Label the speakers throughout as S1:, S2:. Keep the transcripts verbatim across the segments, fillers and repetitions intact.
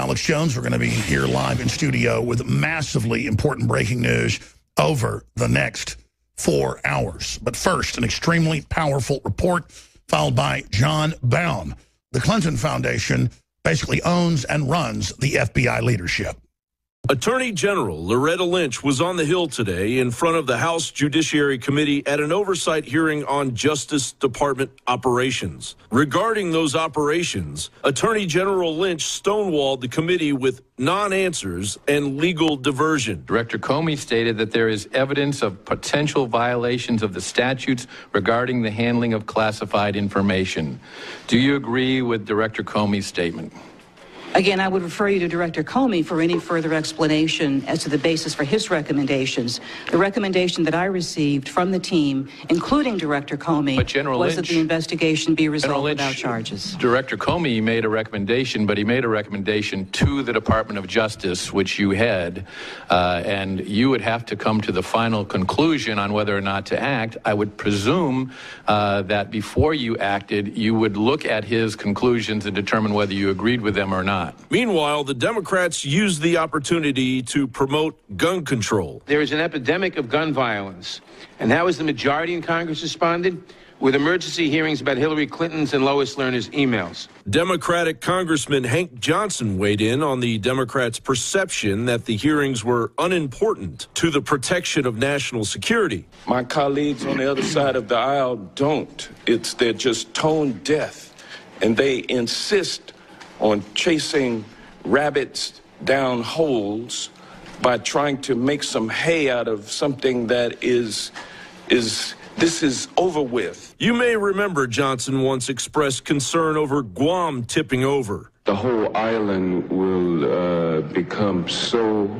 S1: Alex Jones. We're going to be here live in studio with massively important breaking news over the next four hours. But first, an extremely powerful report filed by John Bowne. The Clinton Foundation basically owns and runs the F B I leadership.
S2: Attorney General Loretta Lynch was on the Hill today in front of the House Judiciary Committee at an oversight hearing on Justice Department operations. Regarding those operations, Attorney General Lynch stonewalled the committee with non-answers and legal diversion.
S3: Director Comey stated that there is evidence of potential violations of the statutes regarding the handling of classified information. Do you agree with Director Comey's statement?
S4: Again, I would refer you to Director Comey for any further explanation as to the basis for his recommendations. The recommendation that I received from the team, including Director Comey,
S3: but General
S4: was
S3: Lynch,
S4: that the investigation be resolved
S3: Lynch,
S4: without charges.
S3: Director Comey made a recommendation, but he made a recommendation to the Department of Justice, which you head, uh, and you would have to come to the final conclusion on whether or not to act. I would presume uh, that before you acted, you would look at his conclusions and determine whether you agreed with them or not.
S2: Meanwhile, the Democrats used the opportunity to promote gun control.
S5: There is an epidemic of gun violence. And how has the majority in Congress responded? With emergency hearings about Hillary Clinton's and Lois Lerner's emails.
S2: Democratic Congressman Hank Johnson weighed in on the Democrats' perception that the hearings were unimportant to the protection of national security.
S6: My colleagues on the other side of the aisle don't. It's they're just tone deaf, and they insist on chasing rabbits down holes by trying to make some hay out of something that is, is, this is over with.
S2: You may remember Johnson once expressed concern over Guam tipping over.
S7: The whole island will uh, become so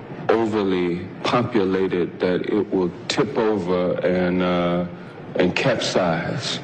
S7: overly populated that it will tip over and, uh, and capsize.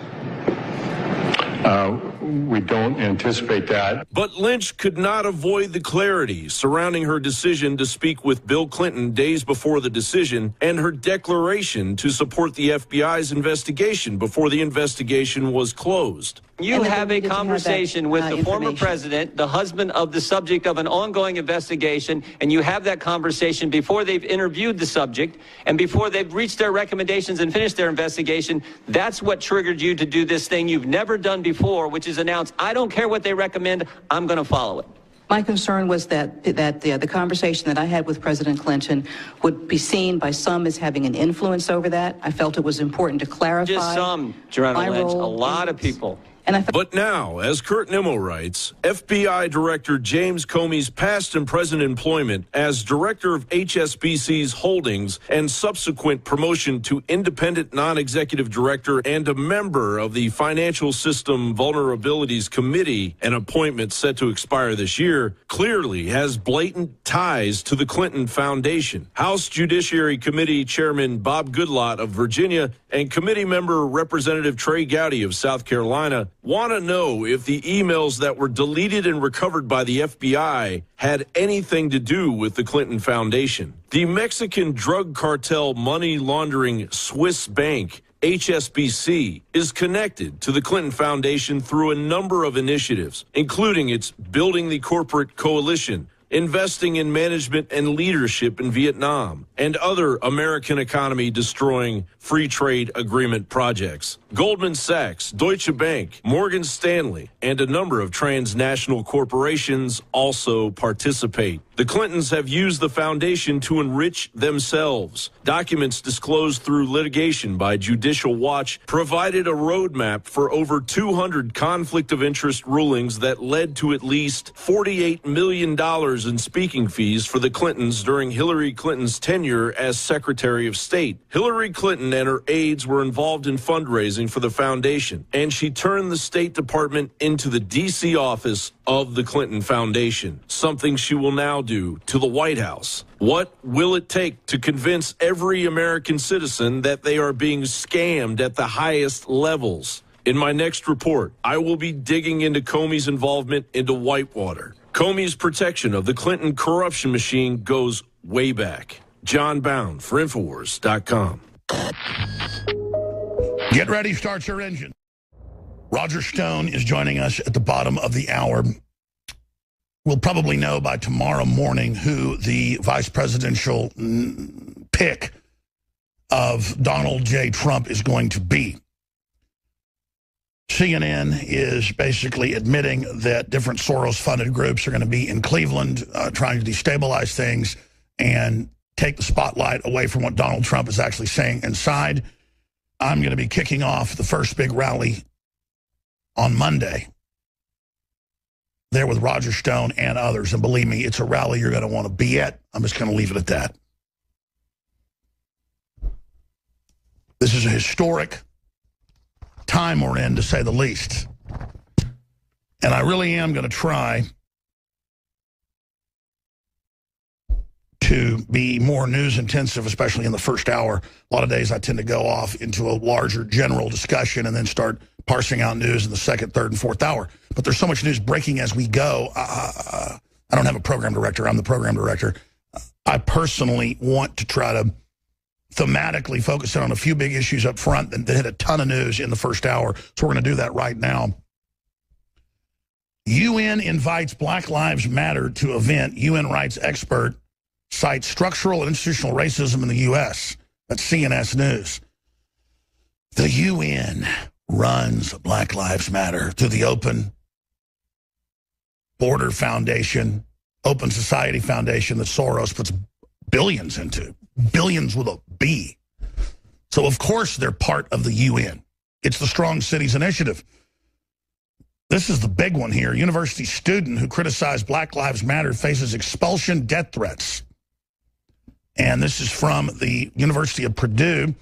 S8: Uh, we don't anticipate that.
S2: But Lynch could not avoid the clarity surrounding her decision to speak with Bill Clinton days before the decision and her declaration to support the F B I's investigation before the investigation was closed.
S9: You have a conversation with the former president, the husband of the subject of an ongoing investigation, and you have that conversation before they've interviewed the subject and before they've reached their recommendations and finished their investigation. That's what triggered you to do this thing you've never done before, which is announce, I don't care what they recommend, I'm going to follow it.
S4: My concern was that that the, the conversation that I had with President Clinton would be seen by some as having an influence over that. I felt it was important to clarify.
S9: Just some, General Lynch, a lot of people.
S4: And I
S2: but now, as Kurt Nimmo writes, F B I Director James Comey's past and present employment as director of H S B C's holdings and subsequent promotion to independent non-executive director and a member of the Financial System Vulnerabilities Committee, an appointment set to expire this year, clearly has blatant ties to the Clinton Foundation. House Judiciary Committee Chairman Bob Goodlatte of Virginia and committee member Representative Trey Gowdy of South Carolina want to know if the emails that were deleted and recovered by the F B I had anything to do with the Clinton Foundation. The Mexican drug cartel money laundering Swiss bank, H S B C, is connected to the Clinton Foundation through a number of initiatives, including its Building the Corporate Coalition, investing in management and leadership in Vietnam, and other American economy destroying free trade agreement projects. Goldman Sachs, Deutsche Bank, Morgan Stanley, and a number of transnational corporations also participate. The Clintons have used the foundation to enrich themselves. Documents disclosed through litigation by Judicial Watch provided a roadmap for over two hundred conflict of interest rulings that led to at least forty-eight million dollars in speaking fees for the Clintons during Hillary Clinton's tenure as Secretary of State. Hillary Clinton and her aides were involved in fundraising for the foundation, and she turned the State Department into the D C office of the Clinton Foundation, something she will now do to the White House. What will it take to convince every American citizen that they are being scammed at the highest levels? In my next report, I will be digging into Comey's involvement into Whitewater. Comey's protection of the Clinton corruption machine goes way back. John Bowne for Infowars dot com.
S1: Get ready, start your engine. Roger Stone is joining us at the bottom of the hour. we'll probably know by tomorrow morning who the vice presidential pick of Donald J. Trump is going to be. C N N is basically admitting that different Soros-funded groups are going to be in Cleveland uh, trying to destabilize things and take the spotlight away from what Donald Trump is actually saying inside. I'm going to be kicking off the first big rally on Monday there with Roger Stone and others. And believe me, it's a rally you're going to want to be at. I'm just going to leave it at that. This is a historic time we're in, to say the least. And I really am going to try to be more news intensive, especially in the first hour. A lot of days I tend to go off into a larger general discussion and then start parsing out news in the second, third, and fourth hour. But there's so much news breaking as we go. Uh, I don't have a program director. I'm the program director. I personally want to try to thematically focus in on a few big issues up front and hit a ton of news in the first hour. So we're going to do that right now. U N invites Black Lives Matter to event. U N rights expert cites structural and institutional racism in the U S. That's C N S News. The U N runs Black Lives Matter through the Open Border Foundation, Open Society Foundation that Soros puts billions into. Billions with a B. So, of course, they're part of the U N. It's the Strong Cities Initiative. This is the big one here. University student who criticized Black Lives Matter faces expulsion, death threats. And this is from the University of Purdue.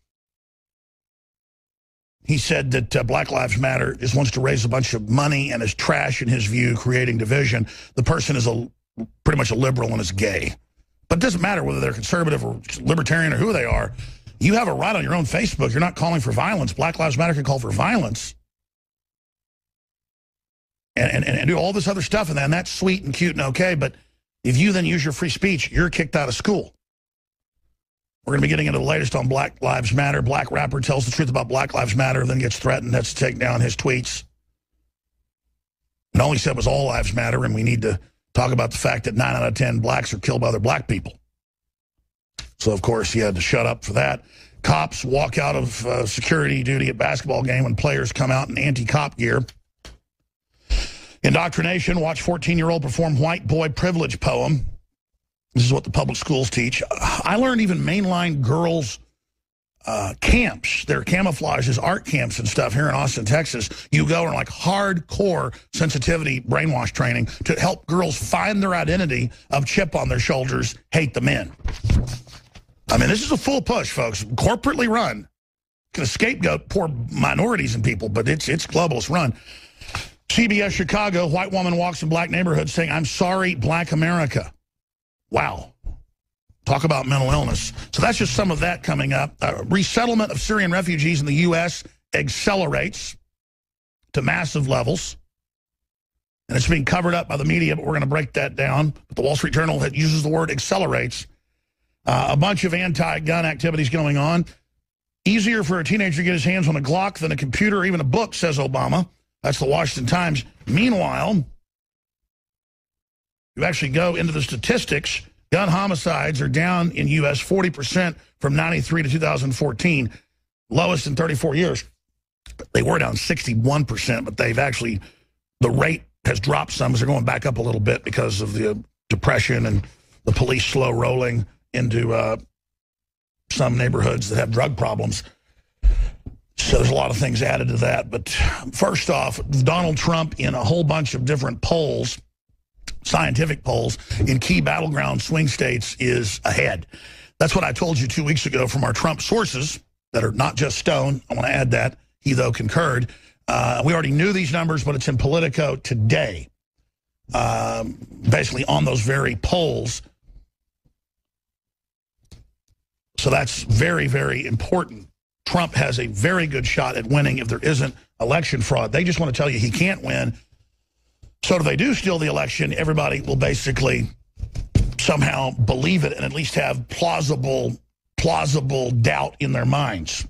S1: He said that uh, Black Lives Matter just wants to raise a bunch of money and is trash in his view, creating division. The person is a pretty much a liberal and is gay. But it doesn't matter whether they're conservative or libertarian or who they are. You have a right on your own Facebook. You're not calling for violence. Black Lives Matter can call for violence. And, and, and do all this other stuff, and then that's sweet and cute and okay. But if you then use your free speech, you're kicked out of school. We're going to be getting into the latest on Black Lives Matter. Black rapper tells the truth about Black Lives Matter, then gets threatened. That's to take down his tweets. And all he said was all lives matter, and we need to talk about the fact that nine out of ten blacks are killed by other black people. So, of course, he had to shut up for that. Cops walk out of uh, security duty at basketball game when players come out in anti-cop gear. Indoctrination, watch fourteen-year-old perform white boy privilege poem. This is what the public schools teach. I learned even mainline girls' uh, camps, their camouflages, art camps and stuff here in Austin, Texas. You go in like hardcore sensitivity brainwash training to help girls find their identity of chip on their shoulders, hate the men. I mean, this is a full push, folks. Corporately run. Going to scapegoat poor minorities and people, but it's it's globalist run. C B S Chicago, white woman walks in black neighborhood saying, "I'm sorry, black America." Wow. Talk about mental illness. So that's just some of that coming up. Uh, resettlement of Syrian refugees in the U S accelerates to massive levels. And it's being covered up by the media, but we're going to break that down. But the Wall Street Journal that uses the word accelerates. Uh, a bunch of anti-gun activities going on. Easier for a teenager to get his hands on a Glock than a computer or even a book, says Obama. That's the Washington Times. Meanwhile, you actually go into the statistics, gun homicides are down in U S forty percent from ninety-three to two thousand fourteen, lowest in thirty-four years. They were down sixty-one percent, but they've actually, the rate has dropped some as they're going back up a little bit because of the depression and the police slow rolling into uh, some neighborhoods that have drug problems. So there's a lot of things added to that. But first off, Donald Trump in a whole bunch of different polls, scientific polls, in key battleground swing states is ahead. That's what I told you two weeks ago from our Trump sources that are not just Stone. I want to add that. He, though, concurred. Uh, we already knew these numbers, but it's in Politico today, um, basically on those very polls. So that's very, very important. Trump has a very good shot at winning if there isn't election fraud. They just want to tell you he can't win. So if they do steal the election, everybody will basically somehow believe it and at least have plausible, plausible doubt in their minds.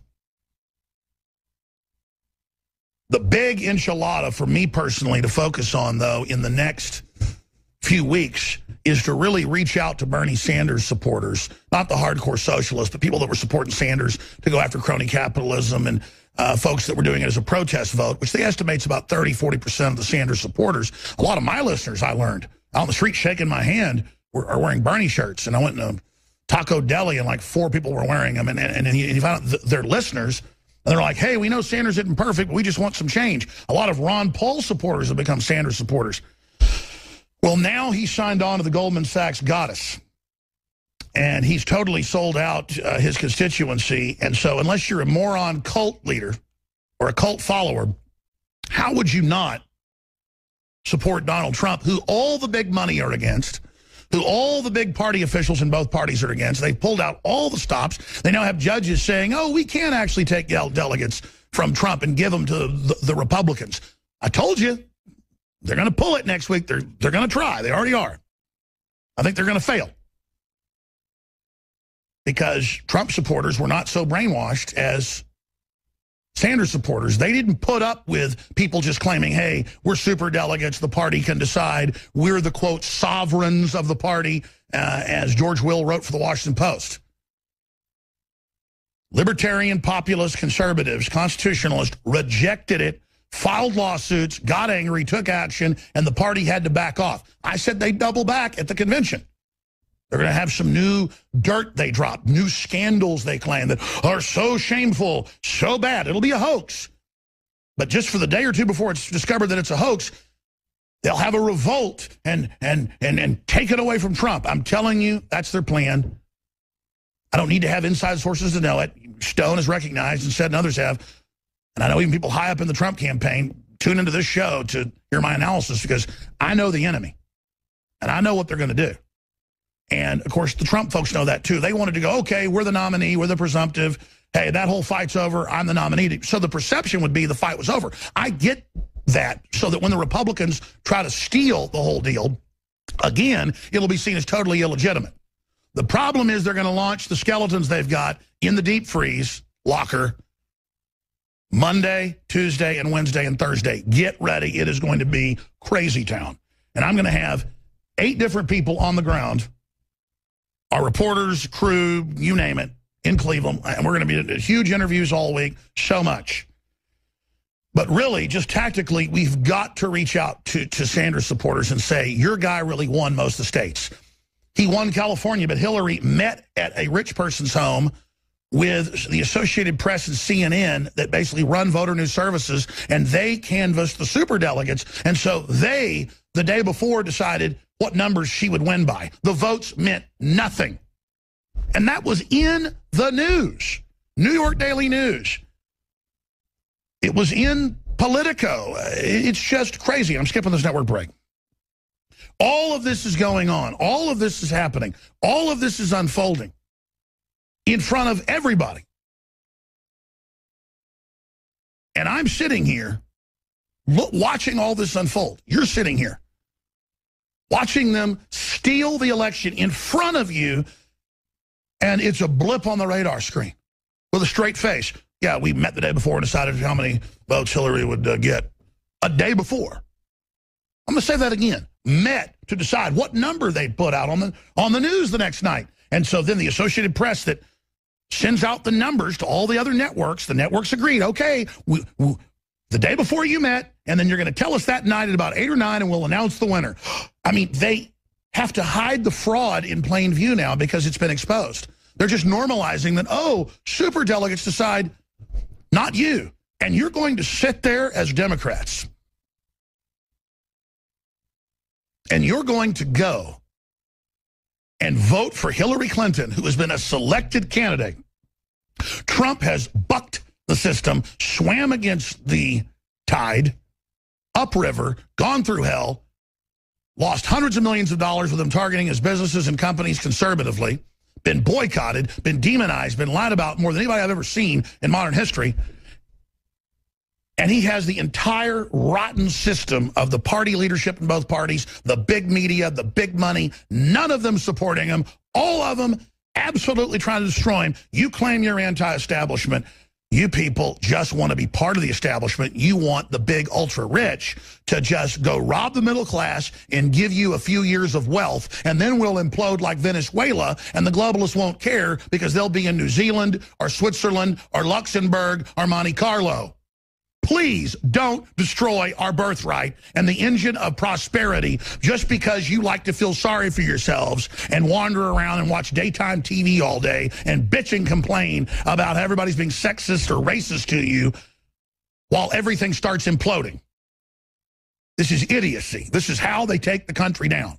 S1: The big enchilada for me personally to focus on, though, in the next few weeks is to really reach out to Bernie Sanders supporters, not the hardcore socialists, but people that were supporting Sanders to go after crony capitalism, and uh, folks that were doing it as a protest vote, which they estimate's about thirty, forty percent of the Sanders supporters. A lot of my listeners, I learned, out on the street shaking my hand, were, are wearing Bernie shirts. And I went to Taco Deli, and like four people were wearing them. And, and, and you found out th they're listeners. And they're like, hey, we know Sanders isn't perfect, but we just want some change. A lot of Ron Paul supporters have become Sanders supporters. Well, now he's signed on to the Goldman Sachs goddess. And he's totally sold out uh, his constituency. And so unless you're a moron cult leader or a cult follower, how would you not support Donald Trump, who all the big money are against, who all the big party officials in both parties are against? They've pulled out all the stops. They now have judges saying, oh, we can't actually take delegates from Trump and give them to the, the Republicans. I told you, they're going to pull it next week. They're, they're going to try. They already are. I think they're going to fail, because Trump supporters were not so brainwashed as Sanders supporters. They didn't put up with people just claiming, hey, we're super delegates, the party can decide, we're the, quote, sovereigns of the party, uh, as George Will wrote for the Washington Post. Libertarian, populist, conservatives, constitutionalists rejected it, filed lawsuits, got angry, took action, and the party had to back off. I said they'd double back at the convention. They're going to have some new dirt they drop, new scandals they claim that are so shameful, so bad. It'll be a hoax. But just for the day or two before it's discovered that it's a hoax, they'll have a revolt and, and, and, and take it away from Trump. I'm telling you, that's their plan. I don't need to have inside sources to know it. Stone has recognized and said, and others have, and I know even people high up in the Trump campaign tune into this show to hear my analysis, because I know the enemy, and I know what they're going to do. And, of course, the Trump folks know that, too. They wanted to go, okay, we're the nominee, we're the presumptive. Hey, that whole fight's over, I'm the nominee. So the perception would be the fight was over. I get that, so that when the Republicans try to steal the whole deal, again, it'll be seen as totally illegitimate. The problem is they're going to launch the skeletons they've got in the deep freeze locker Monday, Tuesday, and Wednesday, and Thursday. Get ready. It is going to be crazy town. And I'm going to have eight different people on the ground, our reporters, crew, you name it, in Cleveland. And we're going to be at huge interviews all week, so much. But really, just tactically, we've got to reach out to, to Sanders supporters and say, your guy really won most of the states. He won California, but Hillary met at a rich person's home with the Associated Press and C N N that basically run voter news services, and they canvassed the superdelegates. And so they, the day before, decided what numbers she would win by. The votes meant nothing. And that was in the news. New York Daily News. It was in Politico. It's just crazy. I'm skipping this network break. All of this is going on. All of this is happening. All of this is unfolding in front of everybody. And I'm sitting here look, watching all this unfold. You're sitting here watching them steal the election in front of you, and it's a blip on the radar screen with a straight face. Yeah, we met the day before and decided how many votes Hillary would uh, get a day before. I'm going to say that again. Met to decide what number they'd put out on the, on the news the next night. And so then the Associated Press that sends out the numbers to all the other networks, the networks agreed, okay, we, we, the day before you met, and then you're going to tell us that night at about eight or nine, and we'll announce the winner. I mean, they have to hide the fraud in plain view now because it's been exposed. They're just normalizing that, oh, superdelegates decide, not you. And you're going to sit there as Democrats, and you're going to go and vote for Hillary Clinton, who has been a selected candidate. Trump has bucked the system, swam against the tide, upriver, gone through hell, lost hundreds of millions of dollars with them targeting his businesses and companies conservatively, been boycotted, been demonized, been lied about more than anybody I've ever seen in modern history. And he has the entire rotten system of the party leadership in both parties, the big media, the big money, none of them supporting him, all of them absolutely trying to destroy him. You claim you're anti-establishment. You people just want to be part of the establishment. You want the big ultra-rich to just go rob the middle class and give you a few years of wealth, and then we'll implode like Venezuela, and the globalists won't care because they'll be in New Zealand or Switzerland or Luxembourg or Monte Carlo. Please don't destroy our birthright and the engine of prosperity just because you like to feel sorry for yourselves and wander around and watch daytime T V all day and bitch and complain about how everybody's being sexist or racist to you while everything starts imploding. This is idiocy. This is how they take the country down.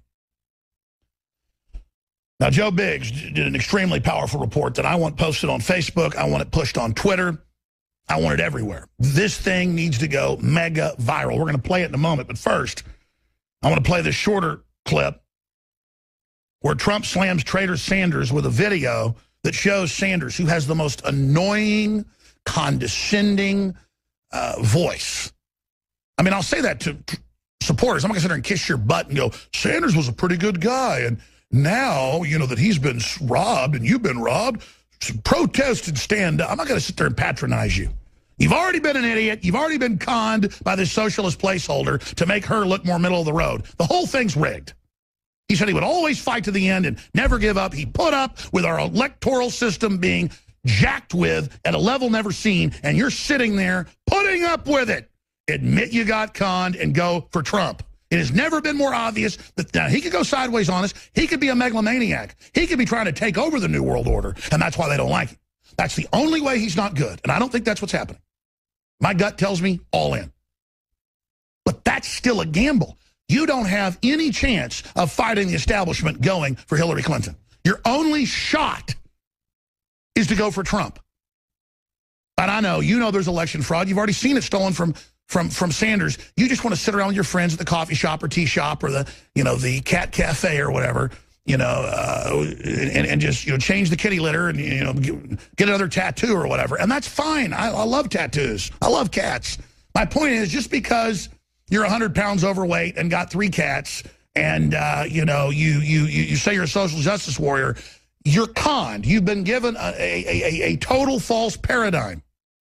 S1: Now, Joe Biggs did an extremely powerful report that I want posted on Facebook. I want it pushed on Twitter. I want it everywhere. This thing needs to go mega viral. We're going to play it in a moment. But first, I want to play this shorter clip where Trump slams Trader Sanders with a video that shows Sanders, who has the most annoying, condescending uh, voice. I mean, I'll say that to supporters. I'm not going to sit there and kiss your butt and go, Sanders was a pretty good guy. And now, you know, that he's been robbed and you've been robbed, protest and stand up. I'm not going to sit there and patronize you. You've already been an idiot. You've already been conned by this socialist placeholder to make her look more middle of the road. The whole thing's rigged. He said he would always fight to the end and never give up. He put up with our electoral system being jacked with at a level never seen, and you're sitting there putting up with it. Admit you got conned and go for Trump. It has never been more obvious that now he could go sideways on us. He could be a megalomaniac. He could be trying to take over the New World Order, and that's why they don't like him. That's the only way he's not good, and I don't think that's what's happening. My gut tells me all in. But that's still a gamble. You don't have any chance of fighting the establishment going for Hillary Clinton. Your only shot is to go for Trump. And I know, you know there's election fraud. You've already seen it stolen from From from Sanders. You just want to sit around with your friends at the coffee shop or tea shop or the, you know, the cat cafe or whatever, you know, uh, and, and just, you know, change the kitty litter and, you know, get, get another tattoo or whatever. And that's fine. I, I love tattoos. I love cats. My point is, just because you're one hundred pounds overweight and got three cats and, uh, you know, you, you, you say you're a social justice warrior, you're conned. You've been given a, a, a, a total false paradigm.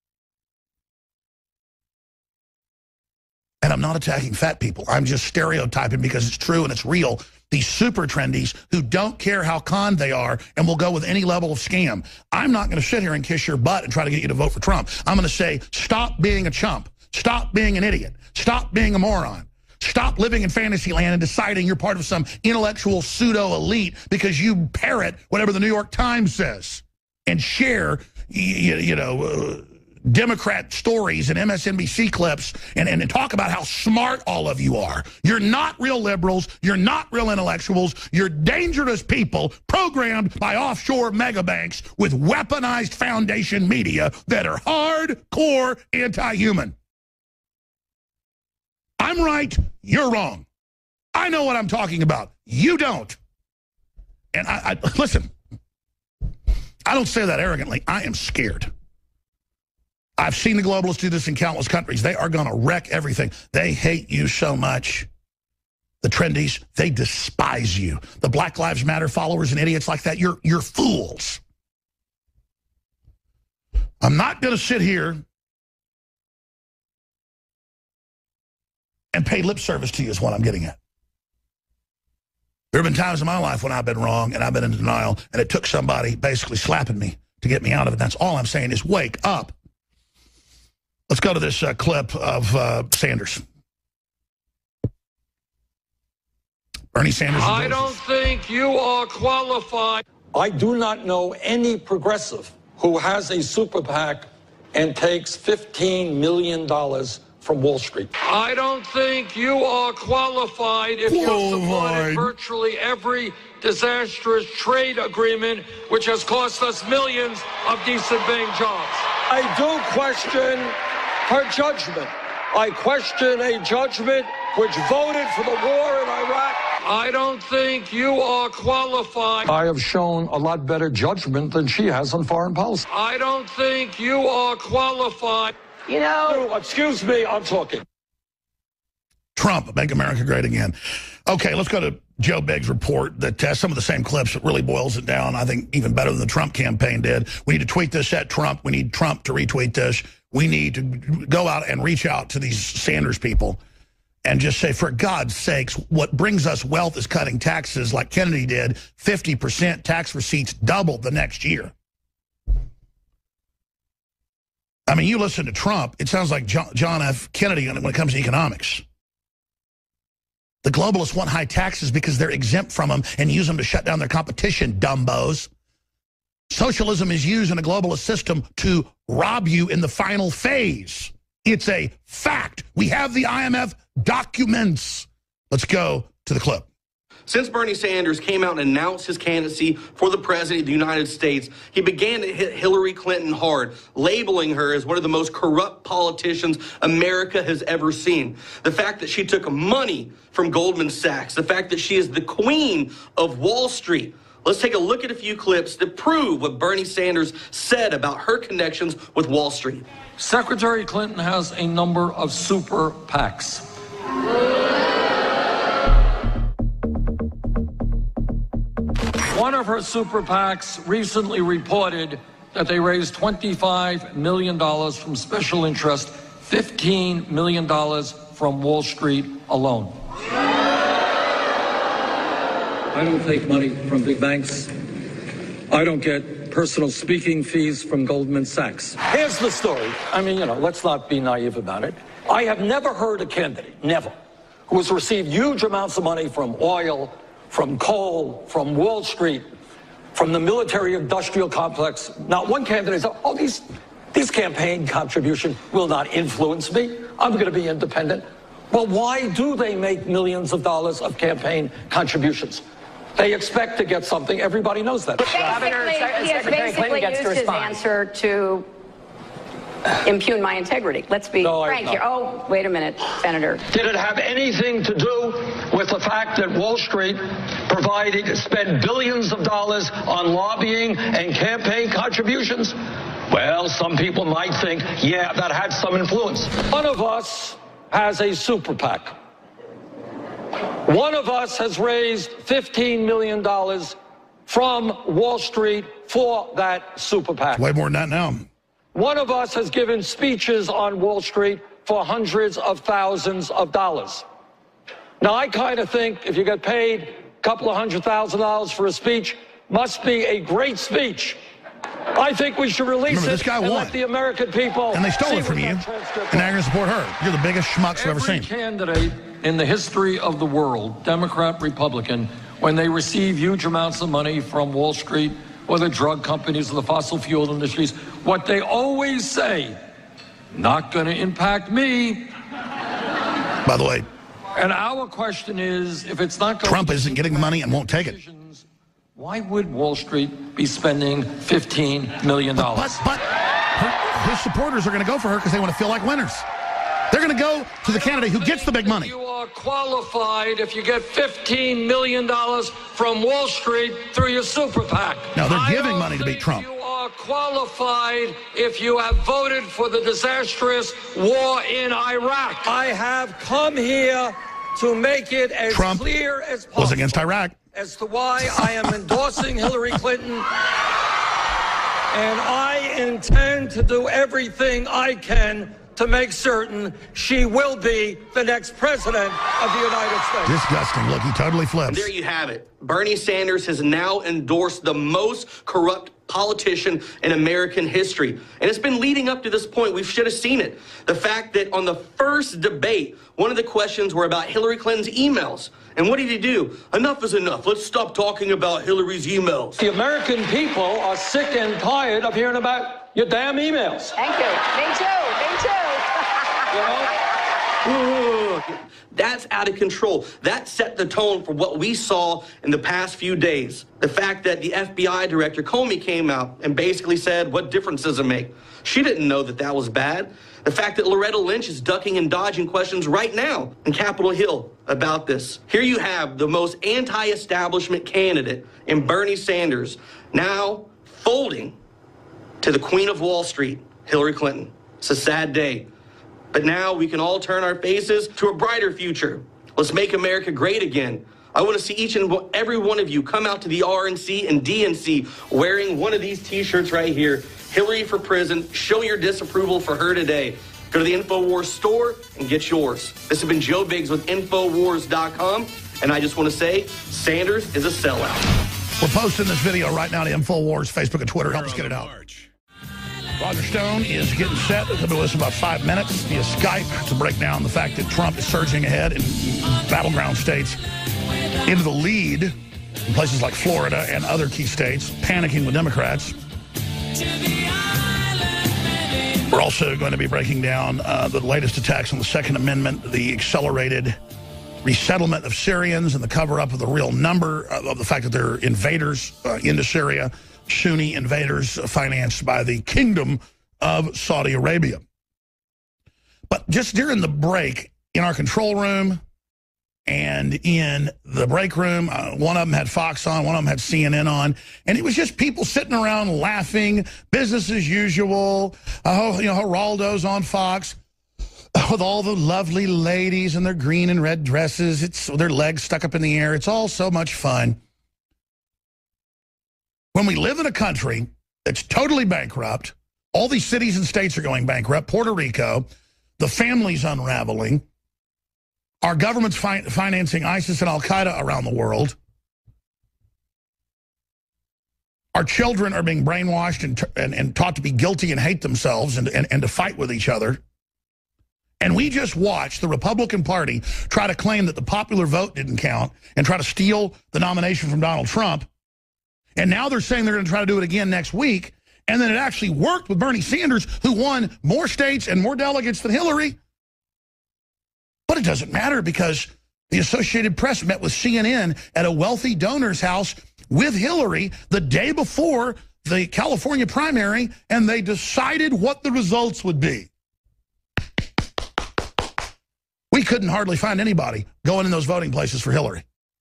S1: And I'm not attacking fat people. I'm just stereotyping because it's true and it's real. These super trendies who don't care how conned they are and will go with any level of scam. I'm not going to sit here and kiss your butt and try to get you to vote for Trump. I'm going to say, stop being a chump. Stop being an idiot. Stop being a moron. Stop living in fantasy land and deciding you're part of some intellectual pseudo-elite because you parrot whatever the New York Times says and share, you, you know... Uh, Democrat stories and M S N B C clips and, and, and talk about how smart all of you are. You're not real liberals. You're not real intellectuals. You're dangerous people programmed by offshore megabanks with weaponized foundation media that are hardcore anti-human. I'm right. You're wrong. I know what I'm talking about. You don't. And I, I listen, I don't say that arrogantly. I am scared. I've seen the globalists do this in countless countries. They are going to wreck everything. They hate you so much. The trendies, they despise you. The Black Lives Matter followers and idiots like that, you're, you're fools. I'm not going to sit here and pay lip service to you is what I'm getting at. There have been times in my life when I've been wrong and I've been in denial, and it took somebody basically slapping me to get me out of it. That's all I'm saying is wake up. Let's go to this uh, clip of uh, Sanders. Bernie Sanders.
S10: I don't think you are qualified. I do not know any progressive who has a super PAC and takes fifteen million dollars from Wall Street. I don't think you are qualified if you supported virtually every disastrous trade agreement which has cost us millions of decent paying jobs. I do question her judgment. I question a judgment which voted for the war in Iraq. I don't think you are qualified. I have shown a lot better judgment than she has on foreign policy. I don't think you are qualified. You know... Excuse me, I'm talking.
S1: Trump, Make America Great Again. Okay, let's go to Joe Bigg's report that uh, some of the same clips that really boils it down, I think even better than the Trump campaign did. We need to tweet this at Trump. We need Trump to retweet this. We need to go out and reach out to these Sanders people and just say, for God's sakes, what brings us wealth is cutting taxes like Kennedy did. fifty percent tax receipts doubled the next year. I mean, you listen to Trump, it sounds like John, John F. Kennedy when it comes to economics. The globalists want high taxes because they're exempt from them and use them to shut down their competition, dumbos. Socialism is used in a globalist system to rob you in the final phase. It's a fact. We have the I M F documents. Let's go to the clip.
S11: Since Bernie Sanders came out and announced his candidacy for the president of the United States, he began to hit Hillary Clinton hard, labeling her as one of the most corrupt politicians America has ever seen. The fact that she took money from Goldman Sachs, the fact that she is the queen of Wall Street. Let's take a look at a few clips that prove what Bernie Sanders said about her connections with Wall Street.
S10: Secretary Clinton has a number of super PACs. One of her super PACs recently reported that they raised twenty-five million dollars from special interest, fifteen million dollars from Wall Street alone. I don't take money from big banks. I don't get personal speaking fees from Goldman Sachs. Here's the story. I mean, you know, let's not be naive about it. I have never heard a candidate, never, who has received huge amounts of money from oil, from coal, from Wall Street, from the military-industrial complex. Not one candidate said, oh, these, these campaign contributions will not influence me. I'm going to be independent. Well, why do they make millions of dollars of campaign contributions? They expect to get something. Everybody knows that.
S12: Governor, he has basically used his answer to impugn my integrity. Let's be
S10: no,
S12: frank here. Oh, wait a minute, Senator.
S10: Did it have anything to do with the fact that Wall Street provided, spent billions of dollars on lobbying and campaign contributions? Well, some people might think, yeah, that had some influence. One of us has a super PAC. One of us has raised fifteen million dollars from Wall Street for that super PAC.
S1: Way more than that now.
S10: One of us has given speeches on Wall Street for hundreds of thousands of dollars. Now, I kind of think if you get paid a couple of hundred thousand dollars for a speech, must be a great speech. I think we should release
S1: Remember,
S10: it
S1: this guy
S10: and
S1: won.
S10: let the American people
S1: And they stole
S10: see
S1: it from
S10: what
S1: you,
S10: that transcript
S1: and now you're
S10: was.
S1: going to support her. You're the biggest schmucks I've ever
S10: Every
S1: seen.
S10: candidate in the history of the world, Democrat, Republican, when they receive huge amounts of money from Wall Street or the drug companies or the fossil fuel industries, what they always say, not going to impact me.
S1: By the way,
S10: And our question is, if it's not going
S1: Trump
S10: to
S1: isn't getting the money and won't take it.
S10: why would Wall Street be spending fifteen million dollars?
S1: But, but her, his supporters are going to go for her because they want to feel like winners. They're going to go to the candidate who gets the big money.
S10: You are qualified if you get fifteen million dollars from Wall Street through your super PAC.
S1: Now, they're
S10: I
S1: giving
S10: don't
S1: money to beat
S10: think
S1: Trump.
S10: You are qualified if you have voted for the disastrous war in Iraq. I have come here to make it as
S1: Trump
S10: clear as possible
S1: was against Iraq.
S10: as to why I am endorsing Hillary Clinton. And I intend to do everything I can to make certain she will be the next president of the United States.
S1: Disgusting. Look, he totally flips.
S11: There you have it. Bernie Sanders has now endorsed the most corrupt politician in American history. And it's been leading up to this point. We should have seen it. The fact that on the first debate, one of the questions were about Hillary Clinton's emails. And what did he do? Enough is enough. Let's stop talking about Hillary's emails.
S10: The American people are sick and tired of hearing about your damn emails.
S12: Thank you. Me too. Me too.
S10: You know?
S11: That's out of control. That set the tone for what we saw in the past few days. The fact that the F B I director, Comey, came out and basically said, what difference does it make? She didn't know that that was bad. The fact that Loretta Lynch is ducking and dodging questions right now in Capitol Hill about this. Here you have the most anti-establishment candidate in Bernie Sanders now folding to the Queen of Wall Street, Hillary Clinton. It's a sad day. But now we can all turn our faces to a brighter future. Let's make America great again. I want to see each and every one of you come out to the R N C and D N C wearing one of these T-shirts right here. Hillary for prison. Show your disapproval for her today. Go to the InfoWars store and get yours. This has been Joe Biggs with Infowars dot com, and I just want to say, Sanders is a sellout.
S1: We're posting this video right now to InfoWars, Facebook, and Twitter. Help us get it out. Roger Stone is getting set. He'll be with us in about five minutes via Skype to break down the fact that Trump is surging ahead in battleground states into the lead in places like Florida and other key states, panicking with Democrats. We're also going to be breaking down uh, the latest attacks on the Second Amendment, the accelerated resettlement of Syrians and the cover-up of the real number of, of the fact that there are invaders uh, into Syria, Sunni invaders uh, financed by the Kingdom of Saudi Arabia. But just during the break, in our control room and in the break room, uh, one of them had Fox on, one of them had C N N on, and it was just people sitting around laughing, business as usual. Uh, you know, Geraldo's on Fox with all the lovely ladies in their green and red dresses. It's their legs stuck up in the air. It's all so much fun. When we live in a country that's totally bankrupt, all these cities and states are going bankrupt, Puerto Rico, the family's unraveling, our government's fi financing ISIS and Al-Qaeda around the world, our children are being brainwashed and, and, and taught to be guilty and hate themselves and, and, and to fight with each other. And we just watched the Republican Party try to claim that the popular vote didn't count and try to steal the nomination from Donald Trump. And now they're saying they're going to try to do it again next week. And then it actually worked with Bernie Sanders, who won more states and more delegates than Hillary. But it doesn't matter because the Associated Press met with C N N at a wealthy donor's house with Hillary the day before the California primary, and they decided what the results would be. We couldn't hardly find anybody going in those voting places for Hillary.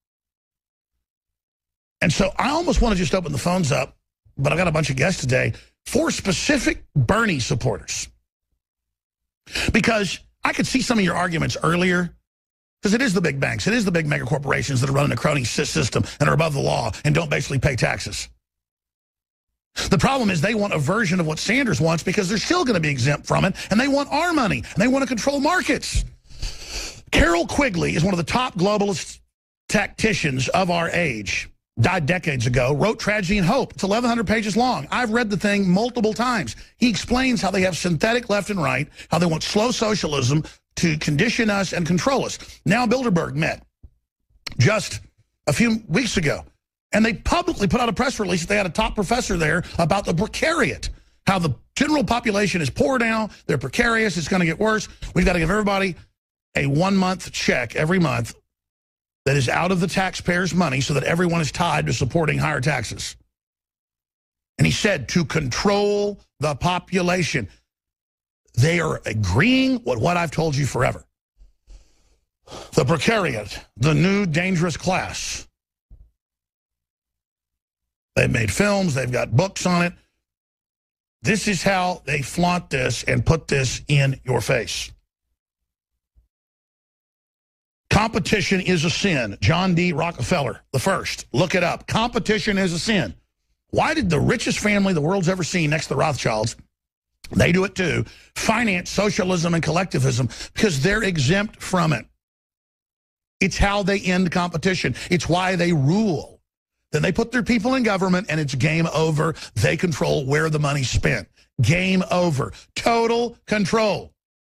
S1: And so I almost want to just open the phones up, but I've got a bunch of guests today for specific Bernie supporters. Because I could see some of your arguments earlier, because it is the big banks, it is the big mega corporations that are running a crony system and are above the law and don't basically pay taxes. The problem is they want a version of what Sanders wants because they're still going to be exempt from it, and they want our money, and they want to control markets. Carol Quigley is one of the top globalist tacticians of our age. Died decades ago, wrote Tragedy and Hope. It's eleven hundred pages long. I've read the thing multiple times. He explains how they have synthetic left and right, how they want slow socialism to condition us and control us. Now Bilderberg met just a few weeks ago, and they publicly put out a press release that they had a top professor there about the precariat, how the general population is poor now, they're precarious, it's going to get worse. We've got to give everybody a one-month check every month that is out of the taxpayers' money so that everyone is tied to supporting higher taxes. And he said, to control the population. They are agreeing with what I've told you forever. The precariat, the new dangerous class. They've made films, they've got books on it. This is how they flaunt this and put this in your face. Competition is a sin. John D. Rockefeller, the first. Look it up. Competition is a sin. Why did the richest family the world's ever seen next to the Rothschilds, they do it too, finance socialism and collectivism? Because they're exempt from it. It's how they end competition. It's why they rule. Then they put their people in government and it's game over. They control where the money's spent. Game over. Total control.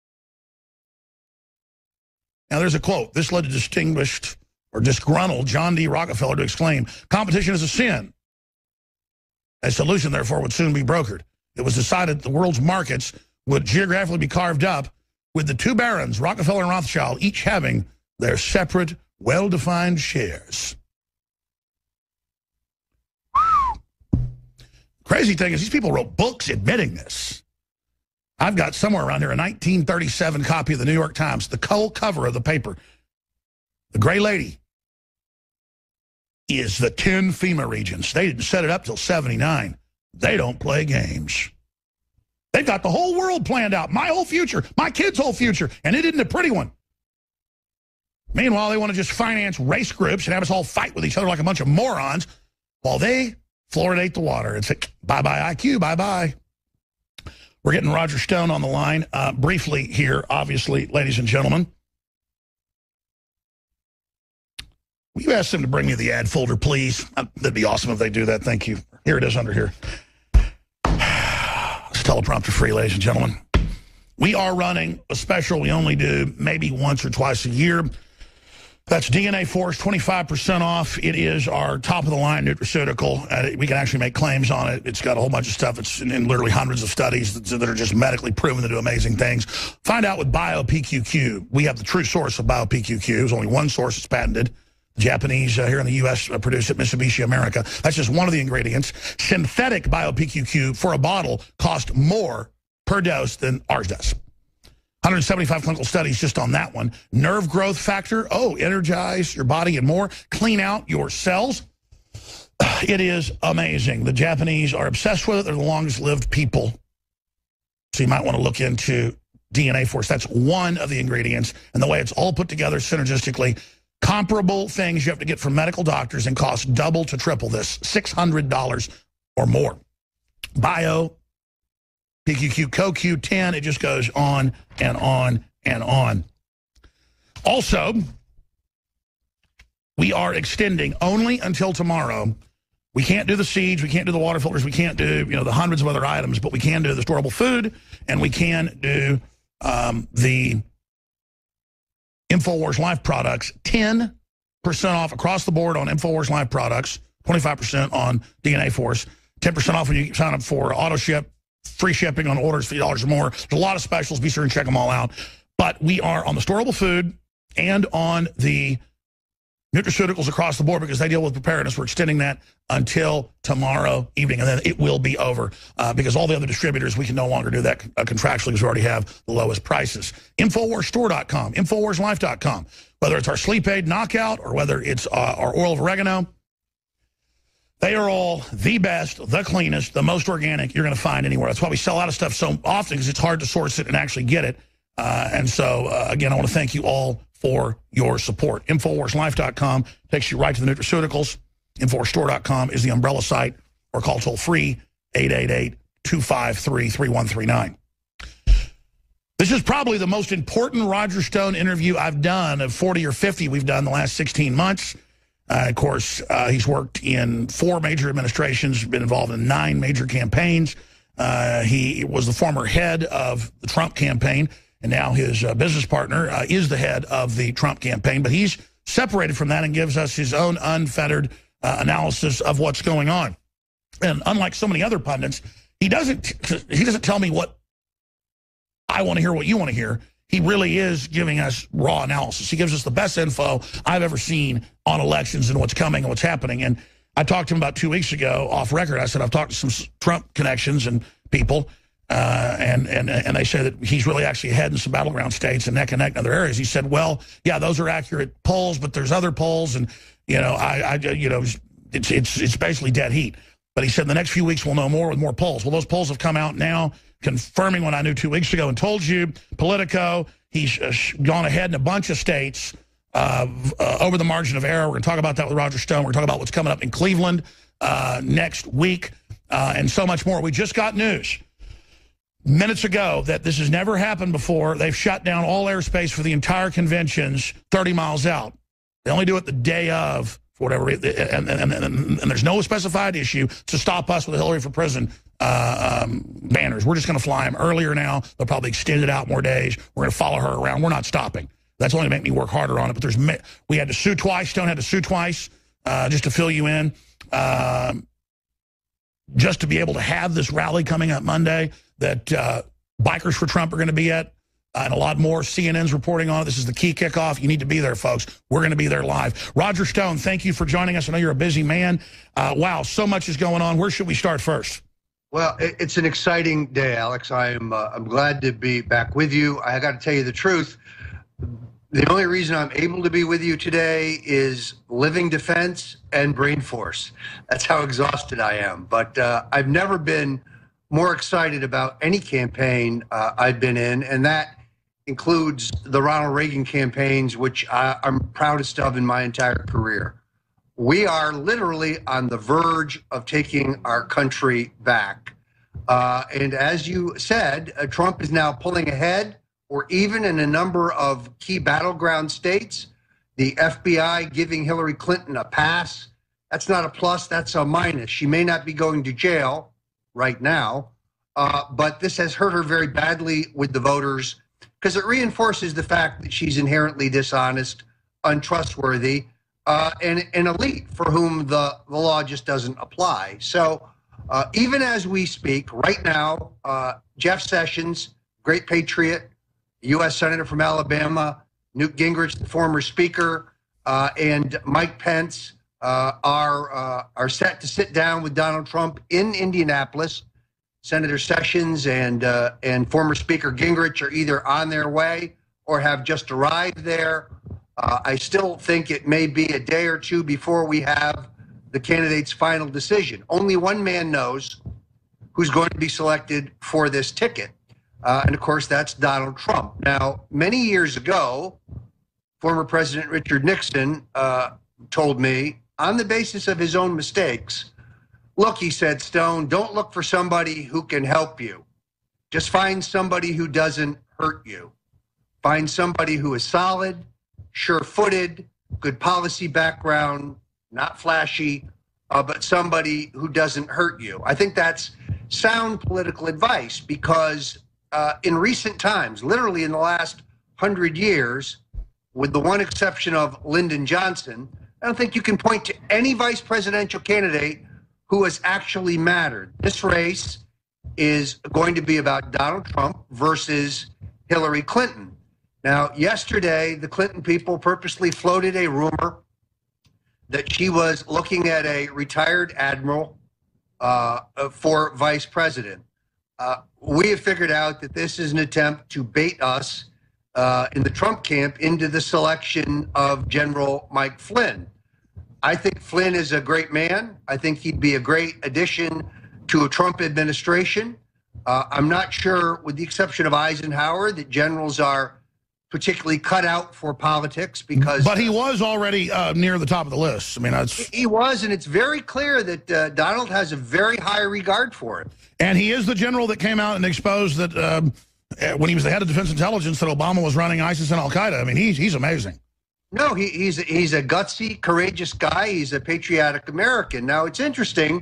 S1: Now, there's a quote. This led to distinguished or disgruntled John D. Rockefeller to exclaim, competition is a sin. A solution, therefore, would soon be brokered. It was decided the world's markets would geographically be carved up with the two barons, Rockefeller and Rothschild, each having their separate, well-defined shares. Crazy thing is these people wrote books admitting this. I've got somewhere around here a nineteen thirty-seven copy of the New York Times, the cold cover of the paper. The gray lady is the ten FEMA regions. They didn't set it up till seventy-nine. They don't play games. They've got the whole world planned out. My whole future, my kid's whole future, and it isn't a pretty one. Meanwhile, they want to just finance race groups and have us all fight with each other like a bunch of morons while they fluoridate the water. It's like, bye-bye I Q, bye-bye. We're getting Roger Stone on the line uh, briefly here, obviously, ladies and gentlemen. Will you ask them to bring me the ad folder, please? Uh, that'd be awesome if they do that. Thank you. Here it is under here. It's teleprompter free, ladies and gentlemen. We are running a special we only do maybe once or twice a year. That's D N A Force, twenty-five percent off. It is our top-of-the-line nutraceutical. Uh, we can actually make claims on it. It's got a whole bunch of stuff. It's in, in literally hundreds of studies that, that are just medically proven to do amazing things. Find out with Bio-P Q Q. We have the true source of Bio-P Q Q. There's only one source that's patented. Japanese uh, here in the U S uh, produced at Mitsubishi America. That's just one of the ingredients. Synthetic Bio-P Q Q for a bottle cost more per dose than ours does. one hundred seventy-five clinical studies just on that one. Nerve growth factor. Oh, energize your body and more. Clean out your cells. It is amazing. The Japanese are obsessed with it. They're the longest lived people. So you might want to look into D N A Force. That's one of the ingredients. And the way it's all put together synergistically. Comparable things you have to get from medical doctors and cost double to triple this. six hundred dollars or more. Bio, P Q Q, Co Q ten, it just goes on and on and on. Also, we are extending only until tomorrow. We can't do the seeds, we can't do the water filters, we can't do you know the hundreds of other items, but we can do the storable food, and we can do um, the InfoWars Life products, ten percent off across the board on InfoWars Life products, twenty-five percent on D N A Force, ten percent off when you sign up for auto ship, free shipping on orders fifty dollars or more. There's a lot of specials. Be sure and check them all out. But we are on the storable food and on the nutraceuticals across the board because they deal with preparedness. We're extending that until tomorrow evening, and then it will be over uh, because all the other distributors, we can no longer do that uh, contractually because we already have the lowest prices. Infowars Store dot com, Infowars Life dot com, whether it's our Sleep Aid Knockout or whether it's uh, our oil of oregano, they are all the best, the cleanest, the most organic you're going to find anywhere. That's why we sell out of stuff so often because it's hard to source it and actually get it. Uh, and so, uh, again, I want to thank you all for your support. Infowars Life dot com takes you right to the nutraceuticals. Infowars Store dot com is the umbrella site, or call toll-free eight eight eight, two five three, three one three nine. This is probably the most important Roger Stone interview I've done of forty or fifty we've done the last sixteen months. Uh, of course, uh, he's worked in four major administrations, been involved in nine major campaigns. Uh, he was the former head of the Trump campaign. And now his uh, business partner uh, is the head of the Trump campaign. But he's separated from that and gives us his own unfettered uh, analysis of what's going on. And unlike so many other pundits, he doesn't, he doesn't tell me what I want to hear, what you want to hear. He really is giving us raw analysis. He gives us the best info I've ever seen on elections and what's coming and what's happening. And I talked to him about two weeks ago off record. I said, I've talked to some Trump connections and people. Uh, and, and, and they say that he's really actually ahead in some battleground states and neck and neck in other areas. He said, well, yeah, those are accurate polls, but there's other polls. And, you know, I, I you know, it's, it's, it's basically dead heat. But he said in the next few weeks we'll know more with more polls. Well, those polls have come out now confirming what I knew two weeks ago and told you. Politico, he's uh, gone ahead in a bunch of states uh, uh, over the margin of error. We're going to talk about that with Roger Stone. We're going to talk about what's coming up in Cleveland uh, next week uh, and so much more. We just got news minutes ago that this has never happened before. They've shut down all airspace for the entire conventions thirty miles out. They only do it the day of, for whatever reason, and, and, and, and there's no specified issue to stop us with the Hillary for Prison uh, um, banners. We're just going to fly them earlier now. They'll probably extend it out more days. We're going to follow her around. We're not stopping. That's only to make me work harder on it. But there's we had to sue twice. Stone had to sue twice uh, just to fill you in. Um, just to be able to have this rally coming up Monday that uh, Bikers for Trump are going to be at, uh, and a lot more. C N N's reporting on it. This is the key kickoff. You need to be there, folks. We're going to be there live. Roger Stone, thank you for joining us. I know you're a busy man. Uh, wow, so much is going on. Where should we start first?
S13: Well, it's an exciting day, Alex. I am uh, I'm glad to be back with you. I got to tell you the truth. The only reason I'm able to be with you today is living defense and brain force. That's how exhausted I am. But uh, I've never been more excited about any campaign uh, I've been in, and that includes the Ronald Reagan campaigns, which I, I'm proudest of in my entire career. We are literally on the verge of taking our country back. Uh, and as you said, uh, Trump is now pulling ahead, or even in a number of key battleground states, the F B I giving Hillary Clinton a pass. That's not a plus, that's a minus. She may not be going to jail right now, uh, but this has hurt her very badly with the voters because it reinforces the fact that she's inherently dishonest, untrustworthy, Uh, and an elite for whom the, the law just doesn't apply. So uh, even as we speak right now, uh, Jeff Sessions, great patriot, U S Senator from Alabama, Newt Gingrich, the former speaker, uh, and Mike Pence uh, are, uh, are set to sit down with Donald Trump in Indianapolis. Senator Sessions and, uh, and former Speaker Gingrich are either on their way or have just arrived there. Uh, I still think it may be a day or two before we have the candidate's final decision. Only one man knows who's going to be selected for this ticket. Uh, and of course, that's Donald Trump. Now, many years ago, former President Richard Nixon uh, told me, on the basis of his own mistakes, look, he said, Stone, don't look for somebody who can help you. Just find somebody who doesn't hurt you. Find somebody who is solid, sure-footed, good policy background, not flashy, uh, but somebody who doesn't hurt you. I think that's sound political advice because uh, in recent times, literally in the last hundred years, with the one exception of Lyndon Johnson, I don't think you can point to any vice presidential candidate who has actually mattered. This race is going to be about Donald Trump versus Hillary Clinton. Now, yesterday, the Clinton people purposely floated a rumor that she was looking at a retired admiral uh, for vice president. Uh, we have figured out that this is an attempt to bait us uh, in the Trump camp into the selection of General Mike Flynn. I think Flynn is a great man. I think he'd be a great addition to a Trump administration. Uh, I'm not sure, with the exception of Eisenhower, that generals are particularly cut out for politics because...
S1: But he was already uh, near the top of the list. I mean, that's...
S13: He was, and it's very clear that uh, Donald has a very high regard for it.
S1: And he is the general that came out and exposed that um, when he was the head of Defense Intelligence that Obama was running ISIS and Al-Qaeda. I mean, he's, he's amazing.
S13: No, he, he's, he's a gutsy, courageous guy. He's a patriotic American. Now, it's interesting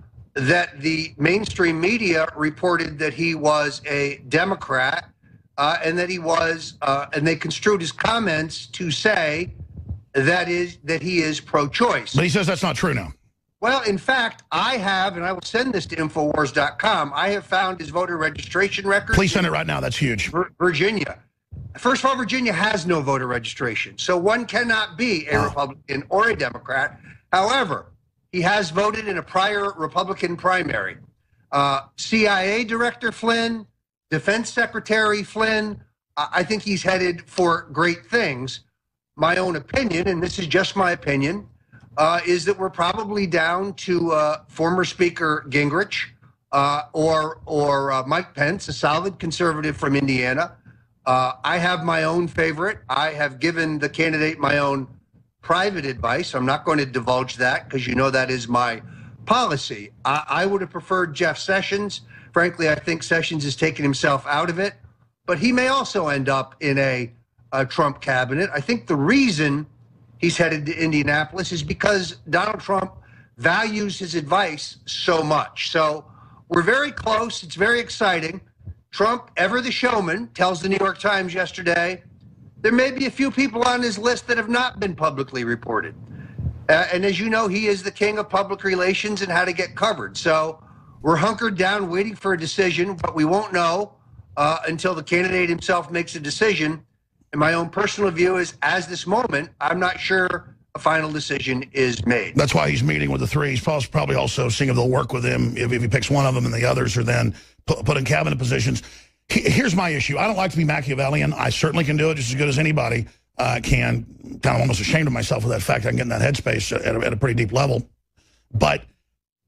S13: that the mainstream media reported that he was a Democrat Uh, and that he was, uh, and they construed his comments to say that is that he is pro-choice.
S1: But he says that's not true now.
S13: Well, in fact, I have, and I will send this to Infowars dot com, I have found his voter registration record.
S1: Please send it right now. That's huge.
S13: Virginia. First of all, Virginia has no voter registration, so one cannot be a wow. Republican or a Democrat. However, he has voted in a prior Republican primary. Uh, C I A Director Flynn, Defense Secretary Flynn, I think he's headed for great things. My own opinion, and this is just my opinion, uh, is that we're probably down to uh, former Speaker Gingrich uh, or or uh, Mike Pence, a solid conservative from Indiana. Uh, I have my own favorite. I have given the candidate my own private advice. I'm not going to divulge that because you know that is my policy. I, I would have preferred Jeff Sessions. Frankly, I think Sessions has taken himself out of it, but he may also end up in a, a Trump cabinet. I think the reason he's headed to Indianapolis is because Donald Trump values his advice so much. So we're very close. It's very exciting. Trump, ever the showman, tells the New York Times yesterday, there may be a few people on his list that have not been publicly reported. Uh, and as you know, he is the king of public relations and how to get covered. So we're hunkered down waiting for a decision, but we won't know uh, until the candidate himself makes a decision. And my own personal view is, as this moment, I'm not sure a final decision is made.
S1: That's why he's meeting with the three. He's probably also seeing if they'll work with him, if, if he picks one of them and the others are then put, put in cabinet positions. Here's my issue. I don't like to be Machiavellian. I certainly can do it just as good as anybody uh, can. Kind of almost ashamed of myself for that fact. I can get in that headspace at a, at a pretty deep level. But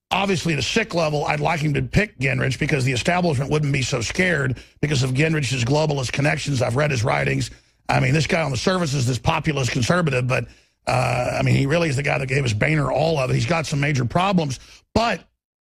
S1: obviously, at a sick level, I'd like him to pick Gingrich because the establishment wouldn't be so scared because of Gingrich's globalist connections. I've read his writings. I mean, this guy on the surface is this populist conservative, but, uh, I mean, he really is the guy that gave us Boehner all of it. He's got some major problems, but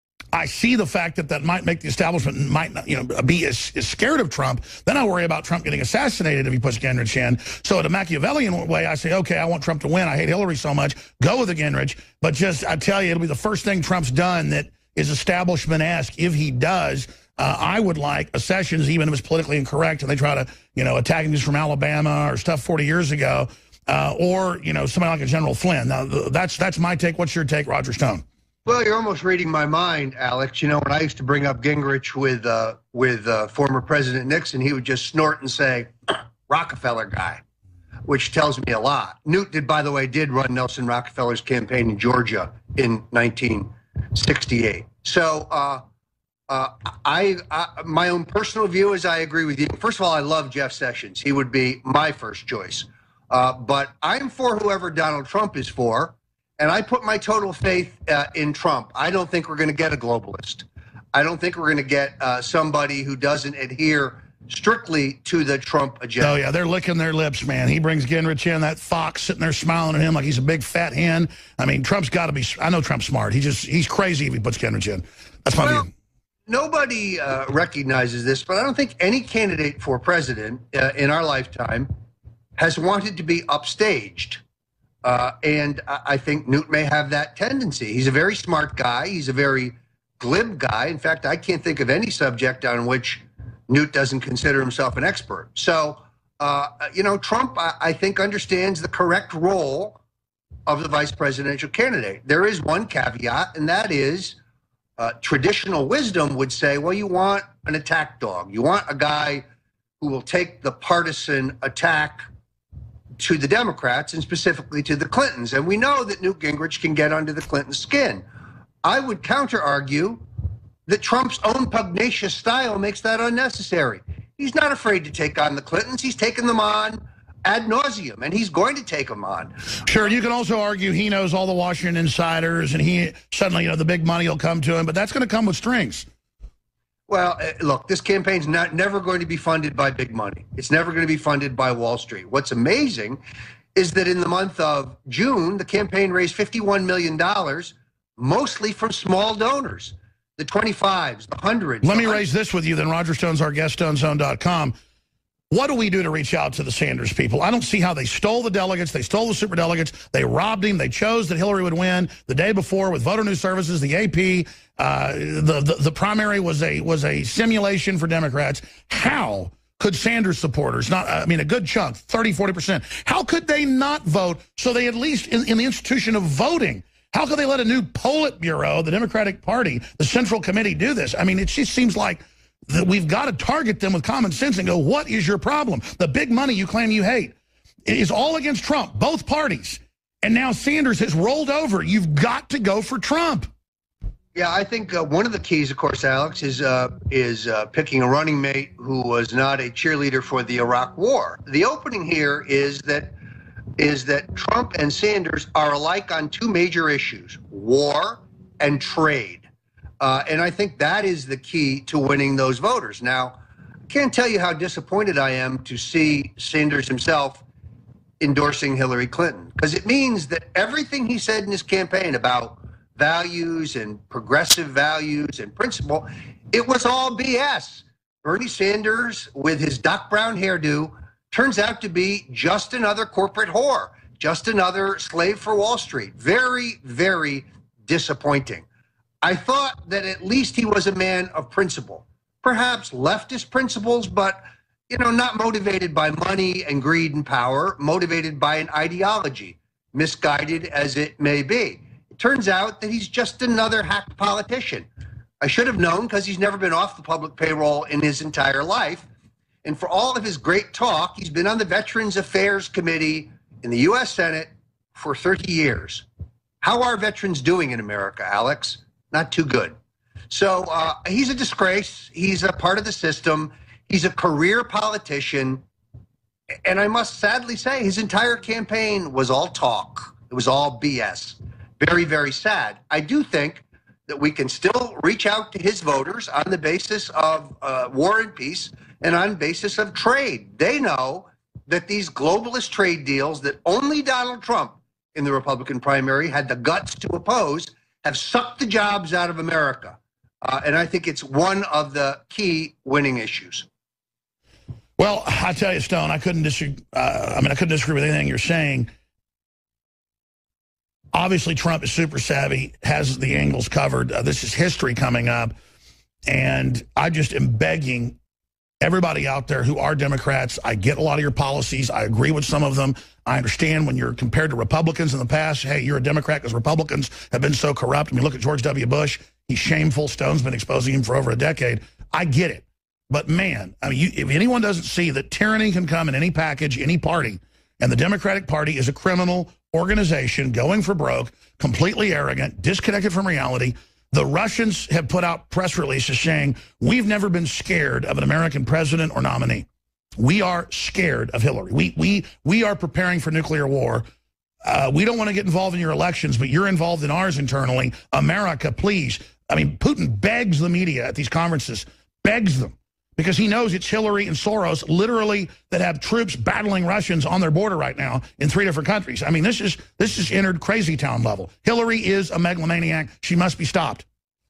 S1: I see the fact that that might make the establishment might not, you know, be as, as scared of Trump. Then I worry about Trump getting assassinated if he puts Gingrich in. So in a Machiavellian way, I say, okay, I want Trump to win. I hate Hillary so much. Go with the Gingrich. But just, I tell you, it'll be the first thing Trump's done that is establishment-esque. If he does, uh, I would like a Sessions, even if it's politically incorrect, and they try to, you know, attack him from Alabama or stuff forty years ago, uh, or, you know, somebody like a General Flynn. Now, that's, that's my take. What's your take, Roger Stone?
S13: Well, you're almost reading my mind, Alex. You know, when I used to bring up Gingrich with uh, with uh, former President Nixon, he would just snort and say, Rockefeller guy, which tells me a lot. Newt did, by the way, did run Nelson Rockefeller's campaign in Georgia in nineteen sixty-eight. So uh, uh, I, I, my own personal view is I agree with you. First of all, I love Jeff Sessions. He would be my first choice. Uh, but I'm for whoever Donald Trump is for. And I put my total faith uh, in Trump. I don't think we're going to get a globalist. I don't think we're going to get uh, somebody who doesn't adhere strictly to the Trump agenda.
S1: Oh, yeah, they're licking their lips, man. He brings Gingrich in, that fox sitting there smiling at him like he's a big fat hen. I mean, Trump's got to be, I know Trump's smart. He just, he's crazy if he puts Gingrich in. That's my
S13: well,
S1: view.
S13: Nobody uh, recognizes this, but I don't think any candidate for president uh, in our lifetime has wanted to be upstaged. Uh, and I think Newt may have that tendency. He's a very smart guy. He's a very glib guy. In fact, I can't think of any subject on which Newt doesn't consider himself an expert. So, uh, you know, Trump, I, I think, understands the correct role of the vice presidential candidate. There is one caveat, and that is uh, traditional wisdom would say, well, you want an attack dog. You want a guy who will take the partisan attack to the Democrats and specifically to the Clintons. And we know that Newt Gingrich can get under the Clinton skin. I would counter argue that Trump's own pugnacious style makes that unnecessary. He's not afraid to take on the Clintons. He's taken them on ad nauseum, and he's going to take them on.
S1: Sure, you can also argue he knows all the Washington insiders, and he suddenly, you know, the big money will come to him, but that's going to come with strings.
S13: Well, look, this campaign's not never going to be funded by big money. It's never going to be funded by Wall Street. What's amazing is that in the month of June, the campaign raised fifty-one million dollars, mostly from small donors, the twenty-fives, the hundreds.
S1: Let me raise this with you, then. Roger Stone's our guest, stone zone dot com. What do we do to reach out to the Sanders people? I don't see how they stole the delegates. They stole the superdelegates. They robbed him. They chose that Hillary would win the day before with Voter News Services, the A P. Uh, the, the the primary was a was a simulation for Democrats. How could Sanders supporters, not I mean a good chunk, thirty, forty percent, how could they not vote so they at least in, in the institution of voting? How could they let a new Politburo, the Democratic Party, the Central Committee do this? I mean, it just seems like that we've got to target them with common sense and go, what is your problem? The big money you claim you hate is all against Trump, both parties. And now Sanders has rolled over. You've got to go for Trump.
S13: Yeah, I think uh, one of the keys, of course, Alex, is uh, is uh, picking a running mate who was not a cheerleader for the Iraq War. The opening here is that is that Trump and Sanders are alike on two major issues, war and trade. Uh, and I think that is the key to winning those voters. Now, I can't tell you how disappointed I am to see Sanders himself endorsing Hillary Clinton, because it means that everything he said in his campaign about values and progressive values and principle, it was all B S. Bernie Sanders, with his Doc Brown hairdo, turns out to be just another corporate whore, just another slave for Wall Street. Very, very disappointing. I thought that at least he was a man of principle, perhaps leftist principles, but, you know, not motivated by money and greed and power, motivated by an ideology, misguided as it may be. It turns out that he's just another hack politician. I should have known because he's never been off the public payroll in his entire life. And for all of his great talk, he's been on the Veterans Affairs Committee in the U S Senate for thirty years. How are veterans doing in America, Alex? Not too good. So uh, he's a disgrace. He's a part of the system. He's a career politician. And I must sadly say his entire campaign was all talk. It was all B S. Very, very sad. I do think that we can still reach out to his voters on the basis of uh, war and peace and on basis of trade. They know that these globalist trade deals that only Donald Trump in the Republican primary had the guts to oppose have sucked the jobs out of America. Uh, and I think it's one of the key winning issues.
S1: Well, I tell you, Stone, I couldn't disagree. Uh, I mean, I couldn't disagree with anything you're saying. Obviously, Trump is super savvy, has the angles covered. Uh, this is history coming up. And I just am begging everybody out there who are Democrats. I get a lot of your policies. I agree with some of them. I understand when you're compared to Republicans in the past, hey, you're a Democrat because Republicans have been so corrupt. I mean, look at George W. Bush. He's shameful. Stone's been exposing him for over a decade. I get it. But, man, I mean, you, if anyone doesn't see that tyranny can come in any package, any party, and the Democratic Party is a criminal organization going for broke, completely arrogant, disconnected from reality. The Russians have put out press releases saying, we've never been scared of an American president or nominee. We are scared of Hillary. We, we, we are preparing for nuclear war. Uh, we don't want to get involved in your elections, but you're involved in ours internally. America, please. I mean, Putin begs the media at these conferences, begs them, because he knows it's Hillary and Soros, literally, that have troops battling Russians on their border right now in three different countries. I mean, this is this is entered crazy town level. Hillary is a megalomaniac. She must be stopped.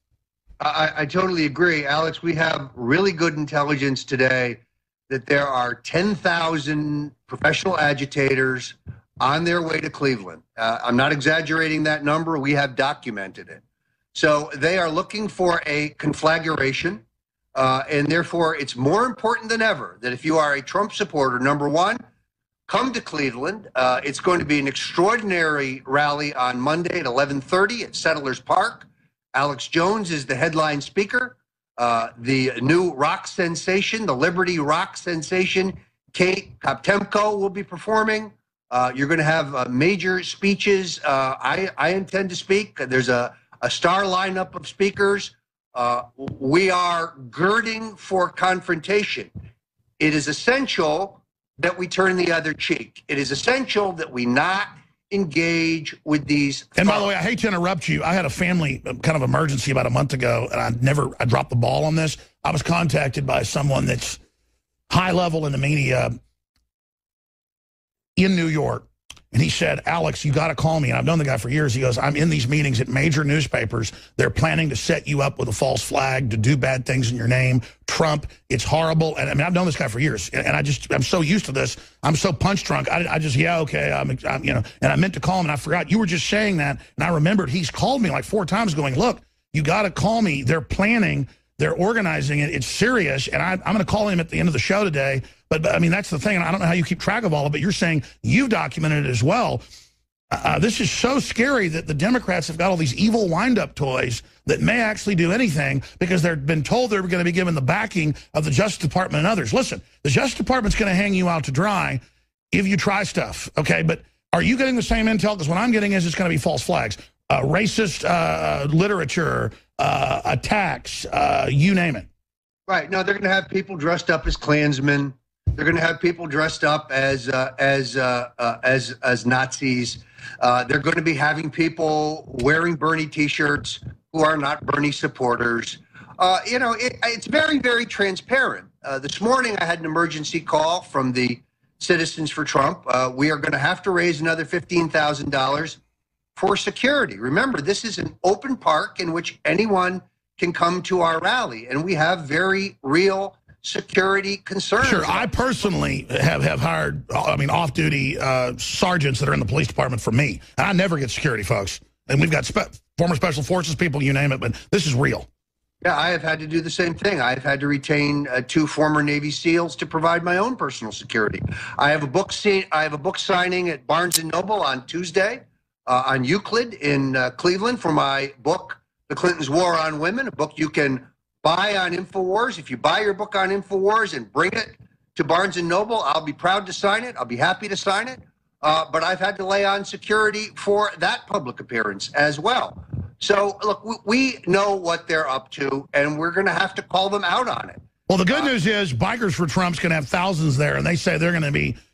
S13: I, I totally agree. Alex, we have really good intelligence today that there are ten thousand professional agitators on their way to Cleveland. Uh, I'm not exaggerating that number. We have documented it. So they are looking for a conflagration. Uh, and therefore, it's more important than ever that if you are a Trump supporter, number one, come to Cleveland. Uh, it's going to be an extraordinary rally on Monday at eleven thirty at Settlers Park. Alex Jones is the headline speaker. Uh, the new rock sensation, the Liberty rock sensation, Kate Koptemko will be performing. Uh, you're going to have uh, major speeches. Uh, I, I intend to speak. There's a, a star lineup of speakers. Uh, we are girding for confrontation. It is essential that we turn the other cheek. It is essential that we not engage with these.
S1: And by the way, I hate to interrupt you. I had a family kind of emergency about a month ago, and I never, I dropped the ball on this. I was contacted by someone that's high level in the media in New York. And he said, Alex, you got to call me. And I've known the guy for years. He goes, I'm in these meetings at major newspapers. They're planning to set you up with a false flag, to do bad things in your name. Trump, it's horrible. And I mean, I've known this guy for years. And, and I just, I'm so used to this. I'm so punch drunk. I, I just, yeah, okay. I'm, I'm, you know, and I meant to call him and I forgot. You were just saying that. And I remembered he's called me like four times going, look, you got to call me. They're planning. They're organizing it. It's serious. And I, I'm going to call him at the end of the show today. But, but, I mean, that's the thing. And I don't know how you keep track of all of it. You're saying you've documented it as well. Uh, this is so scary that the Democrats have got all these evil wind-up toys that may actually do anything because they've been told they're going to be given the backing of the Justice Department and others. Listen, the Justice Department's going to hang you out to dry if you try stuff, okay? But are you getting the same intel? Because what I'm getting is it's going to be false flags. Uh, racist uh, literature, uh, attacks, uh, you name it.
S13: Right. No, they're going to have people dressed up as Klansmen. They're going to have people dressed up as uh, as uh, uh, as as Nazis. Uh, they're going to be having people wearing Bernie T-shirts who are not Bernie supporters. Uh, you know, it, it's very, very transparent. Uh, this morning, I had an emergency call from the Citizens for Trump. Uh, we are going to have to raise another fifteen thousand dollars for security. Remember, this is an open park in which anyone can come to our rally, and we have very real security concerns.
S1: Sure, I personally have, have hired, I mean, off-duty uh, sergeants that are in the police department for me. And I never get security, folks. And we've got spe former special forces people, you name it, but this is real.
S13: Yeah, I have had to do the same thing. I've had to retain uh, two former Navy SEALs to provide my own personal security. I have a book I have a book signing at Barnes and Noble on Tuesday uh, on Euclid in uh, Cleveland for my book, The Clintons' War on Women, a book you can buy on InfoWars. If you buy your book on InfoWars and bring it to Barnes and Noble, I'll be proud to sign it. I'll be happy to sign it. Uh, but I've had to lay on security for that public appearance as well. So, look, we, we know what they're up to, and we're going to have to call them out on it.
S1: Well, the good uh, news is Bikers for Trump's going to have thousands there, and they say they're going to be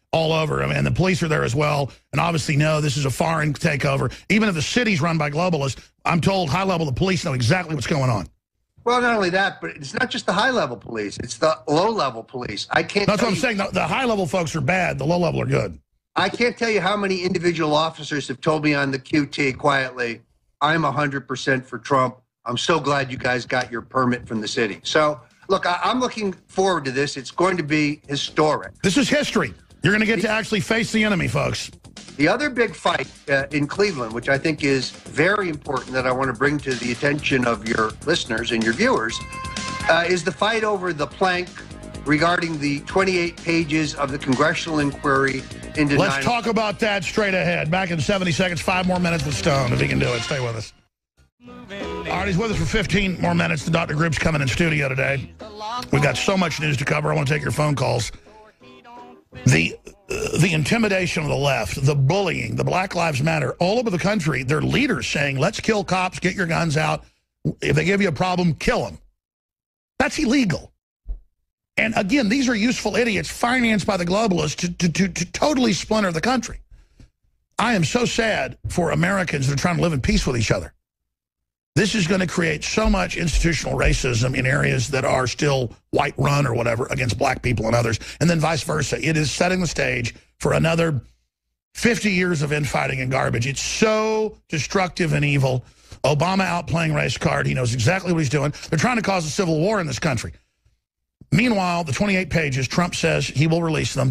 S1: all over. I mean, and the police are there as well. And obviously, no, this is a foreign takeover. Even if the city's run by globalists, I'm told high level, the police know exactly what's going on.
S13: Well, not only that, but it's not just the high-level police. It's the low-level police. I can't
S1: That's what I'm
S13: you,
S1: saying. The, the high-level folks are bad. The low-level are good.
S13: I can't tell you how many individual officers have told me on the Q T quietly, I'm one hundred percent for Trump. I'm so glad you guys got your permit from the city. So, look, I, I'm looking forward to this. It's going to be historic.
S1: This is history. You're going to get to actually face the enemy, folks.
S13: The other big fight uh, in Cleveland, which I think is very important that I want to bring to the attention of your listeners and your viewers, uh, is the fight over the plank regarding the twenty-eight pages of the congressional inquiry into
S1: Let's
S13: nine
S1: talk about that straight ahead. Back in seventy seconds, five more minutes with Stone, if he can do it. Stay with us. All right, he's with us for fifteen more minutes. The Doctor Group's coming in studio today. We've got so much news to cover. I want to take your phone calls. The uh, the intimidation of the left, the bullying, the Black Lives Matter, all over the country, their leaders saying, let's kill cops, get your guns out. If they give you a problem, kill them. That's illegal. And again, these are useful idiots financed by the globalists to, to, to, to totally splinter the country. I am so sad for Americans that are trying to live in peace with each other. This is going to create so much institutional racism in areas that are still white-run or whatever against black people and others, and then vice versa. It is setting the stage for another fifty years of infighting and garbage. It's so destructive and evil. Obama out playing race card. He knows exactly what he's doing. They're trying to cause a civil war in this country. Meanwhile, the twenty-eight pages, Trump says he will release them.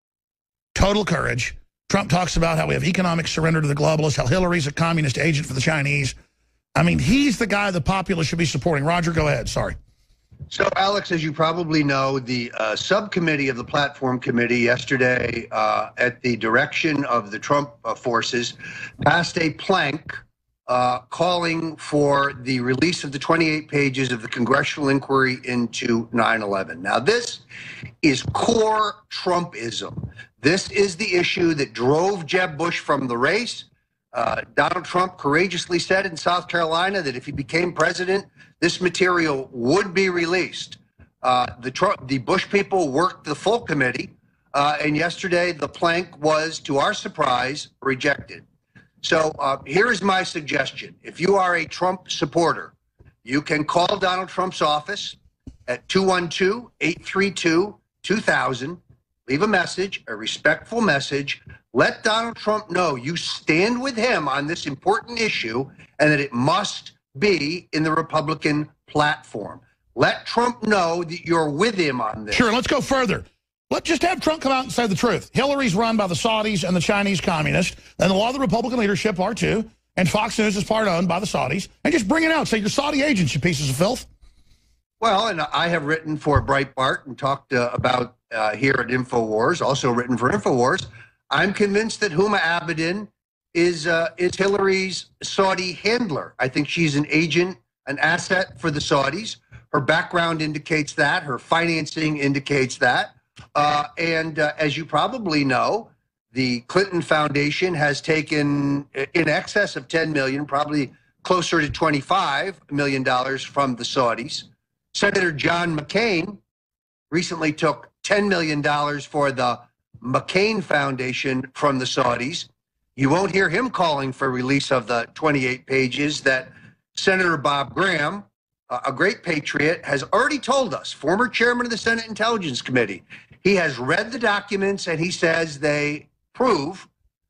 S1: Total courage. Trump talks about how we have economic surrender to the globalists, how Hillary's a communist agent for the Chinese. I mean, he's the guy the populace should be supporting. Roger, go ahead. Sorry.
S13: So, Alex, as you probably know, the uh, subcommittee of the Platform Committee yesterday, uh, at the direction of the Trump uh, forces, passed a plank uh, calling for the release of the twenty-eight pages of the congressional inquiry into nine eleven. Now, this is core Trumpism. This is the issue that drove Jeb Bush from the race. Uh, Donald Trump courageously said in South Carolina that if he became president, this material would be released. Uh, the, Trump, the Bush people worked the full committee, uh, and yesterday the plank was, to our surprise, rejected. So uh, here is my suggestion. If you are a Trump supporter, you can call Donald Trump's office at two one two, eight three two, two thousand, leave a message, a respectful message. Let Donald Trump know you stand with him on this important issue and that it must be in the Republican platform. Let Trump know that you're with him on this.
S1: Sure, let's go further. Let's just have Trump come out and say the truth. Hillary's run by the Saudis and the Chinese communists, and a lot of the Republican leadership are too, and Fox News is part owned by the Saudis. And just bring it out. Say, you're Saudi agents, you pieces of filth.
S13: Well, and I have written for Breitbart and talked uh, about uh, here at InfoWars, also written for InfoWars. I'm convinced that Huma Abedin is uh, is Hillary's Saudi handler. I think she's an agent, an asset for the Saudis. Her background indicates that. Her financing indicates that. Uh, and uh, as you probably know, the Clinton Foundation has taken in excess of ten million dollars, probably closer to twenty-five million dollars from the Saudis. Senator John McCain recently took ten million dollars for the McCain Foundation from the Saudis. You won't hear him calling for release of the twenty-eight pages that Senator Bob Graham, uh, a great patriot, has already told us, former chairman of the Senate Intelligence Committee. He has read the documents and he says they prove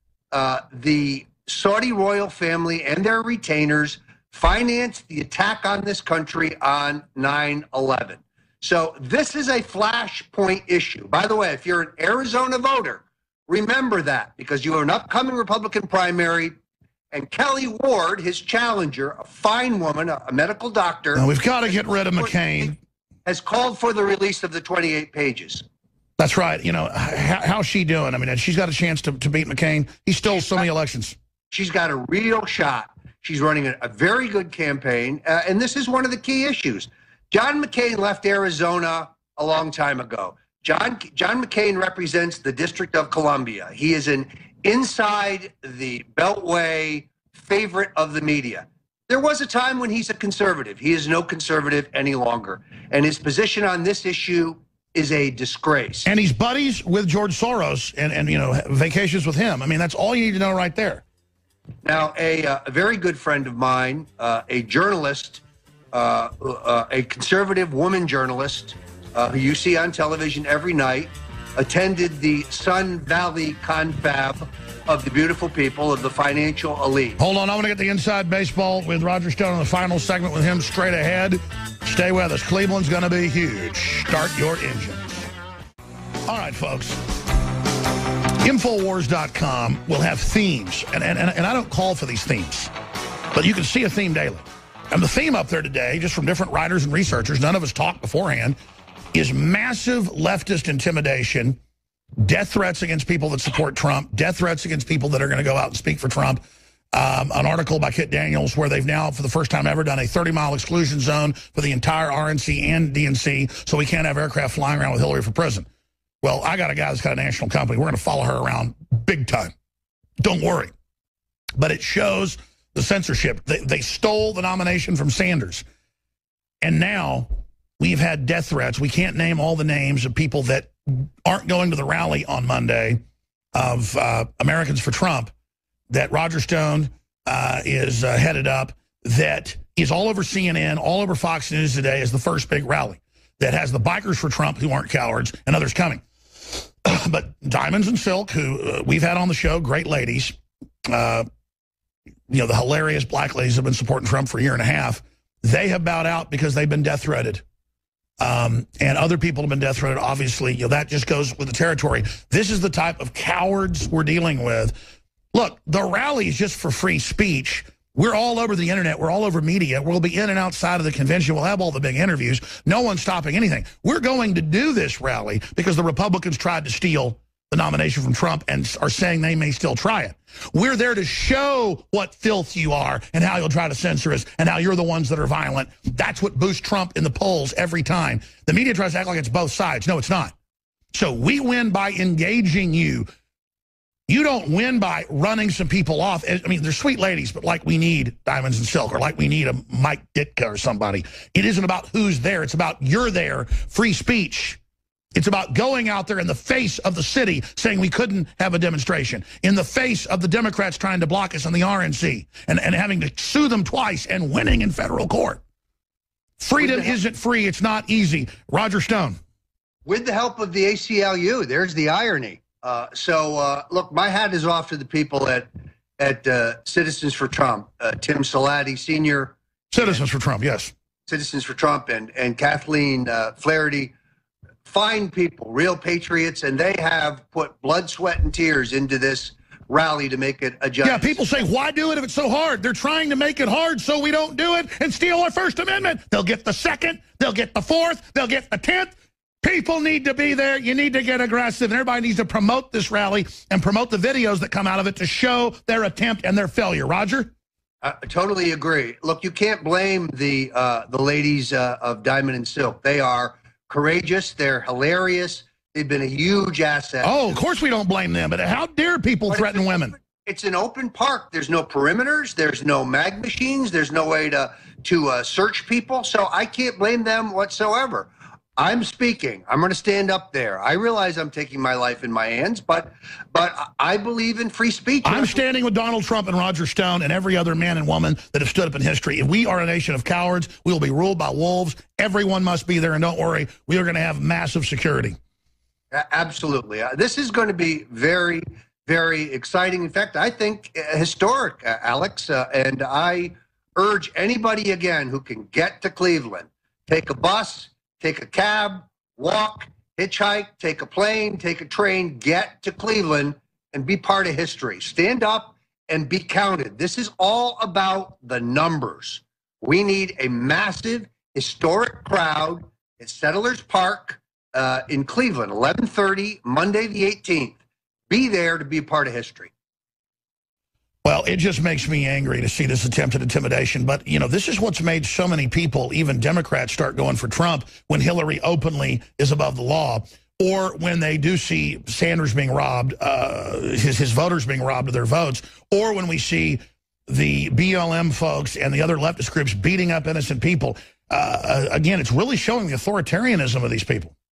S13: uh, the Saudi royal family and their retainers financed the attack on this country on nine eleven. So this is a flashpoint issue. By the way, if you're an Arizona voter, remember that, because you have an upcoming Republican primary, and Kelly Ward, his challenger, a fine woman, a, a medical doctor.
S1: Now, we've got to get rid of McCain.
S13: Has called for the release of the twenty-eight pages.
S1: That's right. You know, how, how's she doing? I mean, she's got a chance to, to beat McCain. He stole she's so got, many elections.
S13: She's got a real shot. She's running a, a very good campaign, uh, and this is one of the key issues. John McCain left Arizona a long time ago. John, John McCain represents the District of Columbia. He is an inside the Beltway favorite of the media. There was a time when he's a conservative. He is no conservative any longer. And his position on this issue is a disgrace.
S1: And he's buddies with George Soros and, and you know, vacations with him. I mean, that's all you need to know right there.
S13: Now, a, uh, a very good friend of mine, uh, a journalist, uh, uh, a conservative woman journalist uh, who you see on television every night, attended the Sun Valley confab of the beautiful people of the financial elite.
S1: Hold on, I want to get the inside baseball with Roger Stone in the final segment with him straight ahead. Stay with us. Cleveland's going to be huge. Start your engines. All right, folks. Infowars dot com will have themes, and, and, and I don't call for these themes, but you can see a theme daily. And the theme up there today, just from different writers and researchers, none of us talked beforehand, is massive leftist intimidation, death threats against people that support Trump, death threats against people that are going to go out and speak for Trump. Um, an article by Kit Daniels where they've now, for the first time ever, done a thirty-mile exclusion zone for the entire R N C and D N C, so we can't have aircraft flying around with Hillary for president. Well, I got a guy that's got a national company. We're going to follow her around big time. Don't worry. But it shows the censorship. They, they stole the nomination from Sanders. And now we've had death threats. We can't name all the names of people that aren't going to the rally on Monday of uh, Americans for Trump that Roger Stone uh, is uh, headed up, that is all over C N N, all over Fox News today as the first big rally that has the bikers for Trump who aren't cowards and others coming. But Diamonds and Silk, who uh, we've had on the show, great ladies, uh, you know, the hilarious black ladies have been supporting Trump for a year and a half. They have bowed out because they've been death threatened. Um, and other people have been death threatened, obviously. You know, that just goes with the territory. This is the type of cowards we're dealing with. Look, the rally is just for free speech. We're all over the internet. We're all over media. We'll be in and outside of the convention. We'll have all the big interviews. No one's stopping anything. We're going to do this rally because the Republicans tried to steal the nomination from Trump and are saying they may still try it. We're there to show what filth you are and how you'll try to censor us and how you're the ones that are violent. That's what boosts Trump in the polls every time. The media tries to act like it's both sides. No, it's not. So we win by engaging you. You don't win by running some people off. I mean, they're sweet ladies, but like we need Diamonds and Silk or like we need a Mike Ditka or somebody. It isn't about who's there. It's about you're there, free speech. It's about going out there in the face of the city saying we couldn't have a demonstration, in the face of the Democrats trying to block us on the R N C and, and having to sue them twice and winning in federal court. Freedom isn't free. It's not easy. Roger Stone.
S13: With the help of the A C L U, there's the irony. Uh, so, uh, look, my hat is off to the people at at uh, Citizens for Trump, uh, Tim Salati, Senior.
S1: Citizens and, for Trump, yes.
S13: Citizens for Trump and, and Kathleen uh, Flaherty. Fine people, real patriots, and they have put blood, sweat, and tears into this rally to make it a justice.
S1: Yeah, people say, why do it if it's so hard? They're trying to make it hard so we don't do it and steal our First Amendment. They'll get the second, they'll get the fourth, they'll get the tenth. People need to be there. You need to get aggressive. And everybody needs to promote this rally and promote the videos that come out of it to show their attempt and their failure. Roger?
S13: I totally agree. Look, you can't blame the uh, the ladies uh, of Diamond and Silk. They are courageous. They're hilarious. They've been a huge asset.
S1: Oh, of course we don't blame them. But how dare people but threaten women?
S13: It's an open park. There's no perimeters. There's no mag machines. There's no way to, to uh, search people. So I can't blame them whatsoever. I'm speaking. I'm going to stand up there. I realize I'm taking my life in my hands, but but I believe in free speech.
S1: I'm standing with Donald Trump and Roger Stone and every other man and woman that have stood up in history. If we are a nation of cowards, we will be ruled by wolves. Everyone must be there, and don't worry, we are going to have massive security.
S13: Absolutely. Uh, this is going to be very, very exciting. In fact, I think uh, historic, uh, Alex, uh, and I urge anybody, again, who can get to Cleveland, take a bus, take a cab, walk, hitchhike, take a plane, take a train, get to Cleveland and be part of history. Stand up and be counted. This is all about the numbers. We need a massive, historic crowd at Settlers Park uh, in Cleveland, eleven thirty, Monday the eighteenth. Be there to be a part of history.
S1: Well, it just makes me angry to see this attempted intimidation. But, you know, this is what's made so many people, even Democrats, start going for Trump when Hillary openly is above the law, or when they do see Sanders being robbed, uh, his, his voters being robbed of their votes, or when we see the B L M folks and the other leftist groups beating up innocent people. Uh, again, it's really showing the authoritarianism of these people.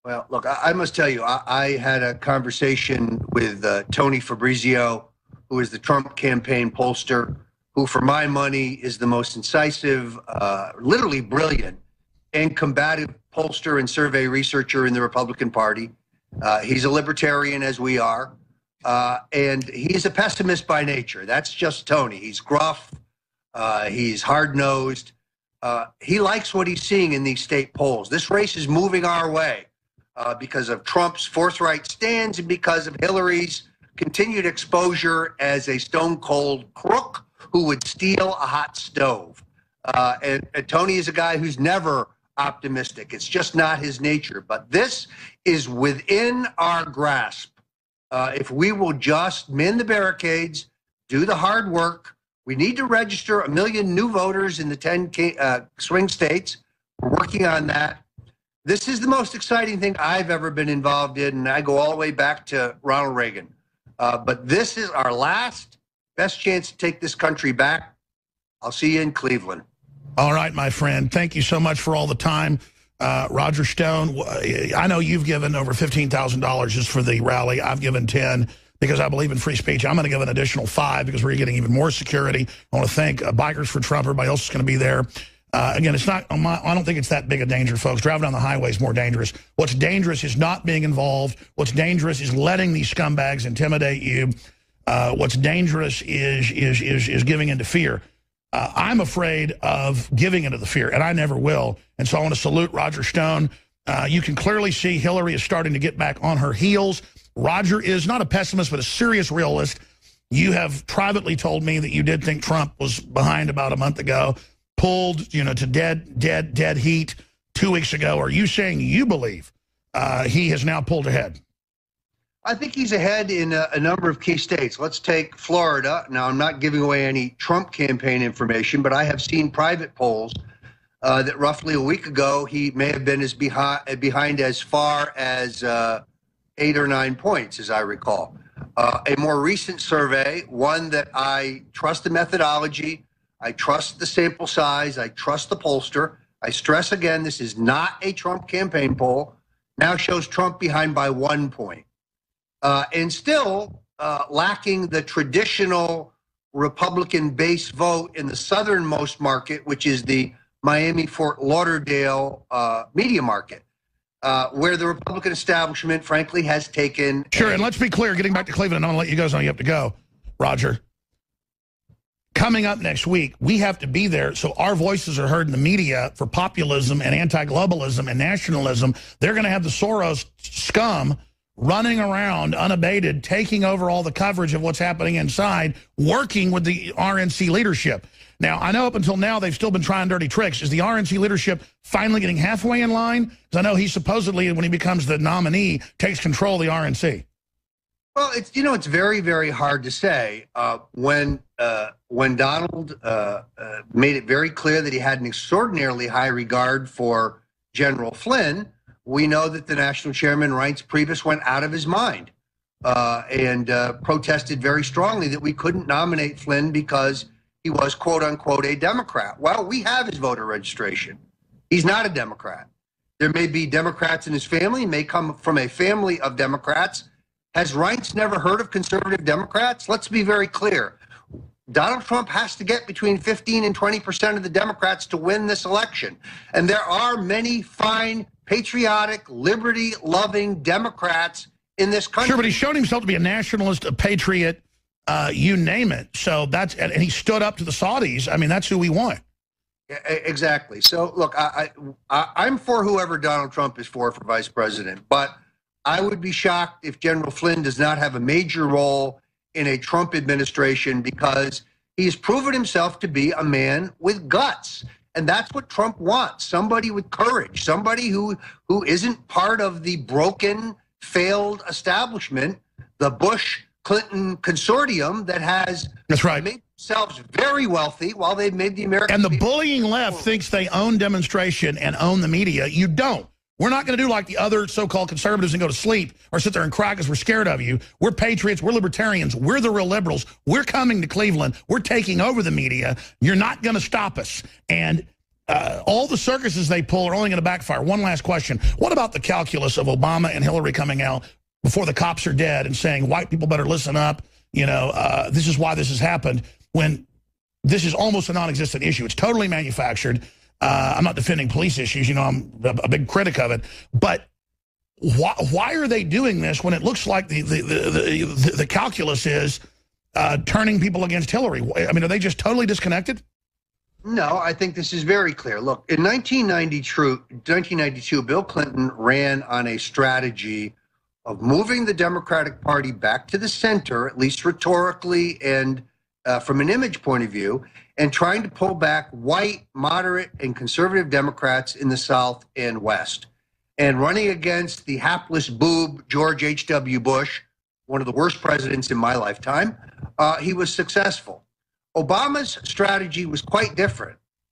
S13: Well, look, I, I must tell you, I, I had a conversation with uh, Tony Fabrizio, who is the Trump campaign pollster, who, for my money, is the most incisive, uh, literally brilliant, and combative pollster and survey researcher in the Republican Party. Uh, he's a libertarian, as we are, uh, and he's a pessimist by nature. That's just Tony. He's gruff. Uh, he's hard-nosed. Uh, he likes what he's seeing in these state polls. This race is moving our way uh, because of Trump's forthright stands and because of Hillary's continued exposure as a stone-cold crook who would steal a hot stove. Uh, and, and Tony is a guy who's never optimistic. It's just not his nature. But this is within our grasp. Uh, if we will just mend the barricades, do the hard work. We need to register a million new voters in the ten uh, swing states. We're working on that. This is the most exciting thing I've ever been involved in, and I go all the way back to Ronald Reagan. Uh, but this is our last best chance to take this country back. I'll see you in Cleveland.
S1: All right, my friend. Thank you so much for all the time. Uh, Roger Stone, I know you've given over fifteen thousand dollars just for the rally. I've given ten because I believe in free speech. I'm going to give an additional five because we're getting even more security. I want to thank uh, Bikers for Trump. Everybody else is going to be there. Uh, again, it's not. I don't think it's that big a danger, folks. Driving down the highway is more dangerous. What's dangerous is not being involved. What's dangerous is letting these scumbags intimidate you. Uh, what's dangerous is is is is giving into fear. Uh, I'm afraid of giving into the fear, and I never will. And so I want to salute Roger Stone. Uh, you can clearly see Hillary is starting to get back on her heels. Roger is not a pessimist, but a serious realist. You have privately told me that you did think Trump was behind about a month ago, pulled, you know, to dead, dead, dead heat two weeks ago. Are you saying you believe uh, he has now pulled ahead?
S13: I think he's ahead in a, a number of key states. Let's take Florida. Now, I'm not giving away any Trump campaign information, but I have seen private polls uh, that roughly a week ago he may have been as behind, behind as far as uh, eight or nine points, as I recall. Uh, a more recent survey, one that I trust the methodology, I trust the sample size, I trust the pollster. I stress again, this is not a Trump campaign poll, now shows Trump behind by one point. Uh, and still uh, lacking the traditional Republican base vote in the southernmost market, which is the Miami-Fort Lauderdale uh, media market, uh, where the Republican establishment, frankly, has taken...
S1: Sure, and let's be clear, getting back to Cleveland, I'm going to let you guys know you have to go, Roger. Coming up next week, we have to be there so our voices are heard in the media for populism and anti-globalism and nationalism. They're going to have the Soros scum running around unabated, taking over all the coverage of what's happening inside, working with the R N C leadership. Now, I know up until now they've still been trying dirty tricks. Is the R N C leadership finally getting halfway in line? Because I know he supposedly, when he becomes the nominee, takes control of the R N C.
S13: Well, it's, you know, it's very, very hard to say. Uh, when uh, when Donald uh, uh, made it very clear that he had an extraordinarily high regard for General Flynn, we know that the national chairman, Reince Priebus, went out of his mind uh, and uh, protested very strongly that we couldn't nominate Flynn because he was, quote unquote, a Democrat. Well, we have his voter registration. He's not a Democrat. There may be Democrats in his family, may come from a family of Democrats. Has Reince never heard of conservative Democrats? Let's be very clear. Donald Trump has to get between fifteen and twenty percent of the Democrats to win this election. And there are many fine, patriotic, liberty-loving Democrats in this country.
S1: Sure, but he's shown himself to be a nationalist, a patriot, uh, you name it. So that's, and he stood up to the Saudis. I mean, that's who we want.
S13: Yeah, exactly. So, look, I, I, I'm for whoever Donald Trump is for for vice president, but I would be shocked if General Flynn does not have a major role in a Trump administration because he's proven himself to be a man with guts. And that's what Trump wants, somebody with courage, somebody who, who isn't part of the broken, failed establishment, the Bush-Clinton consortium that has
S1: that's right.
S13: made themselves very wealthy while they've made the American
S1: And the bullying left thinks they own demonstration and own the media. You don't. We're not going to do like the other so-called conservatives and go to sleep or sit there and cry because we're scared of you. We're patriots. We're libertarians. We're the real liberals. We're coming to Cleveland. We're taking over the media. You're not going to stop us. And uh, all the circuses they pull are only going to backfire. One last question. What about the calculus of Obama and Hillary coming out before the cops are dead and saying, white people better listen up, you know, uh, this is why this has happened, when this is almost a non-existent issue. It's totally manufactured. Uh, I'm not defending police issues. You know, I'm a, a big critic of it. But why, why are they doing this when it looks like the, the, the, the, the calculus is uh, turning people against Hillary? I mean, are they just totally disconnected?
S13: No, I think this is very clear. Look, in nineteen ninety-two, Bill Clinton ran on a strategy of moving the Democratic Party back to the center, at least rhetorically and uh, from an image point of view, and trying to pull back white, moderate, and conservative Democrats in the South and West. And running against the hapless boob, George H W Bush, one of the worst presidents in my lifetime, uh, he was successful. Obama's strategy was quite different.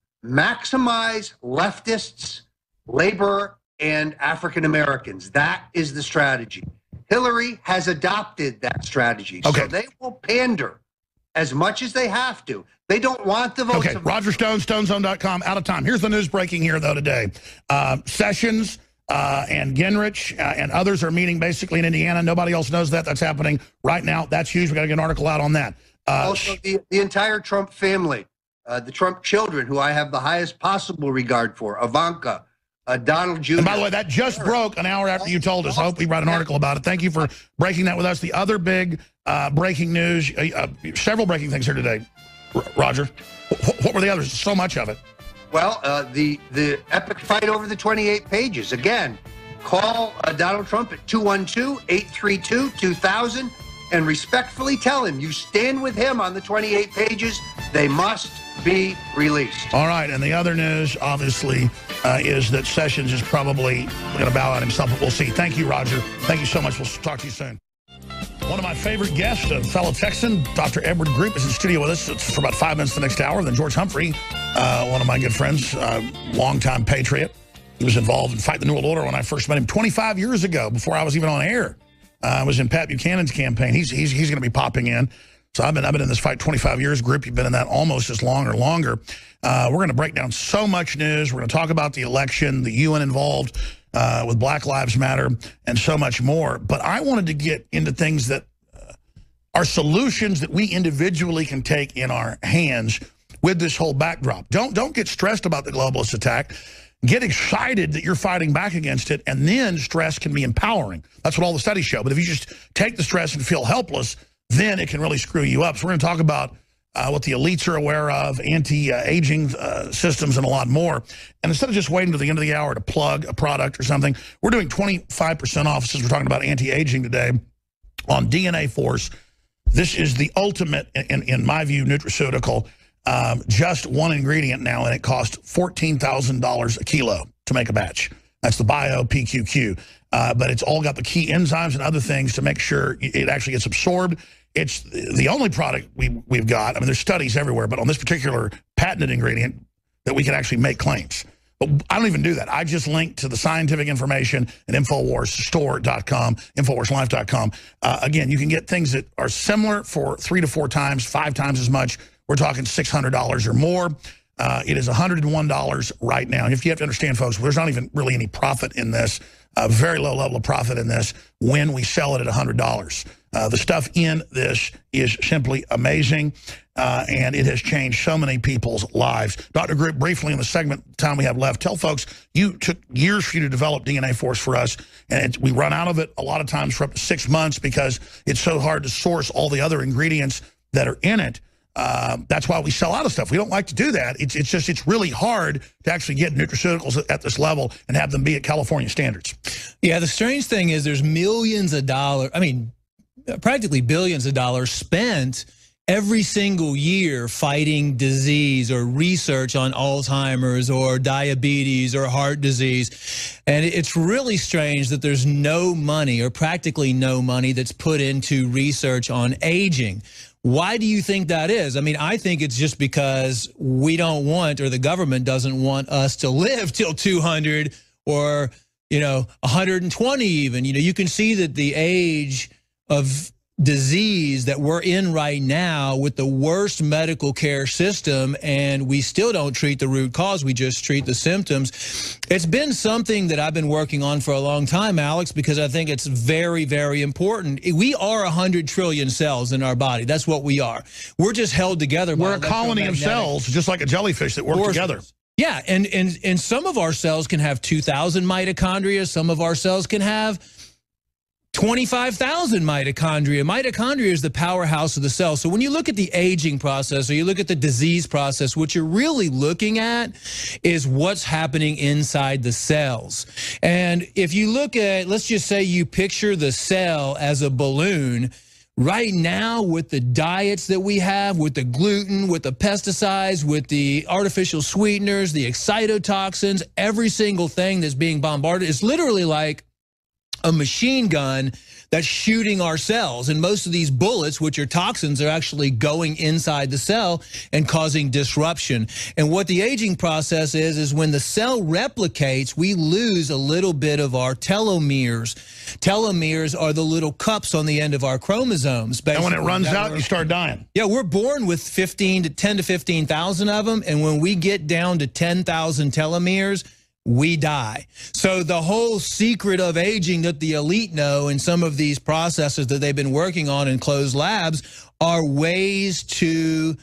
S13: Maximize leftists, labor, and African Americans. That is the strategy. Hillary has adopted that strategy.
S1: Okay.
S13: So they will pander as much as they have to. They don't want the votes.
S1: Okay,
S13: of
S1: Roger Stone, stone zone dot com, out of time. Here's the news breaking here, though, today. Uh, Sessions uh, and Gingrich uh, and others are meeting basically in Indiana. Nobody else knows that. That's happening right now. That's huge. we got to get an article out on that. Uh,
S13: also, the, the entire Trump family, uh, the Trump children, who I have the highest possible regard for, Ivanka, uh, Donald Junior
S1: And by the way, that just broke an hour after you told us. I hope we write an article about it. Thank you for breaking that with us. The other big uh, breaking news, uh, uh, several breaking things here today. R Roger, what, what were the others? So much of it.
S13: Well, uh, the, the epic fight over the twenty-eight pages. Again, call uh, Donald Trump at two one two, eight three two, two thousand and respectfully tell him you stand with him on the twenty-eight pages. They must be released.
S1: All right, and the other news, obviously, uh, is that Sessions is probably going to bow out himself, but we'll see. Thank you, Roger. Thank you so much. We'll talk to you soon. One of my favorite guests, a fellow Texan, Doctor Edward Group, is in studio with us for about five minutes the next hour. Then George Humphrey, uh, one of my good friends, uh, longtime patriot. He was involved in Fight the New World Order when I first met him twenty-five years ago, before I was even on air. Uh, I was in Pat Buchanan's campaign. He's he's he's going to be popping in. So I've been I've been in this Fight twenty-five years group. You've been in that almost as long or longer. Uh, we're going to break down so much news. We're going to talk about the election, the U N involved uh, with Black Lives Matter, and so much more. But I wanted to get into things that uh, are solutions that we individually can take in our hands with this whole backdrop. Don't don't get stressed about the globalist attack. Get excited that you're fighting back against it, and then stress can be empowering. That's what all the studies show. But if you just take the stress and feel helpless, then it can really screw you up. So we're going to talk about uh, what the elites are aware of, anti-aging uh, systems, and a lot more. And instead of just waiting to the end of the hour to plug a product or something, we're doing twenty-five percent off, since we're talking about anti-aging today, on D N A Force. This is the ultimate, in, in my view, nutraceutical. Um, just one ingredient now, and it costs fourteen thousand dollars a kilo to make a batch. That's the Bio P Q Q. Uh, but it's all got the key enzymes and other things to make sure it actually gets absorbed. It's the only product we, we've got. I mean, there's studies everywhere, but on this particular patented ingredient that we can actually make claims. But I don't even do that. I just link to the scientific information at Infowars Store dot com, Infowars Life dot com. Uh, again, you can get things that are similar for three to four times, five times as much. We're talking six hundred dollars or more. Uh, it is one hundred one dollars right now. If you have to understand, folks, there's not even really any profit in this, a very low level of profit in this when we sell it at one hundred dollars. Uh, the stuff in this is simply amazing, uh, and it has changed so many people's lives. Doctor Group, briefly in the segment time we have left, tell folks, you took years for you to develop D N A Force for us, and it's, we run out of it a lot of times for up to six months because it's so hard to source all the other ingredients that are in it. Uh, that's why we sell out of stuff. We don't like to do that. It's, it's just, it's really hard to actually get nutraceuticals at, at this level and have them be at California standards.
S14: Yeah, the strange thing is there's millions of dollars, I mean, practically billions of dollars spent every single year fighting disease or research on Alzheimer's or diabetes or heart disease. And it's really strange that there's no money or practically no money that's put into research on aging. Why do you think that is? I mean, I think it's just because we don't want, or the government doesn't want us to live till two hundred or, you know, one hundred twenty even. You know, you can see that the age of disease that we're in right now with the worst medical care system, and we still don't treat the root cause. We just treat the symptoms. It's been something that I've been working on for a long time, Alex, because I think it's very, very important. We are one hundred trillion cells in our body. That's what we are. We're just held together by
S1: We're a colony of cells, just like a jellyfish that work
S14: forces.
S1: together.
S14: Yeah, and, and, and some of our cells can have two thousand mitochondria. Some of our cells can have twenty-five thousand mitochondria. Mitochondria is the powerhouse of the cell. So when you look at the aging process or you look at the disease process, what you're really looking at is what's happening inside the cells. And if you look at, let's just say you picture the cell as a balloon. Right now, with the diets that we have, with the gluten, with the pesticides, with the artificial sweeteners, the excitotoxins, every single thing that's being bombarded is literally like a machine gun that's shooting our cells. And most of these bullets, which are toxins, are actually going inside the cell and causing disruption. And what the aging process is, is when the cell replicates, we lose a little bit of our telomeres. Telomeres are the little cups on the end of our chromosomes.
S1: And when it runs out, you start dying.
S14: Yeah, we're born with fifteen to ten to fifteen thousand of them. And when we get down to ten thousand telomeres, we die. So the whole secret of aging that the elite know and some of these processes that they've been working on in closed labs are ways to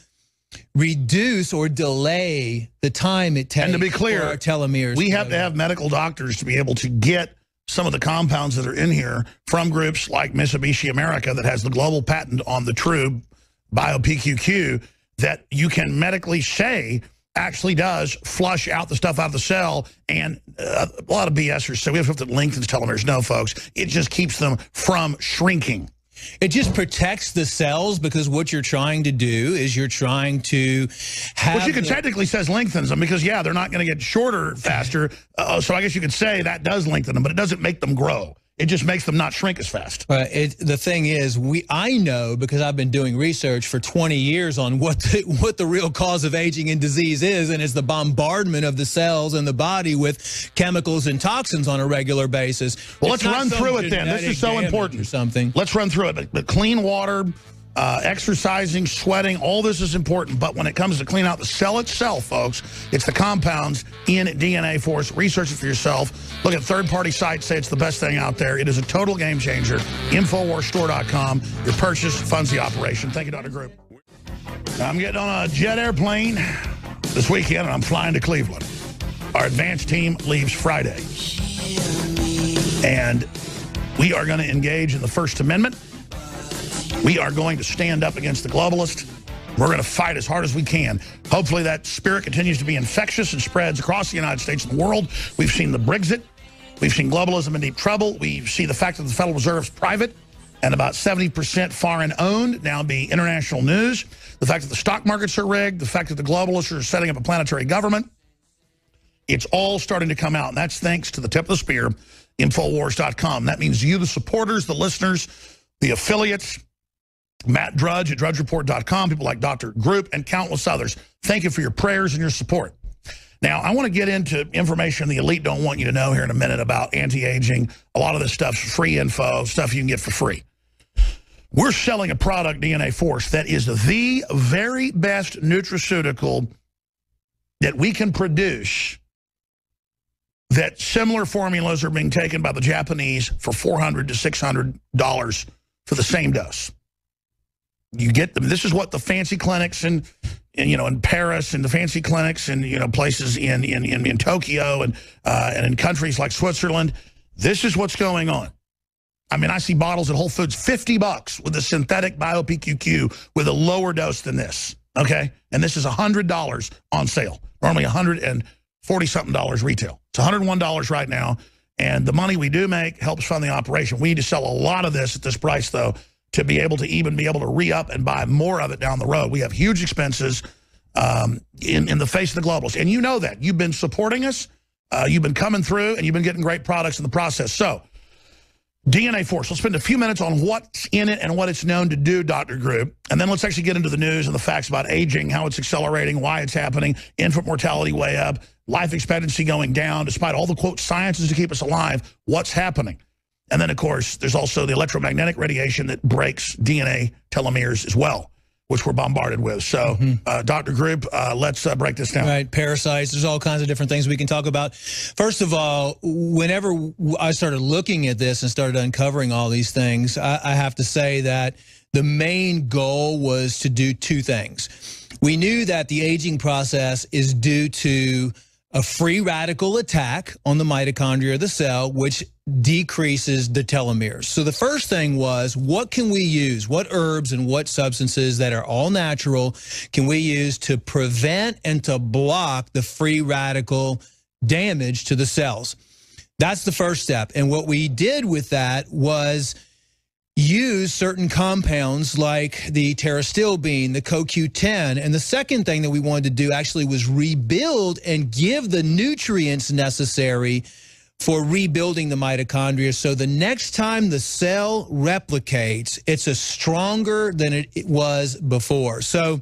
S14: reduce or delay the time it takes.
S1: And to be clear,
S14: for our telomeres.
S1: We have to have medical doctors to be able to get some of the compounds that are in here from groups like Mitsubishi America that has the global patent on the true bio-P Q Q that you can medically say actually does flush out the stuff out of the cell. And uh, a lot of BSers say we have to lengthen telomeres. No, folks, it just keeps them from shrinking.
S14: It just protects the cells because what you're trying to do is you're trying to have...
S1: Which you could technically says lengthens them because, yeah, they're not going to get shorter faster. Uh, so I guess you could say that does lengthen them, but it doesn't make them grow. It just makes them not shrink as fast.
S14: Uh, it, the thing is, we I know because I've been doing research for twenty years on what the, what the real cause of aging and disease is, and it's the bombardment of the cells and the body with chemicals and toxins on a regular basis.
S1: Well,
S14: it's
S1: let's run through it then. This is so important.
S14: Or something.
S1: Let's run through it. But, but clean water, uh, exercising, sweating, all this is important. But when it comes to clean out the cell itself, folks, it's the compounds in D N A Force. Research it for yourself. Look at third-party sites say it's the best thing out there. It is a total game changer. Infowars store dot com. Your purchase funds the operation. Thank you, Doctor Group. I'm getting on a jet airplane this weekend, and I'm flying to Cleveland. Our advanced team leaves Friday. And we are going to engage in the First Amendment. We are going to stand up against the globalists. We're going to fight as hard as we can. Hopefully that spirit continues to be infectious and spreads across the United States and the world. We've seen the Brexit. We've seen globalism in deep trouble. We see the fact that the Federal Reserve is private and about seventy percent foreign-owned now be international news. The fact that the stock markets are rigged. The fact that the globalists are setting up a planetary government. It's all starting to come out, and that's thanks to the tip of the spear, Infowars dot com. That means you, the supporters, the listeners, the affiliates, Matt Drudge at Drudge Report dot com, people like Doctor Group, and countless others. Thank you for your prayers and your support. Now, I want to get into information the elite don't want you to know here in a minute about anti-aging. A lot of this stuff's free info, stuff you can get for free. We're selling a product, D N A Force, that is the very best nutraceutical that we can produce, that similar formulas are being taken by the Japanese for four hundred to six hundred dollars for the same dose. You get them. This is what the fancy clinics in, in you know, in Paris and the fancy clinics and, you know, places in in in, in Tokyo and uh, and in countries like Switzerland. This is what's going on. I mean, I see bottles at Whole Foods, fifty bucks with a synthetic bio-P Q Q with a lower dose than this. Okay, and this is a hundred dollars on sale. Normally a hundred and forty something dollars retail. It's a hundred and one dollars right now, and the money we do make helps fund the operation. We need to sell a lot of this at this price, though, to be able to even be able to re-up and buy more of it down the road. We have huge expenses um, in, in the face of the globalists. And you know that. You've been supporting us. Uh, you've been coming through, and you've been getting great products in the process. So, D N A Force. Let's spend a few minutes on what's in it and what it's known to do, Doctor Group. And then let's actually get into the news and the facts about aging, how it's accelerating, why it's happening, infant mortality way up, life expectancy going down, despite all the, quote, sciences to keep us alive. What's happening? And then, of course, there's also the electromagnetic radiation that breaks D N A telomeres as well, which we're bombarded with. So, mm-hmm. uh, Doctor Group, uh, let's uh, break this down.
S14: Right, parasites, there's all kinds of different things we can talk about. First of all, whenever I started looking at this and started uncovering all these things, I, I have to say that the main goal was to do two things. We knew that the aging process is due to a free radical attack on the mitochondria of the cell, which decreases the telomeres. So the first thing was, what can we use? What herbs and what substances that are all natural can we use to prevent and to block the free radical damage to the cells? That's the first step. And what we did with that was use certain compounds like the pterostilbene, the C O Q ten, and the second thing that we wanted to do actually was rebuild and give the nutrients necessary for rebuilding the mitochondria, so the next time the cell replicates, it's a stronger than it was before. So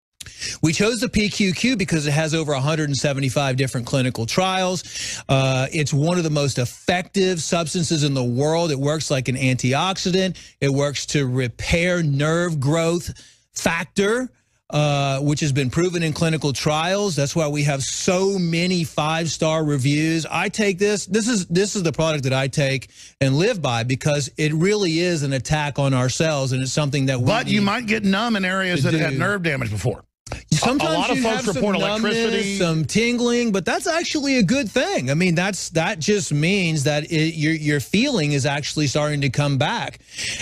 S14: we chose the P Q Q because it has over one hundred seventy-five different clinical trials. Uh, it's one of the most effective substances in the world. It works like an antioxidant. It works to repair nerve growth factor, uh, which has been proven in clinical trials. That's why we have so many five-star reviews. I take this. This is this is the product that I take and live by because it really is an attack on our cells, and it's something that we
S1: But you might get numb in areas that had nerve damage before.
S14: Sometimes
S1: a lot of
S14: you
S1: folks
S14: have
S1: report
S14: some
S1: electricity,
S14: numbness, some tingling, but that's actually a good thing. I mean, that's that just means that it, your your feeling is actually starting to come back.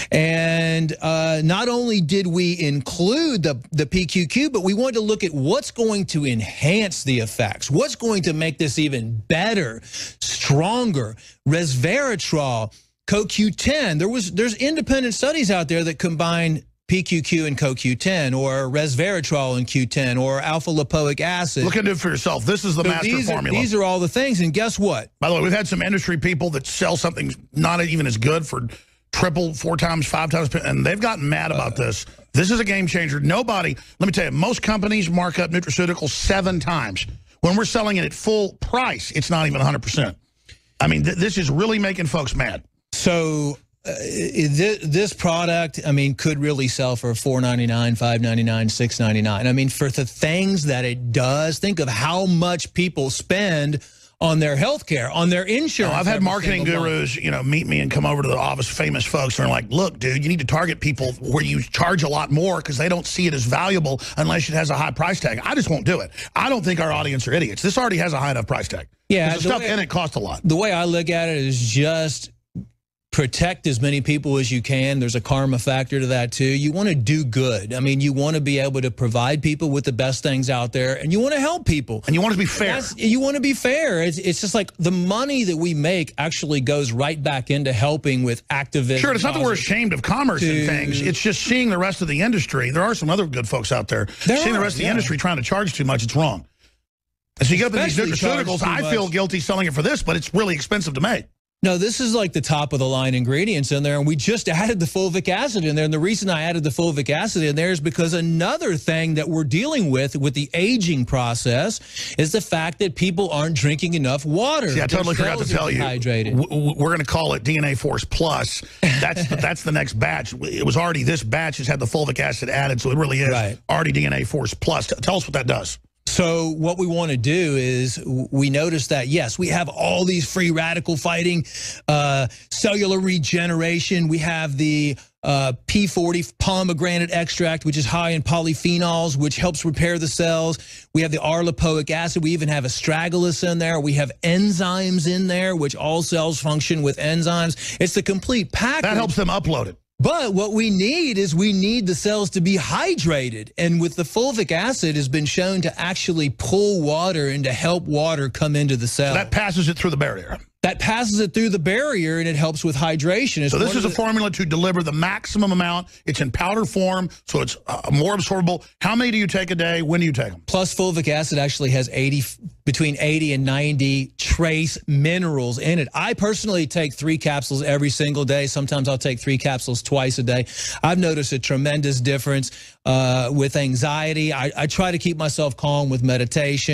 S14: And uh, not only did we include the the P Q Q, but we wanted to look at what's going to enhance the effects, what's going to make this even better, stronger. Resveratrol, C O Q ten. There was there's independent studies out there that combine P Q Q and C O Q ten, or resveratrol and Q ten, or alpha lipoic acid.
S1: Look into it for yourself. This is the
S14: so
S1: master
S14: these
S1: formula.
S14: Are, these are all the things, and guess what?
S1: By the way, we've had some industry people that sell something not even as good for triple, four times, five times, and they've gotten mad about uh, this. This is a game changer. Nobody, let me tell you, most companies mark up nutraceuticals seven times. When we're selling it at full price, it's not even one hundred percent. I mean, th this is really making folks mad.
S14: So Uh, this, this product, I mean, could really sell for four ninety-nine, five ninety-nine, six ninety-nine. I mean, for the things that it does, think of how much people spend on their health care, on their insurance.
S1: Oh, I've had marketing gurus, you know, meet me and come over to the office, famous folks, and are like, look, dude, you need to target people where you charge a lot more because they don't see it as valuable unless it has a high price tag. I just won't do it. I don't think our audience are idiots. This already has a high enough price tag.
S14: Yeah.
S1: The, the stuff way, in it costs a lot.
S14: The way I look at it is just protect as many people as you can. There's a karma factor to that too. You want to do good. I mean, you want to be able to provide people with the best things out there, and you want to help people.
S1: And you want to be fair.
S14: That's, you want to be fair. It's, it's just like the money that we make actually goes right back into helping with activism.
S1: Sure, it's not that we're ashamed of commerce and things. It's just seeing the rest of the industry. There are some other good folks out there. there seeing are, the rest of the yeah. industry trying to charge too much, it's wrong. And so you get up in these nutraceuticals, I feel guilty selling it for this, but it's really expensive to make.
S14: No, this is like the top of the line ingredients in there, and we just added the fulvic acid in there. And the reason I added the fulvic acid in there is because another thing that we're dealing with with the aging process is the fact that people aren't drinking enough water.
S1: See, I totally forgot to tell you.
S14: Hydrated.
S1: We're going to call it D N A Force Plus. That's the, that's the next batch. It was already, this batch has had the fulvic acid added, so it really is right. already D N A Force Plus. Tell us what that does.
S14: So what we want to do is we notice that, yes, we have all these free radical fighting, uh, cellular regeneration. We have the uh, P forty pomegranate extract, which is high in polyphenols, which helps repair the cells. We have the R-lipoic acid. We even have astragalus in there. We have enzymes in there, which all cells function with enzymes. It's the complete package.
S1: That helps them upload it.
S14: But what we need is we need the cells to be hydrated. And with the fulvic acid has been shown to actually pull water and to help water come into the cell.
S1: So that passes it through the barrier.
S14: That passes it through the barrier, and it helps with hydration. It's
S1: so this is a formula to deliver the maximum amount. It's in powder form, so it's uh, more absorbable. How many do you take a day? When do you take them?
S14: Plus, fulvic acid actually has eighty, between eighty and ninety trace minerals in it. I personally take three capsules every single day. Sometimes I'll take three capsules twice a day. I've noticed a tremendous difference uh, with anxiety. I, I try to keep myself calm with meditation.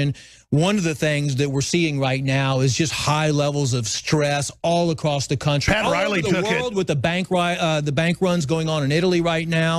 S14: one of the things that we're seeing right now is just high levels of stress all across the country.
S1: Pat
S14: all
S1: Riley
S14: over the
S1: took
S14: world
S1: it.
S14: with the bank, uh, the bank runs going on in Italy right now.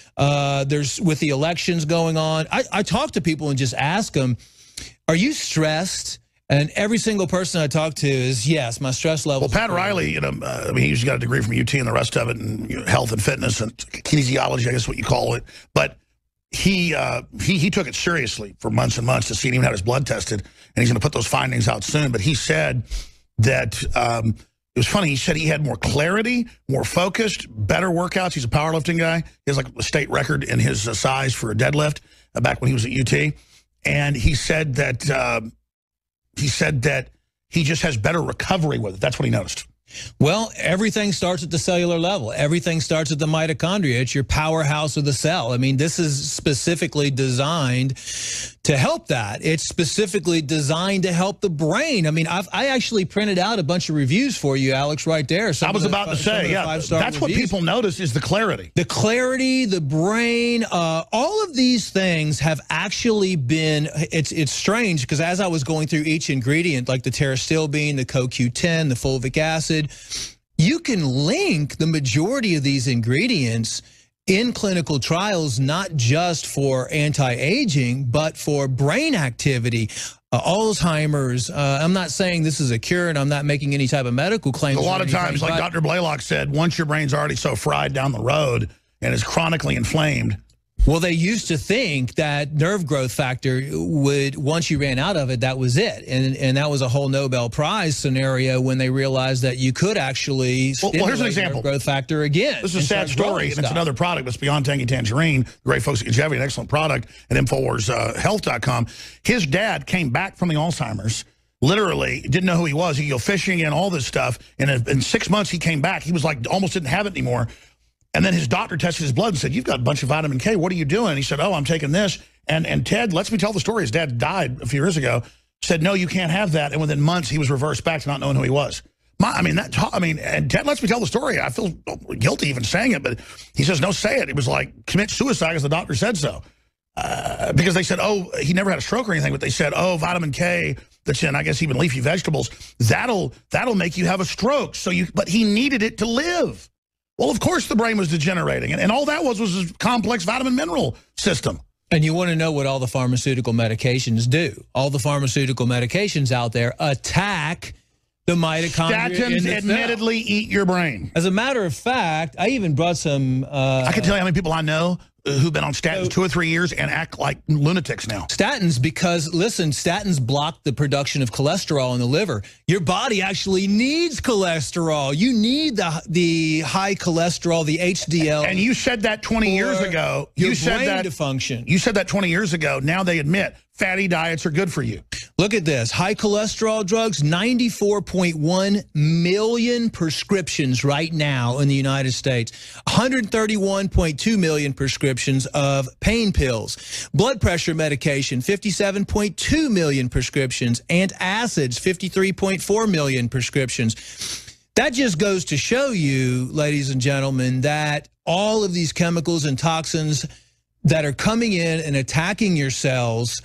S14: Uh, there's with the elections going on. I, I talk to people and just ask them, are you stressed? And every single person I talk to is, yes, my stress level.
S1: Well, Pat Riley, you know, uh, I mean, he's got a degree from U T and the rest of it, and you know, health and fitness and kinesiology, I guess what you call it. But he, uh, he he took it seriously for months and months to see, and even had his blood tested, and he's going to put those findings out soon. But he said that um, it was funny. He said he had more clarity, more focused, better workouts. He's a powerlifting guy. He has like a state record in his uh, size for a deadlift uh, back when he was at U T. And he said that uh, he said that he just has better recovery with it. That's what he noticed.
S14: Well, everything starts at the cellular level. Everything starts at the mitochondria. It's your powerhouse of the cell. I mean, this is specifically designed to help that. It's specifically designed to help the brain. I mean, I've, I actually printed out a bunch of reviews for you, Alex, right there. Some
S1: I was
S14: the,
S1: about to say, yeah, that's
S14: reviews.
S1: what people notice is the clarity.
S14: The clarity, the brain, uh, all of these things have actually been, it's it's strange because as I was going through each ingredient, like the pterostilbene, the co Q ten, the fulvic acid, you can link the majority of these ingredients in clinical trials, not just for anti-aging, but for brain activity, uh, Alzheimer's. Uh, I'm not saying this is a cure, and I'm not making any type of medical claims.
S1: A lot of
S14: anything,
S1: times, like Doctor Blaylock said, once your brain's already so fried down the road and is chronically inflamed.
S14: Well, they used to think that nerve growth factor would, once you ran out of it, that was it. And and that was a whole Nobel Prize scenario when they realized that you could actually
S1: Well,
S14: stimulate
S1: well here's an example.
S14: nerve growth factor again.
S1: This is a sad story, and it's another product, but it's Beyond Tangy Tangerine. The great folks at Congevi, an excellent product at Infowars Health dot com. His dad came back from the Alzheimer's, literally didn't know who he was. He'd go fishing and all this stuff. And in, in six months, he came back. He was like, almost didn't have it anymore. And then his doctor tested his blood and said, you've got a bunch of vitamin K. What are you doing? He said, oh, I'm taking this. And and Ted lets me tell the story. His dad died a few years ago. Said, no, you can't have that. And within months, he was reversed back to not knowing who he was. My, I mean, that. I mean, and Ted lets me tell the story. I feel guilty even saying it, but he says, no, say it. It was like, commit suicide because the doctor said so. Uh, because they said, oh, he never had a stroke or anything, but they said, oh, vitamin K that's in, I guess, even leafy vegetables, that'll that'll make you have a stroke. So you, but he needed it to live. Well, of course the brain was degenerating, and, and all that was was a complex vitamin mineral system.
S14: And you want to know what all the pharmaceutical medications do. All the pharmaceutical medications out there attack the mitochondria.
S1: Statins
S14: in the
S1: admittedly
S14: cell.
S1: eat your brain.
S14: As a matter of fact, I even brought some... Uh,
S1: I can tell you how many people I know who've been on statins so, two or three years and act like lunatics now.
S14: Statins, because, listen, statins block the production of cholesterol in the liver. Your body actually needs cholesterol. You need the the high cholesterol, the H D L.
S1: And you said that twenty years ago.
S14: Your
S1: you said
S14: brain
S1: that
S14: to function.
S1: You said that twenty years ago. Now they admit fatty diets are good for you.
S14: Look at this. High cholesterol drugs, ninety-four point one million prescriptions right now in the United States. one hundred thirty-one point two million prescriptions of pain pills. Blood pressure medication, fifty-seven point two million prescriptions. Antacids, fifty-three point four million prescriptions. That just goes to show you, ladies and gentlemen, that all of these chemicals and toxins that are coming in and attacking your cells,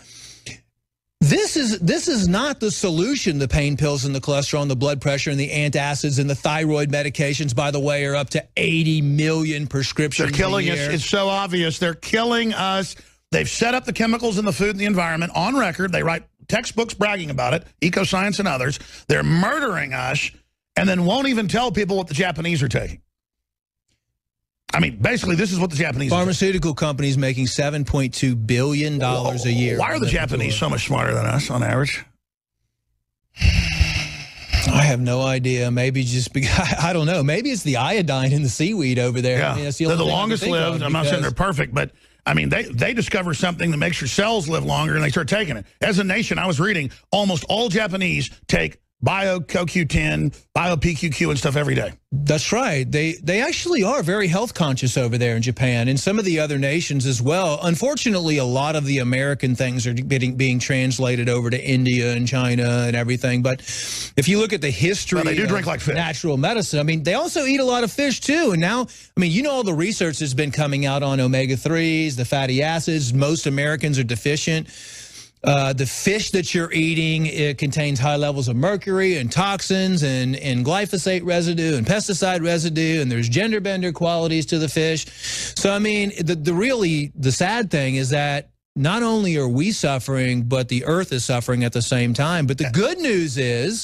S14: This is this is not the solution. The pain pills and the cholesterol and the blood pressure and the antacids and the thyroid medications, by the way, are up to eighty million prescriptions.
S1: They're killing
S14: a
S1: us.
S14: year.
S1: It's so obvious. They're killing us. They've set up the chemicals in the food and the environment on record. They write textbooks bragging about it, Ecoscience and others. They're murdering us and then won't even tell people what the Japanese are taking. I mean, basically, this is what the Japanese
S14: Pharmaceutical companies making seven point two billion dollars a year.
S1: Why are the Japanese so much smarter than us on average?
S14: I have no idea. Maybe just because, I don't know. Maybe it's the iodine in the seaweed over there.
S1: Yeah,
S14: I mean, that's the
S1: they're
S14: only
S1: the
S14: thing I can
S1: longest
S14: think of
S1: lived. I'm not saying
S14: because-
S1: they're perfect, but I mean, they, they discover something that makes your cells live longer and they start taking it. As a nation, I was reading, almost all Japanese take bio C O Q ten, bio P Q Q and stuff every day.
S14: That's right. They they actually are very health conscious over there in Japan and some of the other nations as well. Unfortunately, a lot of the American things are getting, being translated over to India and China and everything. But if you look at the history
S1: well, they do
S14: of
S1: drink like fish.
S14: natural medicine, I mean, they also eat a lot of fish too. And now, I mean, you know all the research that's been coming out on omega threes, the fatty acids. Most Americans are deficient. Uh, the fish that you're eating, it contains high levels of mercury and toxins and, and glyphosate residue and pesticide residue, and there's gender bender qualities to the fish. So, I mean, the, the really, the sad thing is that not only are we suffering, but the earth is suffering at the same time. But the good news is,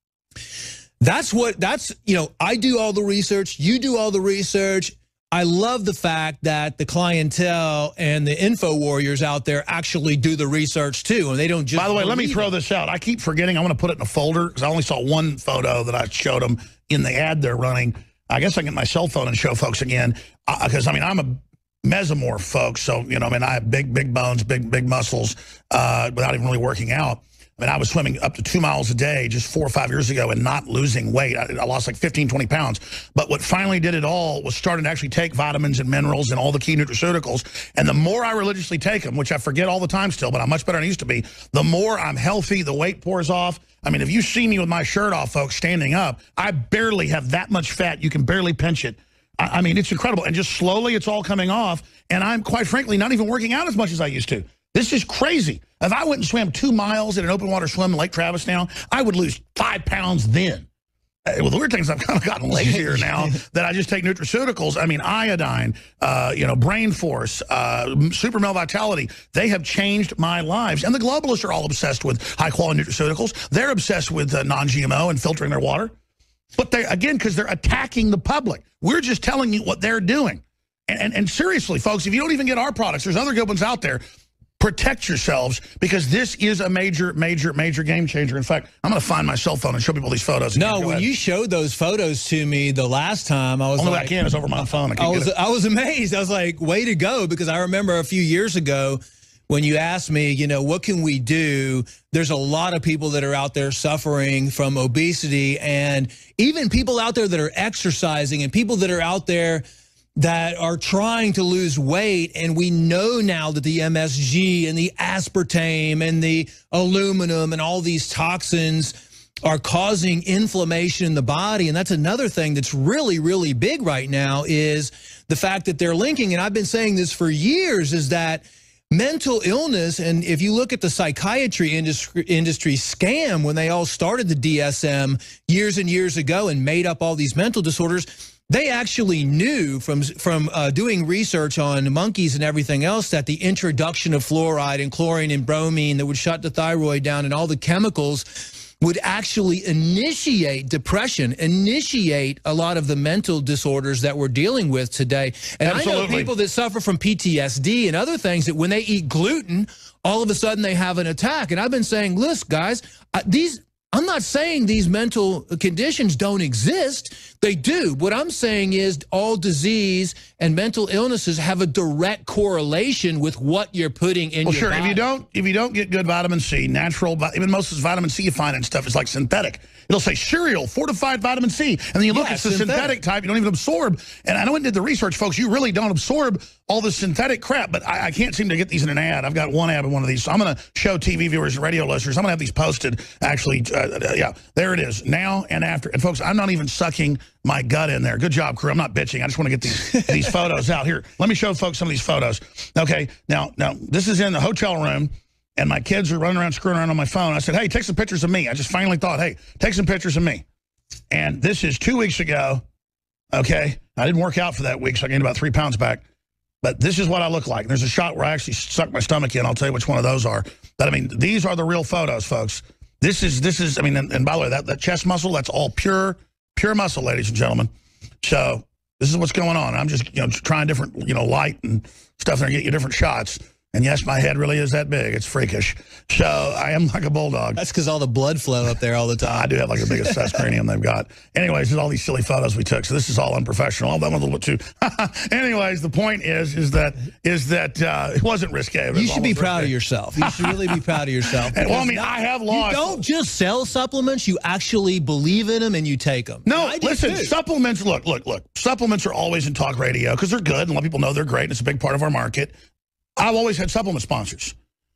S14: that's what, that's, you know, I do all the research, you do all the research. I love the fact that the clientele and the info warriors out there actually do the research too, and they don't just.
S1: By the way, let me throw
S14: it.
S1: this out. I keep forgetting. I'm going to put it in a folder because I only saw one photo that I showed them in the ad they're running. I guess I can get my cell phone and show folks again because uh, I mean I'm a mesomorph, folks. So you know, I mean I have big, big bones, big, big muscles uh, without even really working out. I mean, I was swimming up to two miles a day just four or five years ago and not losing weight. I, I lost like fifteen, twenty pounds. But what finally did it all was starting to actually take vitamins and minerals and all the key nutraceuticals. And the more I religiously take them, which I forget all the time still, but I'm much better than I used to be, the more I'm healthy, the weight pours off. I mean, if you see me with my shirt off, folks, standing up, I barely have that much fat. You can barely pinch it. I, I mean, it's incredible. And just slowly it's all coming off. And I'm, quite frankly, not even working out as much as I used to. This is crazy. If I went and swam two miles in an open water swim in Lake Travis now, I would lose five pounds then. Uh, well, the weird thing is I've kind of gotten lazier now that I just take nutraceuticals. I mean, iodine, uh, you know, brain force, uh, super male vitality. They have changed my lives. And the globalists are all obsessed with high-quality nutraceuticals. They're obsessed with uh, non G M O and filtering their water. But, they again, because they're attacking the public. We're just telling you what they're doing. And, and, and seriously, folks, if you don't even get our products, there's other good ones out there. Protect yourselves because this is a major, major, major game changer. In fact, I'm going to find my cell phone and show people these photos.
S14: No, when you showed those photos to me the last time, I was
S1: Only
S14: like,
S1: way I can is over my phone. I, can't
S14: I was,
S1: get it.
S14: I was amazed. I was like, way to go, because I remember a few years ago when you asked me, you know, what can we do? There's a lot of people that are out there suffering from obesity, and even people out there that are exercising, and people that are out there that are trying to lose weight. And we know now that the M S G and the aspartame and the aluminum and all these toxins are causing inflammation in the body. And that's another thing that's really, really big right now, is the fact that they're linking, and I've been saying this for years, is that mental illness, and if you look at the psychiatry industry, industry scam when they all started the D S M years and years ago and made up all these mental disorders, they actually knew from, from uh, doing research on monkeys and everything else that the introduction of fluoride and chlorine and bromine that would shut the thyroid down and all the chemicals would actually initiate depression, initiate a lot of the mental disorders that we're dealing with today. And
S1: Absolutely.
S14: I know people that suffer from P T S D and other things that when they eat gluten, all of a sudden they have an attack. And I've been saying, listen, guys, uh, these... I'm not saying these mental conditions don't exist. They do. What I'm saying is all disease and mental illnesses have a direct correlation with what you're putting in
S1: well,
S14: your
S1: sure.
S14: body.
S1: If you don't, if you don't get good vitamin C, natural, even most of this vitamin C you find and stuff is like synthetic. It'll say cereal, fortified vitamin C. And then you look,
S14: Yeah,
S1: it's the
S14: synthetic.
S1: synthetic type. You don't even absorb. And I know I did the research, folks. You really don't absorb all the synthetic crap. But I, I can't seem to get these in an ad. I've got one ad in one of these. So I'm going to show T V viewers and radio listeners. I'm going to have these posted, actually. Uh, yeah, there it is, now and after. And, folks, I'm not even sucking my gut in there. Good job, crew. I'm not bitching. I just want to get these these photos out. Here, let me show folks some of these photos. Okay, now, now this is in the hotel room. And my kids are running around, screwing around on my phone. I said, hey, take some pictures of me. I just finally thought, hey, take some pictures of me. And this is two weeks ago, okay? I didn't work out for that week, so I gained about three pounds back. But this is what I look like. And there's a shot where I actually suck my stomach in. I'll tell you which one of those are. But, I mean, these are the real photos, folks. This is, this is. I mean, and, and by the way, that, that chest muscle, that's all pure, pure muscle, ladies and gentlemen. So this is what's going on. I'm just, you know, trying different, you know, light and stuff there and get you different shots. And yes, my head really is that big. It's freakish. So I am like a bulldog.
S14: That's because all the blood flow up there all the time.
S1: I do have like the biggest chest cranium they've got. Anyways, there's all these silly photos we took. So this is all unprofessional. Oh, that one a little bit too. Anyways, the point is, is that is that uh, it wasn't risque. It was
S14: you should be proud
S1: risque.
S14: of yourself. You should really be proud of yourself.
S1: And, well, I mean, I have lost.
S14: You don't just sell supplements. You actually believe in them and you take them.
S1: No, listen, too. supplements, look, look, look. Supplements are always in talk radio because they're good and a lot of people know they're great and it's a big part of our market. I've always had supplement sponsors,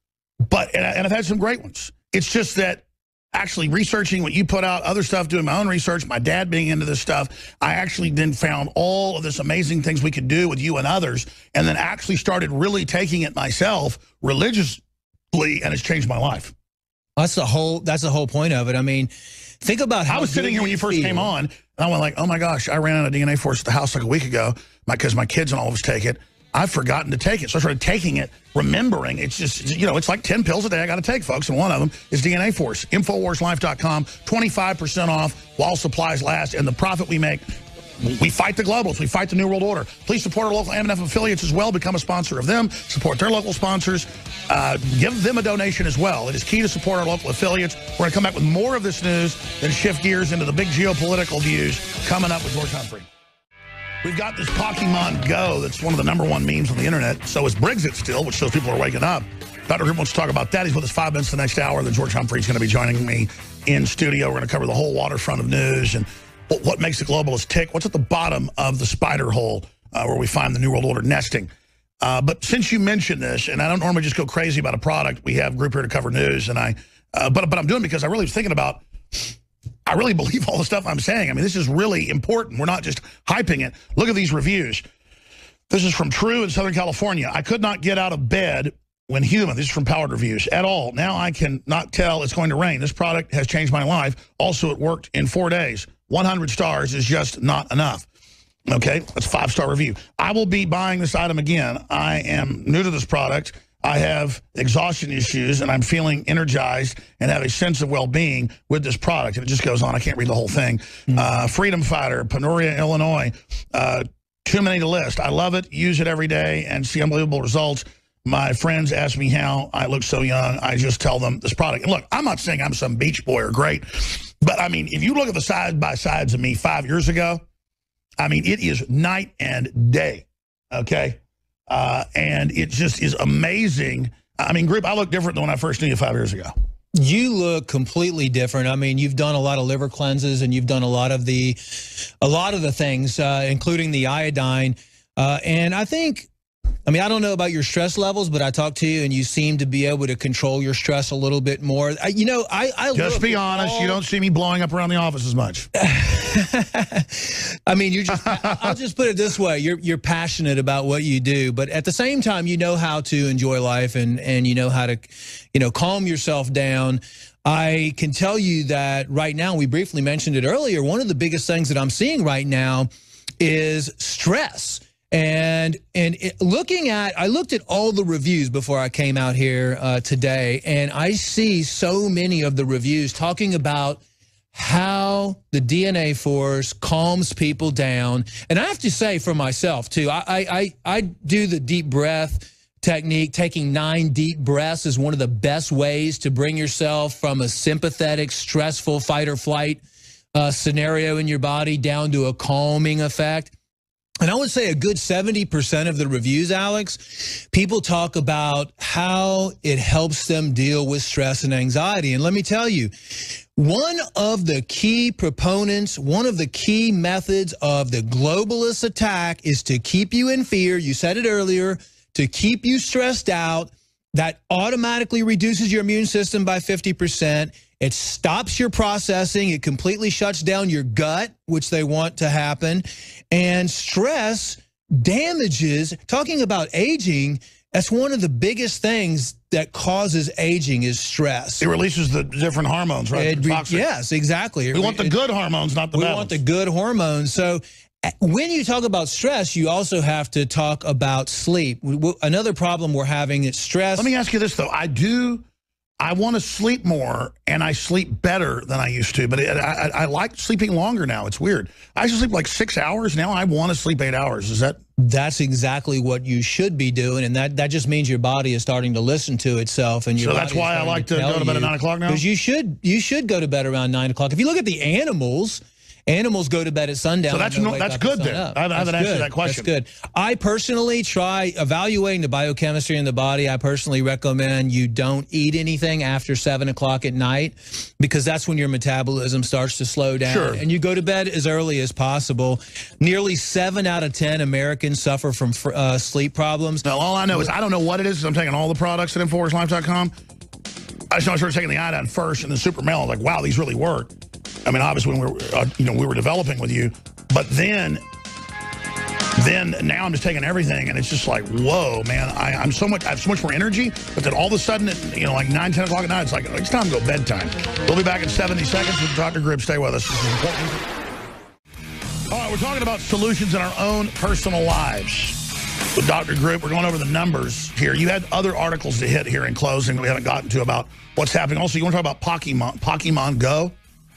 S1: but and, I, and I've had some great ones. It's just that actually researching what you put out, other stuff, doing my own research, my dad being into this stuff, I actually then found all of this amazing things we could do with you and others, and then actually started really taking it myself, religious, and it's changed my life.
S14: That's the whole. That's the whole point of it. I mean, think about how
S1: I was sitting here when you first
S14: feel.
S1: came on, and I went like, "Oh my gosh, I ran out of D N A Force at the house like a week ago because my, my kids and all of us take it. I've forgotten to take it, so I started taking it, remembering. It's just, you know, it's like ten pills a day I got to take, folks, and one of them is D N A Force. Infowars Life dot com, twenty-five percent off while supplies last, and the profit we make. We fight the globals. We fight the New World Order. Please support our local M and F affiliates as well. Become a sponsor of them. Support their local sponsors. Uh, give them a donation as well. It is key to support our local affiliates. We're going to come back with more of this news, then shift gears into the big geopolitical views coming up with George Humphrey. We've got this Pokemon Go that's one of the number one memes on the internet. So is Brexit still, which shows people are waking up. Doctor Grimm wants to talk about that. He's with us five minutes the next hour. Then George Humphrey's going to be joining me in studio. We're going to cover the whole waterfront of news and what makes the globalists tick. What's at the bottom of the spider hole uh, where we find the New World Order nesting? Uh, but since you mentioned this, and I don't normally just go crazy about a product, we have a group here to cover news, and I, uh, but but I'm doing it because I really was thinking about, I really believe all the stuff I'm saying. I mean, this is really important. We're not just hyping it. Look at these reviews. This is from True in Southern California. I could not get out of bed when human. This is from Powered Reviews. At all. Now I can not tell it's going to rain. This product has changed my life. Also, it worked in four days. one hundred stars is just not enough. Okay, that's a five-star review. I will be buying this item again. I am new to this product. I have exhaustion issues, and I'm feeling energized and have a sense of well-being with this product. And it just goes on. I can't read the whole thing. Mm-hmm. uh, Freedom Fighter, Peoria, Illinois. Uh, too many to list. I love it. Use it every day and see unbelievable results. My friends ask me how I look so young. I just tell them this product. And look, I'm not saying I'm some beach boy or great, but I mean, if you look at the side-by-sides of me five years ago, I mean, it is night and day, okay? Uh, and it just is amazing. I mean, group, I look different than when I first knew you five years ago.
S14: You look completely different. I mean, you've done a lot of liver cleanses, and you've done a lot of the, a lot of the things, uh, including the iodine. Uh, and I think, I mean, I don't know about your stress levels, but I talked to you, and you seem to be able to control your stress a little bit more. I, you know, I, I
S1: just be honest. All... You don't see me blowing up around the office as much.
S14: I mean, you just. I'll just put it this way: you're you're passionate about what you do, but at the same time, you know how to enjoy life, and and you know how to, you know, calm yourself down. I can tell you that right now, we briefly mentioned it earlier. One of the biggest things that I'm seeing right now is stress. And and it, looking at, I looked at all the reviews before I came out here uh, today, and I see so many of the reviews talking about how the D N A Force calms people down. And I have to say for myself, too, I, I, I do the deep breath technique. Taking nine deep breaths is one of the best ways to bring yourself from a sympathetic, stressful fight or flight uh, scenario in your body down to a calming effect. And I would say a good seventy percent of the reviews, Alex, people talk about how it helps them deal with stress and anxiety. And let me tell you, one of the key proponents, one of the key methods of the globalist attack is to keep you in fear. You said it earlier, to keep you stressed out. That automatically reduces your immune system by fifty percent. It stops your processing. It completely shuts down your gut, which they want to happen. And stress damages, talking about aging, that's one of the biggest things that causes aging is stress.
S1: It releases the different hormones, right?
S14: It, yes, exactly.
S1: We want the good hormones, not the bad
S14: We want the good hormones. So when you talk about stress, you also have to talk about sleep. Another problem we're having is stress.
S1: Let me ask you this, though. I do... I want to sleep more, and I sleep better than I used to, but it, I, I like sleeping longer now. It's weird. I used to sleep like six hours. Now I want to sleep eight hours. Is that?
S14: That's exactly what you should be doing, and that, that just means your body is starting to listen to itself. And your
S1: so that's why I like to, to go to bed at nine o'clock now?
S14: Because you should, you should go to bed around nine o'clock. If you look at the animals... Animals go to bed at sundown.
S1: So that's no, that's good then. I haven't, I haven't answered that question.
S14: That's good. I personally try evaluating the biochemistry in the body. I personally recommend you don't eat anything after seven o'clock at night because that's when your metabolism starts to slow down.
S1: Sure.
S14: And you go to bed as early as possible. Nearly seven out of ten Americans suffer from uh, sleep problems.
S1: No, all I know is I don't know what it is. I'm taking all the products at Infowars Life dot com. I just know I started taking the iodine first and the Super Male. I was like, wow, these really work. I mean, obviously, when we were, uh, you know, we were developing with you, but then then now I'm just taking everything, and it's just like, whoa, man, I, I'm so much, I have so much more energy, but then all of a sudden, at, you know, like nine, ten o'clock at night, it's like, it's time to go bedtime. We'll be back in seventy seconds with Doctor Grib. Stay with us. This is important. All right, we're talking about solutions in our own personal lives with Doctor Grib. We're going over the numbers here. You had other articles to hit here in closing that we haven't gotten to about what's happening. Also, you want to talk about Pokemon, Pokemon Go?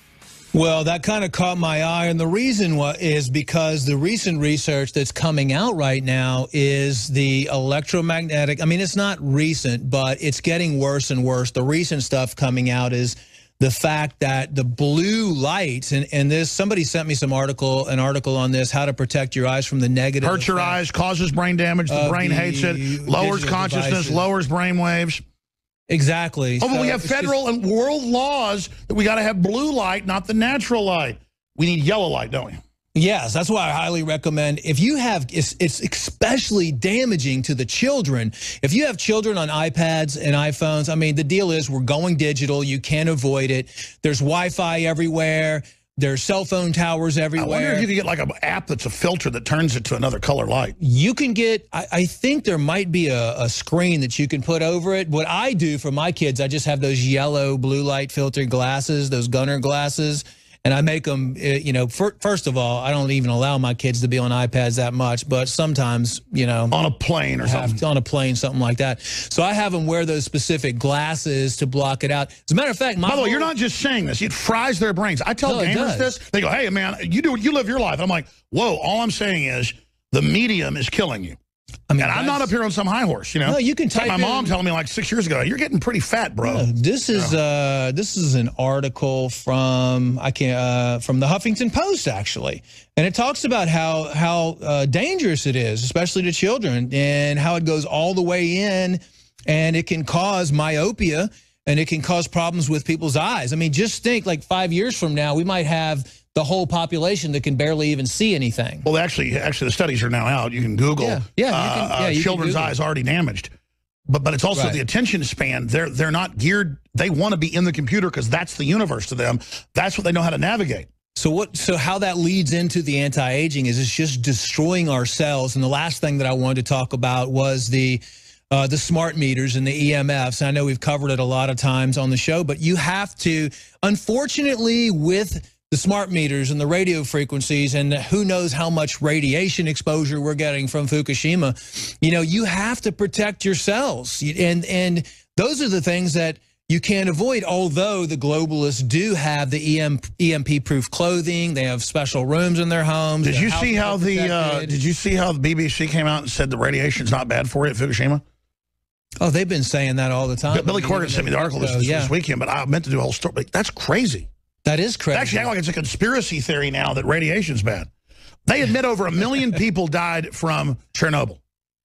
S14: Well, that kind of caught my eye, and the reason is because the recent research that's coming out right now is the electromagnetic. I mean, it's not recent, but it's getting worse and worse. The recent stuff coming out is the fact that the blue light, and, and this, somebody sent me some article, an article on this, how to protect your eyes from the negative.
S1: Hurts your eyes, causes brain damage, the brain the hates it, lowers consciousness, devices. lowers brain waves.
S14: Exactly.
S1: Oh, but
S14: so
S1: we have federal just, and world laws that we got to have blue light, not the natural light. We need yellow light, don't we?
S14: Yes, that's why I highly recommend, if you have, it's, it's especially damaging to the children. If you have children on iPads and iPhones, I mean, the deal is we're going digital. You can't avoid it. There's Wi-Fi everywhere. There's cell phone towers everywhere.
S1: I wonder if you can get like an app that's a filter that turns it to another color light.
S14: You can get, I, I think there might be a, a screen that you can put over it. What I do for my kids, I just have those yellow blue light filter glasses, those Gunner glasses. And I make them, you know, for, first of all, I don't even allow my kids to be on iPads that much, but sometimes, you know.
S1: On a plane or something.
S14: To, on a plane, something like that. So I have them wear those specific glasses to block it out. As a matter of fact, my
S1: By the way, you're not just saying this. It fries their brains. I tell
S14: no,
S1: gamers this. They go, hey, man, you do you live your life. I'm like, whoa, all I'm saying is the medium is killing you. I mean, and I'm not up here on some high horse, you know.
S14: No, you can type
S1: my
S14: in,
S1: mom telling me like six years ago, you're getting pretty fat, bro.
S14: Yeah, this is
S1: yeah.
S14: uh, this is an article from I can't uh, from the Huffington Post actually, and it talks about how how uh, dangerous it is, especially to children, and how it goes all the way in, and it can cause myopia, and it can cause problems with people's eyes. I mean, just think, like five years from now, we might have the whole population that can barely even see anything.
S1: Well, actually, actually, the studies are now out. You can Google
S14: yeah, yeah, you can,
S1: uh,
S14: yeah, you
S1: children's eyes already damaged. But but it's also
S14: right.
S1: the attention span. They're they're not geared. They want to be in the computer because that's the universe to them. That's what they know how to navigate.
S14: So what? So how that leads into the anti-aging is it's just destroying our cells. And the last thing that I wanted to talk about was the uh, the smart meters and the E M Fs. I know we've covered it a lot of times on the show, but you have to, unfortunately, with the smart meters and the radio frequencies and who knows how much radiation exposure we're getting from Fukushima, you know, you have to protect your cells. And, and those are the things that you can't avoid, although the globalists do have the E M P-proof clothing. They have special rooms in their homes.
S1: Did you see how the uh, Did you see how the B B C came out and said the radiation's not bad for you at Fukushima?
S14: Oh, they've been saying that all the time.
S1: Billy Corgan sent me the article this,
S14: so, yeah.
S1: this weekend, but I meant to do a whole story. But that's crazy.
S14: That is crazy.
S1: They actually act like it's a conspiracy theory now that radiation's bad. They admit over a million people died from Chernobyl.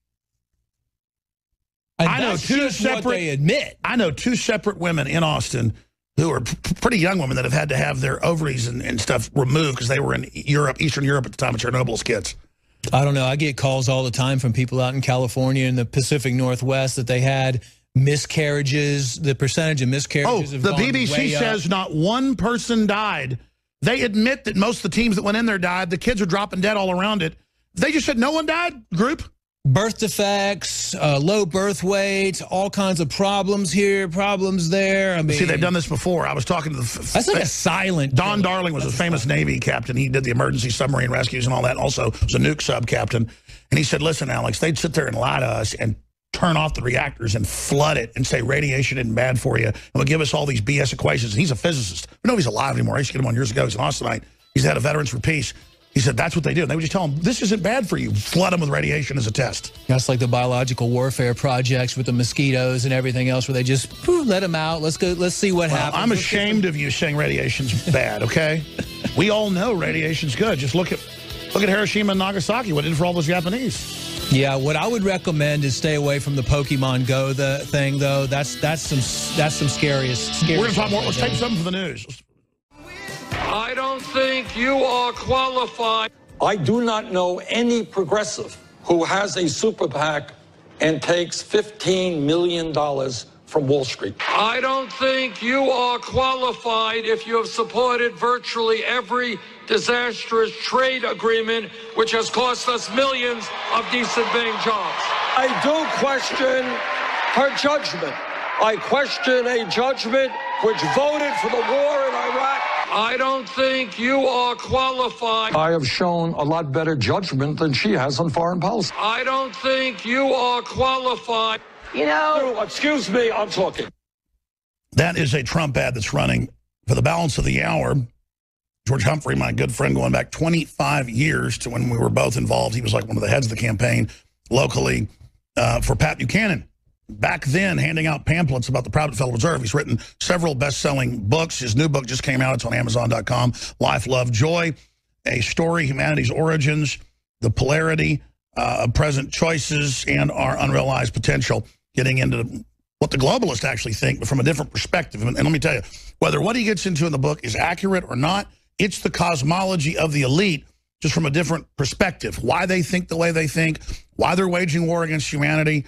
S14: And
S1: I know two separate.
S14: What they admit.
S1: I know two separate women in Austin who are pretty young women that have had to have their ovaries and, and stuff removed because they were in Europe, Eastern Europe at the time of Chernobyl's kids.
S14: I don't know. I get calls all the time from people out in California and the Pacific Northwest that they had miscarriages. The percentage of miscarriages.
S1: Oh,
S14: have
S1: the
S14: gone
S1: B B C says
S14: up.
S1: Not one person died. They admit that most of the teams that went in there died. The kids are dropping dead all around it. They just said no one died, group.
S14: Birth defects, uh, low birth weight, all kinds of problems here, problems there. I mean,
S1: see, they've done this before. I was talking to the.
S14: That's like a silent.
S1: Don Darling was a famous Navy captain. He did the emergency submarine rescues and all that. Also, was a nuke sub captain. And he said, "Listen, Alex, they'd sit there and lie to us and turn off the reactors and flood it and say radiation isn't bad for you. And they'll give us all these B S equations." And he's a physicist. I don't know if he's alive anymore. I used to get him on years ago. He's an Austinite. He's the head of Veterans for Peace. He said that's what they do. And they would just tell him, this isn't bad for you. Flood them with radiation as a test.
S14: That's like the biological warfare projects with the mosquitoes and everything else where they just poof, let them out. Let's go. Let's see what
S1: well,
S14: happens.
S1: I'm ashamed of you saying radiation's bad, okay? We all know radiation's good. Just look at look at Hiroshima and Nagasaki, what it did for all those Japanese.
S14: Yeah, what I would recommend is stay away from the Pokemon Go the thing, though. That's that's some that's some scariest. scariest
S1: We're going to talk more. Let's take something for the news.
S10: I don't think you are qualified. I do not know any progressive who has a super PAC and takes fifteen million dollars from Wall Street.
S15: I don't think you are qualified if you have supported virtually every disastrous trade agreement which has cost us millions of decent-paying jobs.
S10: I do question her judgment. I question a judgment which voted for the war in Iraq.
S15: I don't think you are qualified.
S10: I have shown a lot better judgment than she has on foreign policy.
S15: I don't think you are qualified.
S12: You know,
S10: excuse me, I'm talking.
S1: That is a Trump ad that's running for the balance of the hour. George Humphrey, my good friend, going back twenty-five years to when we were both involved. He was like one of the heads of the campaign locally uh, for Pat Buchanan. Back then, handing out pamphlets about the private Federal Reserve. He's written several best-selling books. His new book just came out. It's on Amazon dot com. Life, Love, Joy, A Story, Humanity's Origins, the Polarity uh, of Present Choices, and Our Unrealized Potential. Getting into what the globalists actually think, but from a different perspective. And, and let me tell you, whether what he gets into in the book is accurate or not, it's the cosmology of the elite, just from a different perspective. Why they think the way they think, why they're waging war against humanity.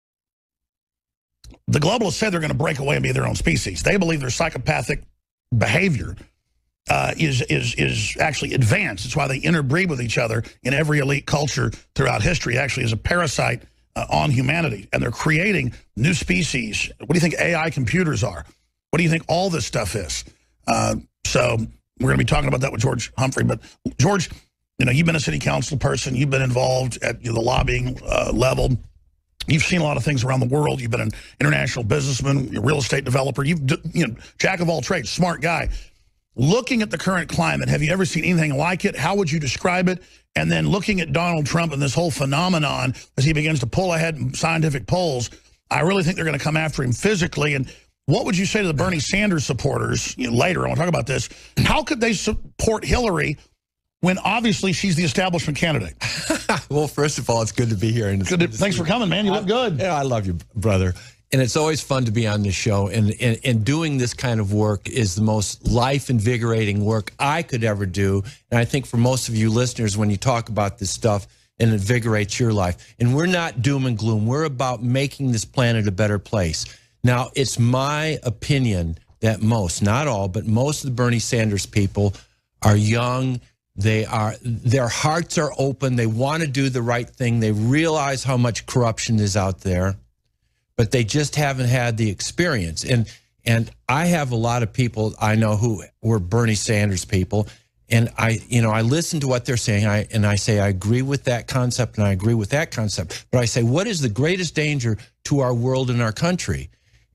S1: The globalists said they're going to break away and be their own species. They believe their psychopathic behavior uh, is, is, is actually advanced. It's why they interbreed with each other in every elite culture throughout history, actually as a parasite uh, on humanity. And they're creating new species. What do you think A I computers are? What do you think all this stuff is? Uh, so we're going to be talking about that with George Humphrey. But George, you know, you've been a city council person. You've been involved at you know, the lobbying uh, level. You've seen a lot of things around the world. You've been an international businessman, a real estate developer. You've, you know, jack of all trades, smart guy. Looking at the current climate, have you ever seen anything like it? How would you describe it? And then looking at Donald Trump and this whole phenomenon as he begins to pull ahead in scientific polls, I really think they're going to come after him physically. And what would you say to the Bernie Sanders supporters you know, later? I want to talk about this. How could they support Hillary when obviously she's the establishment candidate?
S16: Well, first of all, it's good to be here. And
S1: good to, thanks for coming, man. You look good.
S16: Yeah, I love you, brother. And it's always fun to be on this show. And, and, and doing this kind of work is the most life-invigorating work I could ever do. And I think for most of you listeners, when you talk about this stuff, it invigorates your life. And we're not doom and gloom. We're about making this planet a better place. Now, it's my opinion that most, not all, but most of the Bernie Sanders people are young. They are, their hearts are open. They want to do the right thing. They realize how much corruption is out there, but they just haven't had the experience. And, and I have a lot of people I know who were Bernie Sanders people. And I, you know, I listen to what they're saying. I, and I say, I agree with that concept and I agree with that concept. But I say, what is the greatest danger to our world and our country?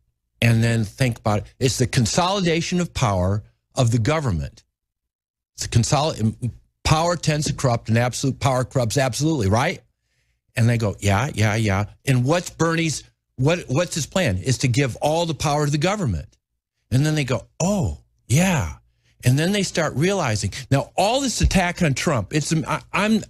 S16: And then think about it. It's the consolidation of power of the government. It's consolid power tends to corrupt and absolute power corrupts absolutely, right? And they go, yeah, yeah, yeah. And what's Bernie's, what, what's his plan? Is to give all the power to the government. And then they go, oh, yeah. And then they start realizing, now all this attack on Trump, it's, I, I'm,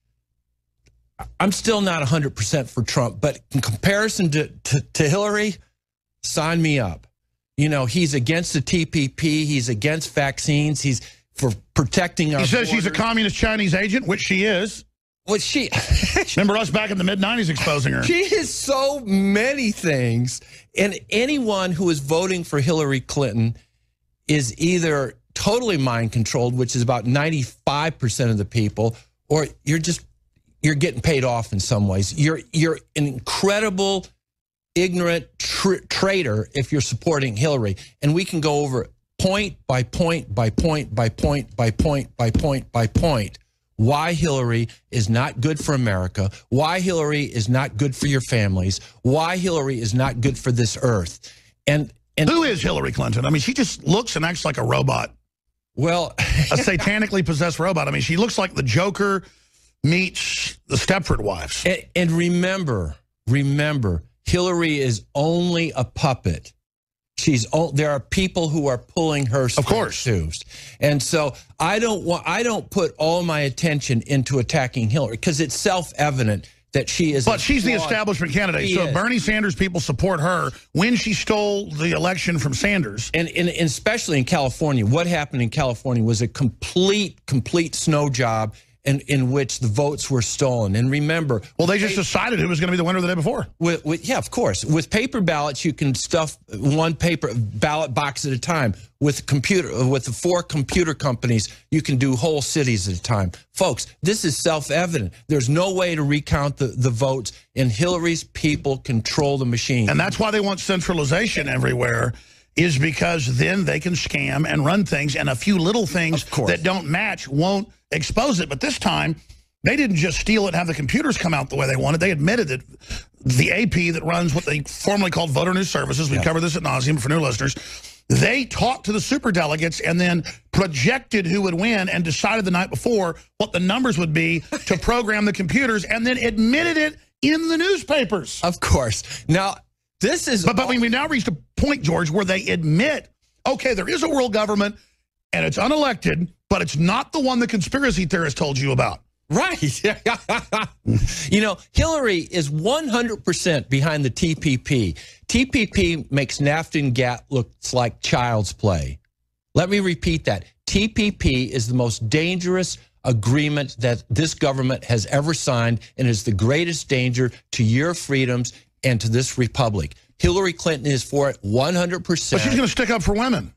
S16: I'm still not one hundred percent for Trump, but in comparison to, to, to Hillary, sign me up. You know, he's against the T P P. He's against vaccines. He's for protecting our
S1: He says
S16: borders.
S1: she's a communist Chinese agent, which she is.
S16: Well, she...
S1: Remember us back in the mid nineties exposing her?
S16: She is so many things. And anyone who is voting for Hillary Clinton is either totally mind-controlled, which is about ninety-five percent of the people, or you're just, you're getting paid off in some ways. You're, you're an incredible, ignorant tra traitor if you're supporting Hillary. And we can go over point by point by point by point by point by point by point why Hillary is not good for America, why Hillary is not good for your families, why Hillary is not good for this earth. And, and
S1: who is Hillary Clinton? I mean, she just looks and acts like a robot.
S16: Well,
S1: a satanically possessed robot. I mean, she looks like the Joker meets the Stepford Wives.
S16: And, and remember, remember, Hillary is only a puppet. She's there are people who are pulling her
S1: of course
S16: too. And so I don't want I don't put all my attention into attacking Hillary because it's self-evident that she is.
S1: But she's the establishment candidate. So if Bernie Sanders people support her when she stole the election from Sanders.
S16: And, and, and especially in California, what happened in California was a complete, complete snow job. in, in which the votes were stolen. And remember...
S1: Well, they just decided who was going to be the winner the day before.
S16: With, with, yeah, of course. With paper ballots, you can stuff one paper ballot box at a time. With computer, with the four computer companies, you can do whole cities at a time. Folks, this is self-evident. There's no way to recount the, the votes, and Hillary's people control the machine.
S1: And that's why they want centralization everywhere, is because then they can scam and run things, and a few little things that don't match won't expose it. But this time, they didn't just steal it and have the computers come out the way they wanted. They admitted that the A P that runs what they formerly called Voter News Services, we yeah. covered this at nauseum for new listeners, they talked to the superdelegates and then projected who would win and decided the night before what the numbers would be to program the computers, and then admitted it in the newspapers.
S16: Of course. Now, this is...
S1: But, but we now reached a point, George, where they admit, okay, there is a world government, and it's unelected, but it's not the one the conspiracy theorists told you about.
S16: Right. You know, Hillary is one hundred percent behind the T P P. T P P makes NAFTA and GATT look like child's play. Let me repeat that. T P P is the most dangerous agreement that this government has ever signed, and is the greatest danger to your freedoms and to this republic. Hillary Clinton is for it one hundred percent.
S1: But she's going to stick up for women.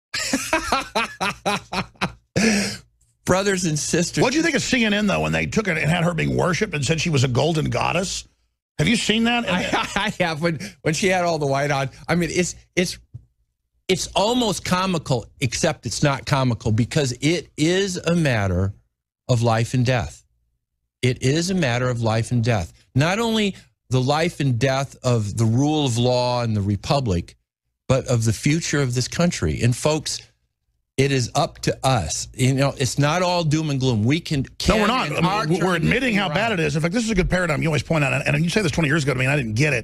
S16: Brothers and sisters.
S1: What do you think of C N N, though, when they took her and had her being worshipped and said she was a golden goddess? Have you seen that?
S16: I, I have. When, when she had all the white on. I mean, it's, it's, it's almost comical, except it's not comical, because it is a matter of life and death. It is a matter of life and death. Not only the life and death of the rule of law and the republic, but of the future of this country. And folks, it is up to us. You know, it's not all doom and gloom. We can... can
S1: no, we're not. I mean, we're admitting how right. bad it is. In fact, this is a good paradigm you always point out, and you say this twenty years ago to me, and I didn't get it.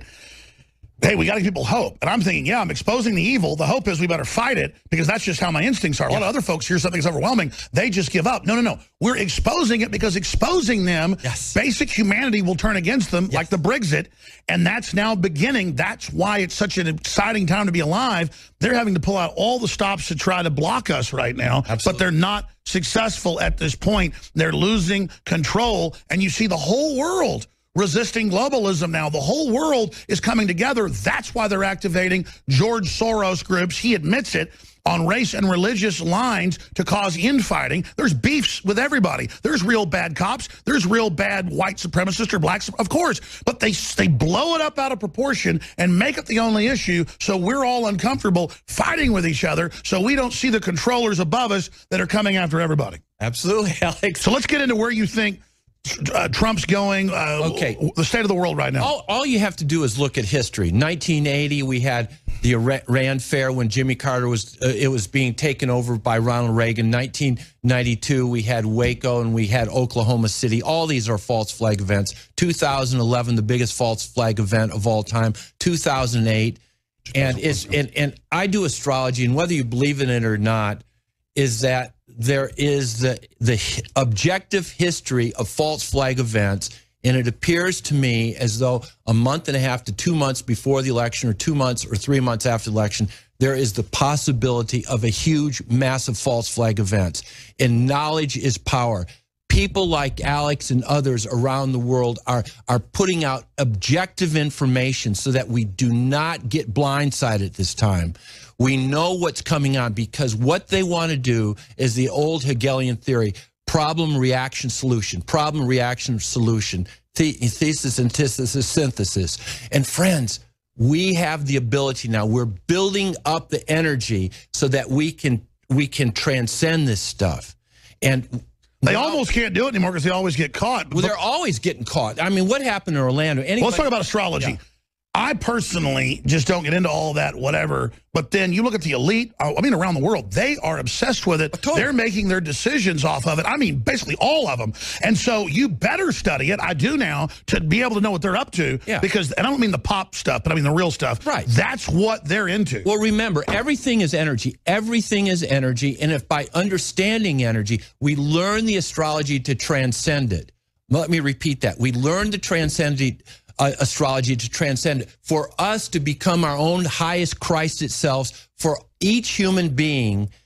S1: Hey, we got to give people hope. And I'm thinking, yeah, I'm exposing the evil. The hope is we better fight it, because that's just how my instincts are. A lot of other folks hear something's overwhelming, they just give up. No, no, no. We're exposing it, because exposing them, yes. basic humanity will turn against them, yes. like the Brexit, and that's now beginning. That's why it's such an exciting time to be alive. They're having to pull out all the stops to try to block us right now, Absolutely. But they're not successful at this point. They're losing control, and you see the whole world resisting globalism now. The whole world is coming together. That's why they're activating George Soros groups. He admits it, on race and religious lines to cause infighting. There's beefs with everybody. There's real bad cops. There's real bad white supremacists or blacks, of course. But they, they blow it up out of proportion and make it the only issue, so we're all uncomfortable fighting with each other, so we don't see the controllers above us that are coming after everybody.
S16: Absolutely, Alex.
S1: So let's get into where you think Uh, Trump's going, uh, okay. the state of the world right now.
S16: All, all you have to do is look at history. nineteen eighty, we had the Iran Fair when Jimmy Carter was, uh, it was being taken over by Ronald Reagan. nineteen ninety-two, we had Waco and we had Oklahoma City. All these are false flag events. two thousand eleven, the biggest false flag event of all time. two thousand eight, and it's and, and I do astrology, and whether you believe in it or not, is that there is the the objective history of false flag events, and it appears to me as though a month and a half to two months before the election, or two months or three months after the election, there is the possibility of a huge, massive false flag events. And knowledge is power. People like Alex and others around the world are, are putting out objective information so that we do not get blindsided this time. We know what's coming on, because what they want to do is the old Hegelian theory: problem, reaction, solution, problem, reaction, solution, the thesis, antithesis, synthesis. And friends, we have the ability now. We're building up the energy so that we can we can transcend this stuff. And
S1: they almost can't do it anymore because they always get caught.
S16: Well, they're always getting caught. I mean, what happened in Orlando? Anybody,
S1: well, let's talk about astrology.
S16: Yeah.
S1: I personally just don't get into all that, whatever. But then you look at the elite, I mean, around the world, they are obsessed with it. Totally. They're making their decisions off of it. I mean, basically all of them. And so you better study it. I do now, to be able to know what they're up to.
S16: Yeah.
S1: Because, and I don't mean the pop stuff, but I mean the real stuff.
S16: Right.
S1: That's what they're into.
S16: Well, remember, everything is energy. Everything is energy. And if by understanding energy, we learn the astrology to transcend it. Let me repeat that. We learn the transcendent Uh, astrology to transcend it, for us to become our own highest Christ itself, for each human being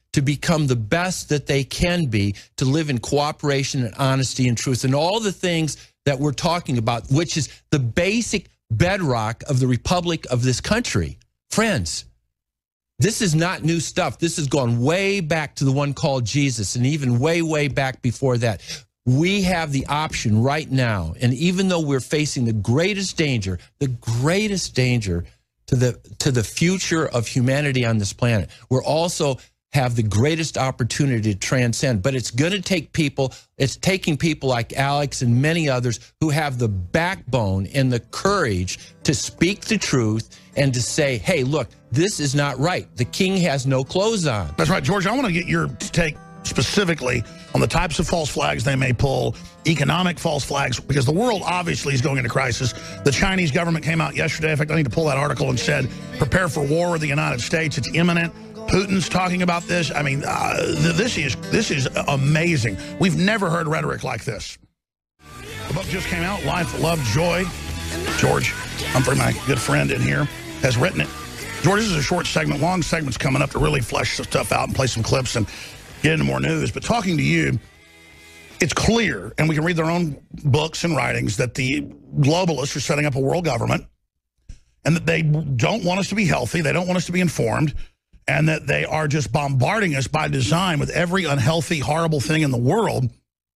S16: to become the best that they can be, to live in cooperation and honesty and truth and all the things that we're talking about, which is the basic bedrock of the republic of this country. Friends, this is not new stuff. This has gone way back to the one called Jesus, and even way, way back before that. We have the option right now, and even though we're facing the greatest danger, the greatest danger to the, to the future of humanity on this planet, we're also have the greatest opportunity to transcend. But it's going to take people, it's taking people like Alex and many others who have the backbone and the courage to speak the truth and to say, hey, look, this is not right. The king has no clothes on.
S1: That's right, George. I want to get your take specifically on the types of false flags they may pull, economic false flags, because the world obviously is going into crisis. The Chinese government came out yesterday. In fact, I need to pull that article and said, prepare for war with the United States. It's imminent. Putin's talking about this. I mean, uh, this is this is amazing. We've never heard rhetoric like this. The book just came out, Life, Love, Joy. George Humphrey, my good friend in here, has written it. George, this is a short segment. Long segment's coming up to really flesh some stuff out and play some clips and get into more news. But talking to you, it's clear, and we can read their own books and writings, that the globalists are setting up a world government and that they don't want us to be healthy. They don't want us to be informed. And that they are just bombarding us by design with every unhealthy, horrible thing in the world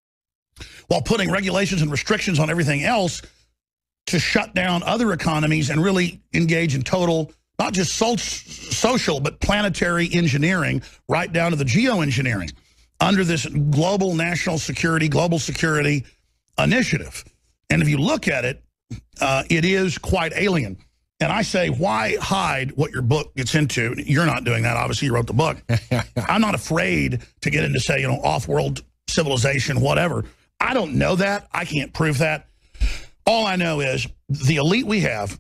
S1: while putting regulations and restrictions on everything else to shut down other economies and really engage in total, not just so social, but planetary engineering, right down to the geoengineering under this global national security, global security initiative. And if you look at it, uh, it is quite alien. And I say, why hide what your book gets into? You're not doing that. Obviously, you wrote the book. I'm not afraid to get into, say, you know, off-world civilization, whatever. I don't know that. I can't prove that. All I know is the elite we have,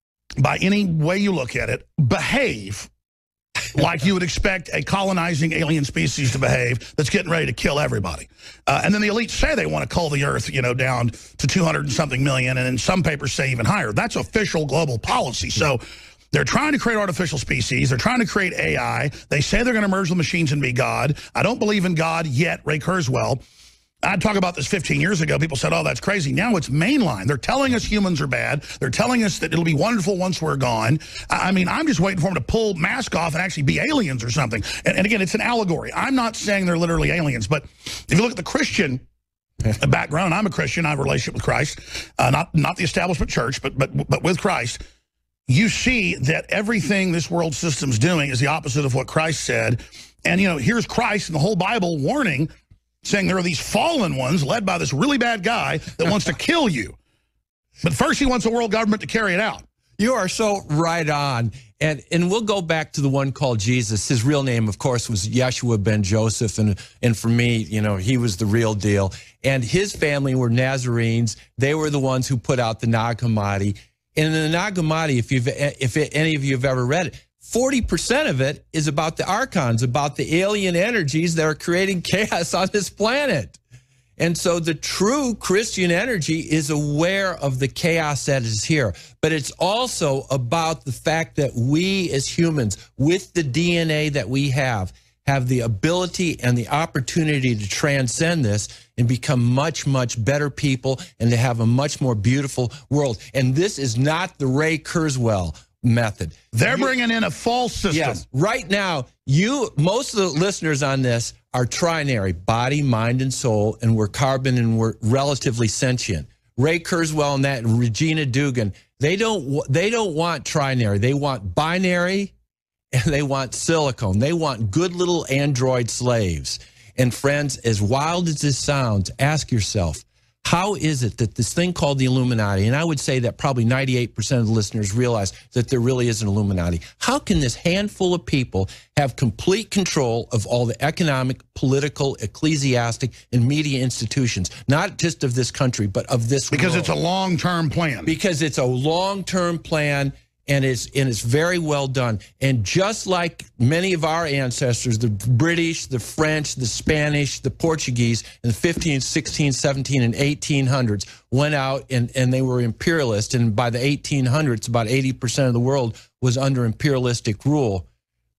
S1: by any way you look at it, behave like you would expect a colonizing alien species to behave that's getting ready to kill everybody. Uh, and then the elites say they want to cull the earth, you know, down to two hundred and something million, and then some papers say even higher. That's official global policy. So they're trying to create artificial species. They're trying to create A I. They say they're going to merge the machines and be God. I don't believe in God yet, Ray Kurzweil. I'd talk about this fifteen years ago. People said, oh, that's crazy. Now it's mainline. They're telling us humans are bad. They're telling us that it'll be wonderful once we're gone. I mean, I'm just waiting for them to pull mask off and actually be aliens or something. And, and again, it's an allegory. I'm not saying they're literally aliens, but if you look at the Christian background, and I'm a Christian, I have a relationship with Christ, uh, not, not the establishment church, but, but, but with Christ, you see that everything this world system's doing is the opposite of what Christ said. And, you know, here's Christ in the whole Bible warning, saying there are these fallen ones led by this really bad guy that wants to kill you. But first he wants a world government to carry it out.
S16: You are so right on. And and we'll go back to the one called Jesus. His real name, of course, was Yeshua ben Joseph. And, and for me, you know, he was the real deal. And his family were Nazarenes. They were the ones who put out the Nag Hammadi. And in the Nag Hammadi, if, you've, if any of you have ever read it, forty percent of it is about the archons, about the alien energies that are creating chaos on this planet. And so the true Christian energy is aware of the chaos that is here. But it's also about the fact that we as humans, with the D N A that we have, have the ability and the opportunity to transcend this and become much, much better people and to have a much more beautiful world. And this is not the Ray Kurzweil method.
S1: They're
S16: you,
S1: bringing in a false system.
S16: Yes. Right now, you, most of the listeners on this are trinary, body, mind, and soul, and we're carbon and we're relatively sentient. Ray Kurzweil and that, and Regina Dugan, they don't, they don't want trinary. They want binary, and they want silicone. They want good little android slaves. And friends, as wild as this sounds, ask yourself, how is it that this thing called the Illuminati, and I would say that probably ninety-eight percent of the listeners realize that there really is an Illuminati. How can this handful of people have complete control of all the economic, political, ecclesiastic, and media institutions, not just of this country, but of this
S1: Because
S16: world?
S1: It's a long-term plan.
S16: Because it's a long-term plan. And it's, and it's very well done. And just like many of our ancestors, the British, the French, the Spanish, the Portuguese in the fifteen, sixteen, seventeen, and eighteen hundreds went out and, and they were imperialist. And by the eighteen hundreds, about eighty percent of the world was under imperialistic rule.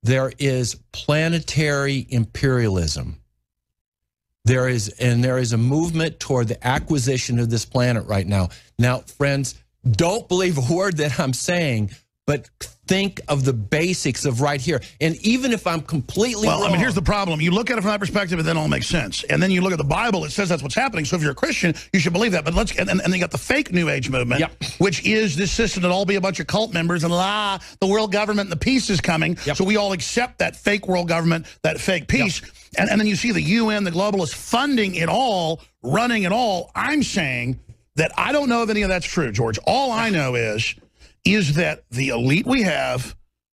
S16: there is planetary imperialism. There is, and there is a movement toward the acquisition of this planet right now. Now, friends, don't believe a word that I'm saying, but think of the basics of right here. And even if I'm completely
S1: well,
S16: wrong.
S1: I mean, here's the problem. You look at it from that perspective, and then it all makes sense. And then you look at the Bible, it says that's what's happening. So if you're a Christian, you should believe that. But let's, and, and then you got the fake New Age movement, yep. which is this system that all be a bunch of cult members and la, the world government and the peace is coming. Yep. So we all accept that fake world government, that fake peace. Yep. And, and then you see the U N, the globalists funding it all, running it all. I'm saying that I don't know if any of that's true, George. All I know is, is that the elite we have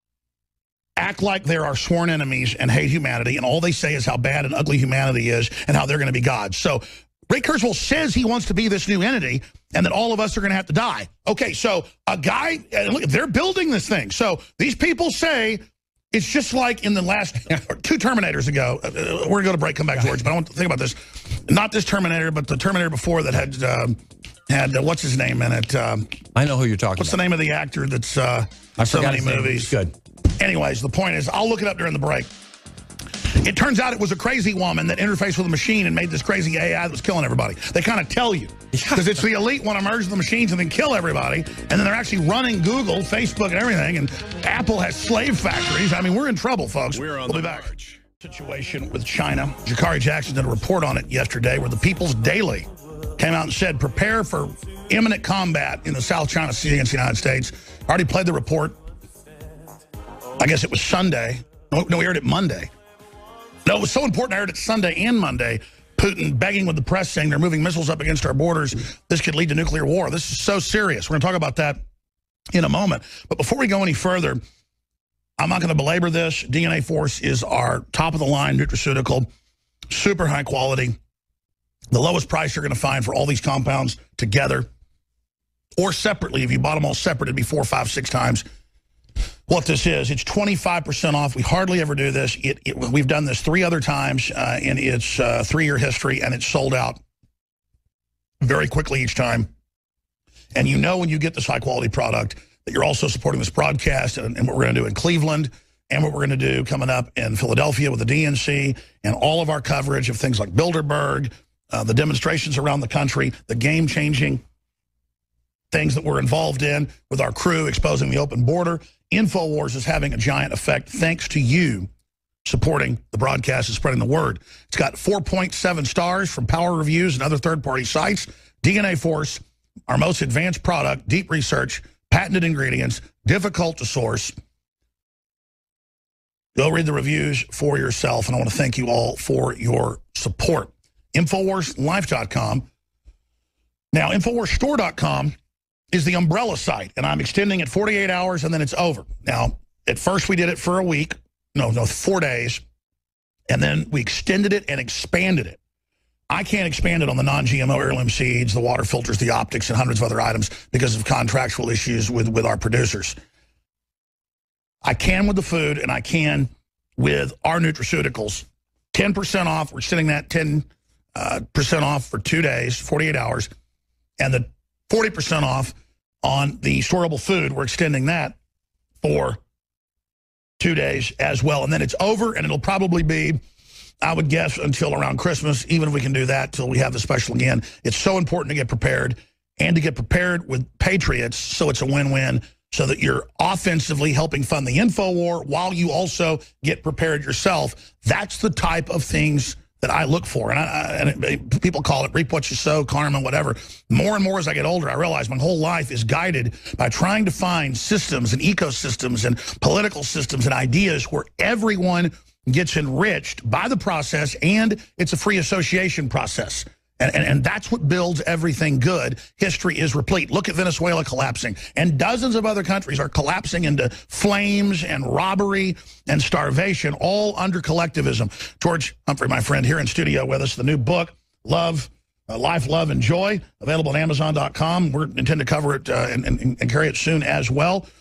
S1: act like they're our sworn enemies and hate humanity, and all they say is how bad and ugly humanity is and how they're going to be gods. So Ray Kurzweil says he wants to be this new entity and that all of us are going to have to die. Okay, so a guy, and look, they're building this thing. So these people say it's just like in the last two Terminators ago. Uh, we're going to go to break, come back, George, but I want to think about this. Not this Terminator, but the Terminator before that had... Um, Had, uh, what's his name in it? Um,
S16: I know who you're talking
S1: what's
S16: about.
S1: What's the name of the actor that's uh,
S16: I
S1: so
S16: forgot
S1: many
S16: his name.
S1: movies?
S16: Good.
S1: Anyways, the point is, I'll look it up during the break. It turns out it was a crazy woman that interfaced with a machine and made this crazy A I that was killing everybody. They kind of tell you. Because it's the elite want to merge the machines and then kill everybody. And then they're actually running Google, Facebook, and everything. And Apple has slave factories. I mean, we're in trouble, folks.
S2: We're on
S1: we'll
S2: the
S1: be back.
S2: march.
S1: Situation with China. Jakari Jackson did a report on it yesterday where the People's Daily came out and said, prepare for imminent combat in the South China Sea against the United States. I already played the report. I guess it was Sunday. No, no, we aired it Monday. No, it was so important I aired it Sunday and Monday. Putin begging with the press saying they're moving missiles up against our borders. This could lead to nuclear war. This is so serious. We're going to talk about that in a moment. But before we go any further, I'm not going to belabor this. D N A Force is our top-of-the-line nutraceutical, super high quality, the lowest price you're going to find for all these compounds together or separately. If you bought them all separate, it'd be four, five, six times what this is. It's twenty-five percent off. We hardly ever do this. It, it, we've done this three other times uh, in its uh, three-year history, and it's sold out very quickly each time. And you know when you get this high-quality product that you're also supporting this broadcast and, and what we're going to do in Cleveland and what we're going to do coming up in Philadelphia with the D N C and all of our coverage of things like Bilderberg, uh, the demonstrations around the country, the game-changing things that we're involved in with our crew exposing the open border. InfoWars is having a giant effect thanks to you supporting the broadcast and spreading the word. It's got four point seven stars from Power Reviews and other third-party sites. D N A Force, our most advanced product, deep research, patented ingredients, difficult to source. Go read the reviews for yourself, and I want to thank you all for your support. Infowars Life dot com. Now, Infowars Store dot com is the umbrella site, and I'm extending it forty-eight hours, and then it's over. Now, at first we did it for a week. No, no, four days. And then we extended it and expanded it. I can't expand it on the non G M O heirloom seeds, the water filters, the optics, and hundreds of other items because of contractual issues with, with our producers. I can with the food, and I can with our nutraceuticals. ten percent off. We're sending that ten percent uh, off for two days, forty-eight hours. And the forty percent off on the storable food, we're extending that for two days as well. And then it's over, and it'll probably be, I would guess, until around Christmas, even if we can do that, till we have the special again. It's so important to get prepared and to get prepared with Patriots so it's a win-win, so that you're offensively helping fund the info war while you also get prepared yourself. That's the type of things that I look for. And, I, and it, people call it reap what you sow, karma, whatever. More and more as I get older, I realize my whole life is guided by trying to find systems and ecosystems and political systems and ideas where everyone gets enriched by the process, and it's a free association process. And, and, and that's what builds everything good. History is replete. Look at Venezuela collapsing. And dozens of other countries are collapsing into flames and robbery and starvation, all under collectivism. George Humphrey, my friend, here in studio with us. The new book, Love, uh, Life, Love, and Joy, available at Amazon dot com. We intend to cover it uh, and, and, and carry it soon as well.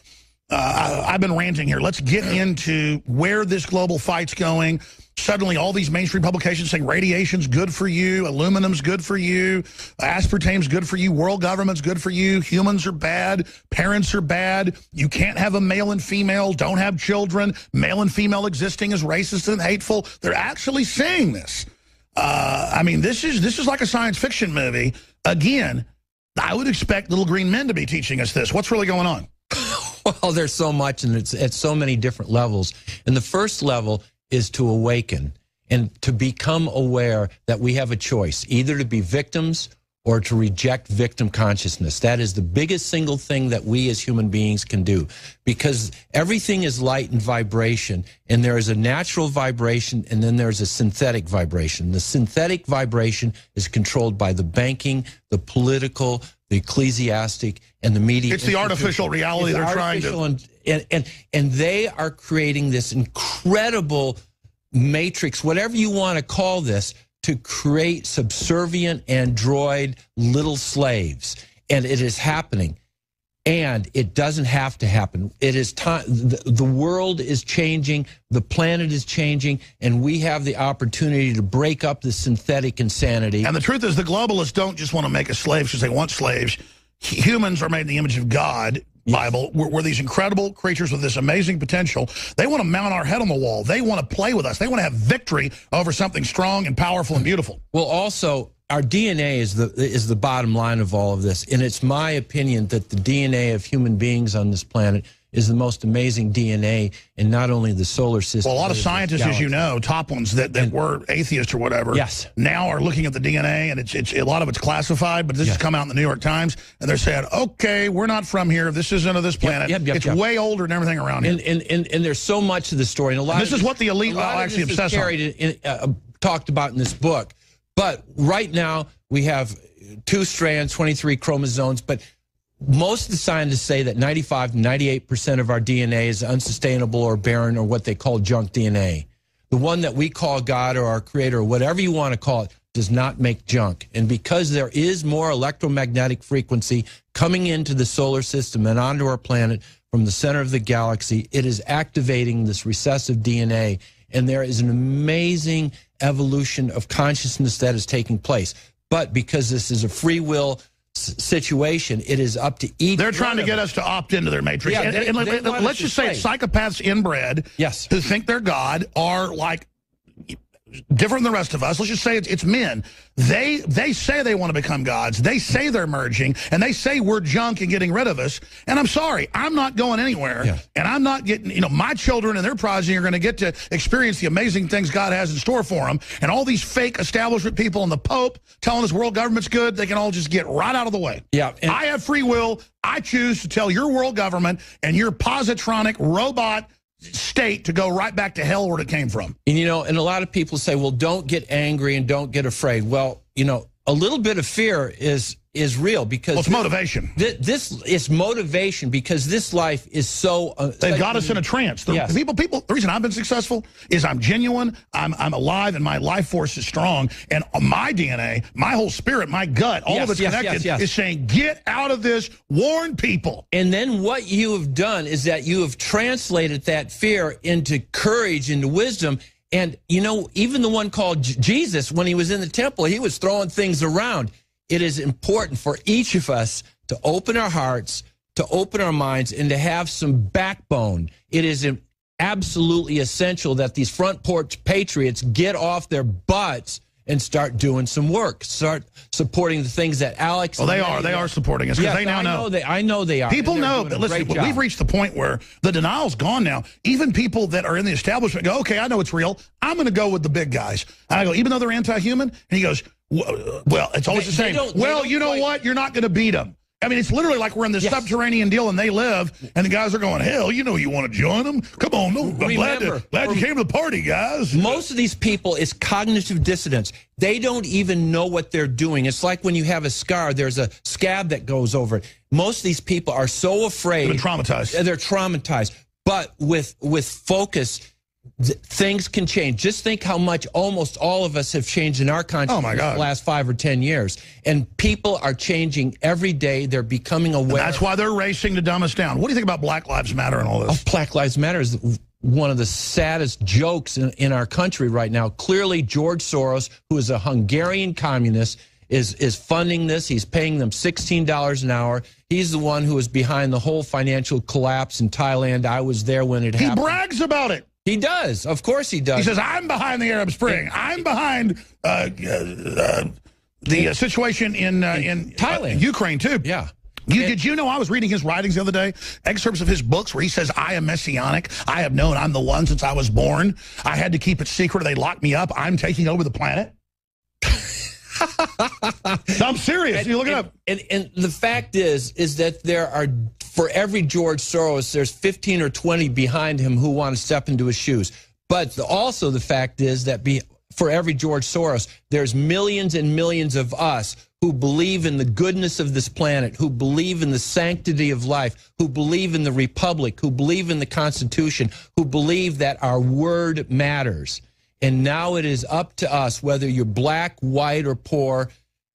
S1: uh, I've been ranting here. Let's get into where this global fight's going. Suddenly, all these mainstream publications saying radiation's good for you, aluminum's good for you, aspartame's good for you, world government's good for you, humans are bad, parents are bad, you can't have a male and female, don't have children, male and female existing is racist and hateful. They're actually saying this. Uh, I mean, this is this is like a science fiction movie. Again, I would expect little green men to be teaching us this. What's really going on?
S16: Well, there's so much, and it's at so many different levels. And the first level is to awaken and to become aware that we have a choice, either to be victims or to reject victim consciousness. That is the biggest single thing that we as human beings can do, because everything is light and vibration, and there is a natural vibration and then there's a synthetic vibration. The synthetic vibration is controlled by the banking, the political, the ecclesiastic, and the media.
S1: It's the artificial reality
S16: it's
S1: they're trying to...
S16: And, and, and, and they are creating this incredible matrix, whatever you want to call this, to create subservient android little slaves. And it is happening. And it doesn't have to happen. It is time. The, the world is changing. The planet is changing. And we have the opportunity to break up the synthetic insanity.
S1: And the truth is, the globalists don't just want to make us slaves because they want slaves. Humans are made in the image of God. Bible, we're, we're these incredible creatures with this amazing potential. They want to mount our head on the wall. They want to play with us. They want to have victory over something strong and powerful and beautiful.
S16: Well, also, our D N A is the is the bottom line of all of this. And it's my opinion that the D N A of human beings on this planet is the most amazing D N A in not only the solar system.
S1: Well, a lot of scientists, as you know, top ones that, that and, were atheists or whatever,
S16: yes,
S1: now are looking at the D N A, and it's, it's a lot of it's classified, but this yes. has come out in the New York Times, and they're saying, okay, we're not from here. This isn't of this planet.
S16: Yep, yep, yep,
S1: it's
S16: yep.
S1: way older than everything around here.
S16: And, and, and, and there's so much to the story. And a lot
S1: and this
S16: of
S1: is
S16: this,
S1: what the elite will actually obsess on.
S16: In, uh, talked about in this book. But right now, we have two strands, twenty-three chromosomes, but most of the scientists say that ninety-five to ninety-eight percent of our D N A is unsustainable or barren, or what they call junk D N A. The one that we call God or our creator, or whatever you want to call it, does not make junk. And because there is more electromagnetic frequency coming into the solar system and onto our planet from the center of the galaxy, it is activating this recessive D N A. And there is an amazing evolution of consciousness that is taking place. But because this is a free will situation, it is up to each.
S1: They're trying to get us to opt into their matrix.
S16: Yeah,
S1: and,
S16: they,
S1: and,
S16: they
S1: and let's just say psychopaths inbred
S16: yes.
S1: who think they're God are like different than the rest of us. Let's just say it's, it's men. They they say they want to become gods. They say they're merging, and they say we're junk and getting rid of us. And I'm sorry, I'm not going anywhere.
S16: Yeah.
S1: And I'm not getting, you know, my children and their progeny are going to get to experience the amazing things God has in store for them. And all these fake establishment people and the Pope telling us world government's good, they can all just get right out of the way.
S16: Yeah.
S1: I have free will. I choose to tell your world government and your positronic robot state to go right back to hell where it came from.
S16: And, you know, and a lot of people say, well, don't get angry and don't get afraid. Well, you know, a little bit of fear is is real because
S1: well, it's
S16: this,
S1: motivation.
S16: This, this is motivation because this life is so. Uh,
S1: They've got us in a trance. The
S16: yes.
S1: people, people. The reason I've been successful is I'm genuine. I'm I'm alive, and my life force is strong. And my D N A, my whole spirit, my gut, all
S16: yes,
S1: of it's
S16: yes,
S1: connected.
S16: Yes, yes.
S1: Is saying, get out of this. Warn people.
S16: And then what you have done is that you have translated that fear into courage, into wisdom. And, you know, even the one called Jesus, when he was in the temple, he was throwing things around. It is important for each of us to open our hearts, to open our minds, and to have some backbone. It is absolutely essential that these front porch patriots get off their butts and start doing some work. Start supporting the things that Alex.
S1: Well, they are. They are supporting us because
S16: yes,
S1: they now
S16: I
S1: know.
S16: know they, I know they are.
S1: People know. But listen, we've reached the point where the denial's gone now. Even people that are in the establishment go, okay, I know it's real. I'm going to go with the big guys. And I go, even though they're anti-human? And he goes, well, it's always
S16: they,
S1: the same. Well, you know quite... what? You're not going to beat them. I mean, it's literally like we're in this yes. subterranean deal and they live, and the guys are going, hell, you know you want to join them? Come on, no, I'm Remember, glad, to, glad you came to the party, guys.
S16: Most of these people is cognitive dissonance. They don't even know what they're doing. It's like when you have a scar, there's a scab that goes over it. Most of these people are so afraid.
S1: They're traumatized.
S16: They're traumatized. But with, with focus, th things can change. Just think how much almost all of us have changed in our country
S1: oh my
S16: in
S1: God.
S16: the last five or ten years. And people are changing every day. They're becoming aware.
S1: And that's why they're racing to dumb us down. What do you think about Black Lives Matter and all this?
S16: Oh, Black Lives Matter is one of the saddest jokes in, in our country right now. Clearly, George Soros, who is a Hungarian communist, is is funding this. He's paying them sixteen dollars an hour. He's the one who is behind the whole financial collapse in Thailand. I was there when it
S1: he
S16: happened.
S1: He brags about it.
S16: He does. Of course he does.
S1: He says, I'm behind the Arab Spring. I'm behind uh, uh, the uh, situation in, uh, in
S16: Thailand.
S1: Uh, Ukraine, too.
S16: Yeah.
S1: You, did you know I was reading his writings the other day, excerpts of his books where he says, I am messianic. I have known I'm the one since I was born. I had to keep it secret or they locked me up. I'm taking over the planet. No, I'm serious.
S16: And,
S1: you look
S16: and,
S1: it up.
S16: And, and the fact is, is that there are, for every George Soros, there's fifteen or twenty behind him who want to step into his shoes. But the, also the fact is that be, for every George Soros, there's millions and millions of us who believe in the goodness of this planet, who believe in the sanctity of life, who believe in the republic, who believe in the Constitution, who believe that our word matters. And now it is up to us, whether you're black, white, or poor,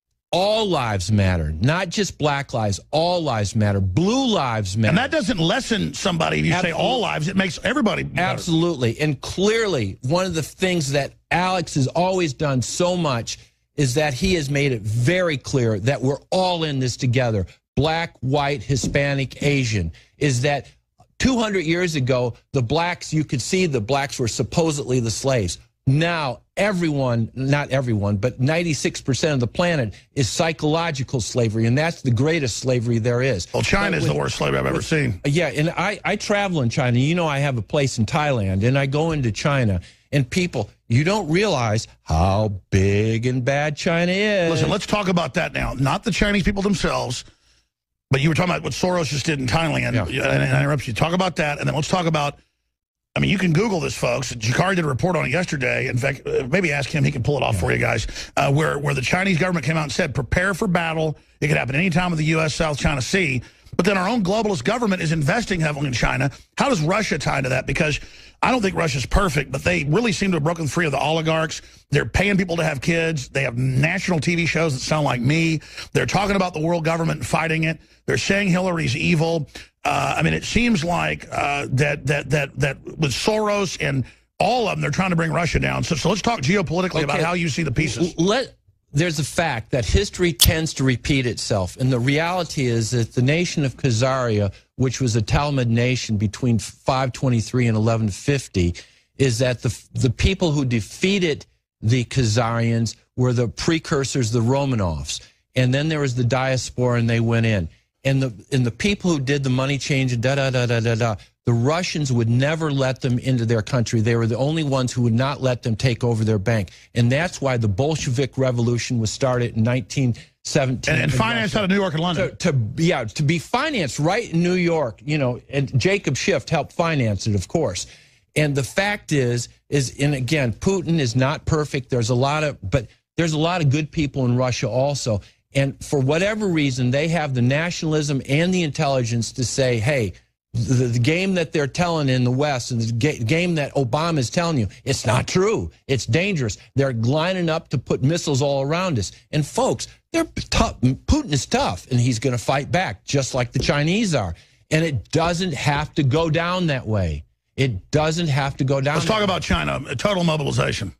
S16: all lives matter. Not just black lives, all lives matter. Blue lives matter.
S1: And that doesn't lessen somebody if you
S16: Absolutely.
S1: say all lives. It makes everybody better.
S16: Absolutely. And clearly, one of the things that Alex has always done so much is that he has made it very clear that we're all in this together. Black, white, Hispanic, Asian. Is that two hundred years ago, the blacks, you could see the blacks were supposedly the slaves. Now, everyone, not everyone, but ninety-six percent of the planet is psychological slavery, and that's the greatest slavery there is.
S1: Well, China is the worst slavery I've ever
S16: with,
S1: seen.
S16: Yeah, and I, I travel in China. You know, I have a place in Thailand, and I go into China, and people, you don't realize how big and bad China is.
S1: Listen, let's talk about that now. Not the Chinese people themselves, but you were talking about what Soros just did in Thailand. Yeah. And I interrupt you. Talk about that, and then let's talk about, I mean, you can Google this, folks. Jakari did a report on it yesterday. In fact, maybe ask him. He can pull it off yeah. for you guys. Uh, where, where the Chinese government came out and said, prepare for battle. It could happen any time with the U S South China Sea. But then our own globalist government is investing heavily in China. How does Russia tie into that? Because I don't think Russia's perfect, but they really seem to have broken free of the oligarchs. They're paying people to have kids. They have national T V shows that sound like me. They're talking about the world government and fighting it. They're saying Hillary's evil. Uh, I mean, it seems like uh, that that that that with Soros and all of them, they're trying to bring Russia down. So, so let's talk geopolitically okay. about how you see the pieces.
S16: Let There's a fact that history tends to repeat itself. And the reality is that the nation of Khazaria, which was a Talmud nation between five twenty-three and eleven fifty, is that the, the people who defeated the Khazarians were the precursors, the Romanovs. And then there was the diaspora, and they went in. And the, and the people who did the money change, da, da, da, da, da, da, the Russians would never let them into their country. They were the only ones who would not let them take over their bank. And that's why the Bolshevik Revolution was started in nineteen seventeen.
S1: And, and financed out of New York and London.
S16: To, to, yeah, to be financed right in New York, you know, and Jacob Schiff helped finance it, of course. And the fact is, is, and again, Putin is not perfect. There's a lot of, but there's a lot of good people in Russia also. And for whatever reason, they have the nationalism and the intelligence to say, hey, the, the game that they're telling in the West and the ga game that Obama is telling you, it's not true. It's dangerous. They're lining up to put missiles all around us. And folks, they're tough. Putin is tough, and he's going to fight back just like the Chinese are. And it doesn't have to go down that way. It doesn't have to go down
S1: Let's
S16: that
S1: talk
S16: way.
S1: about China, total mobilization.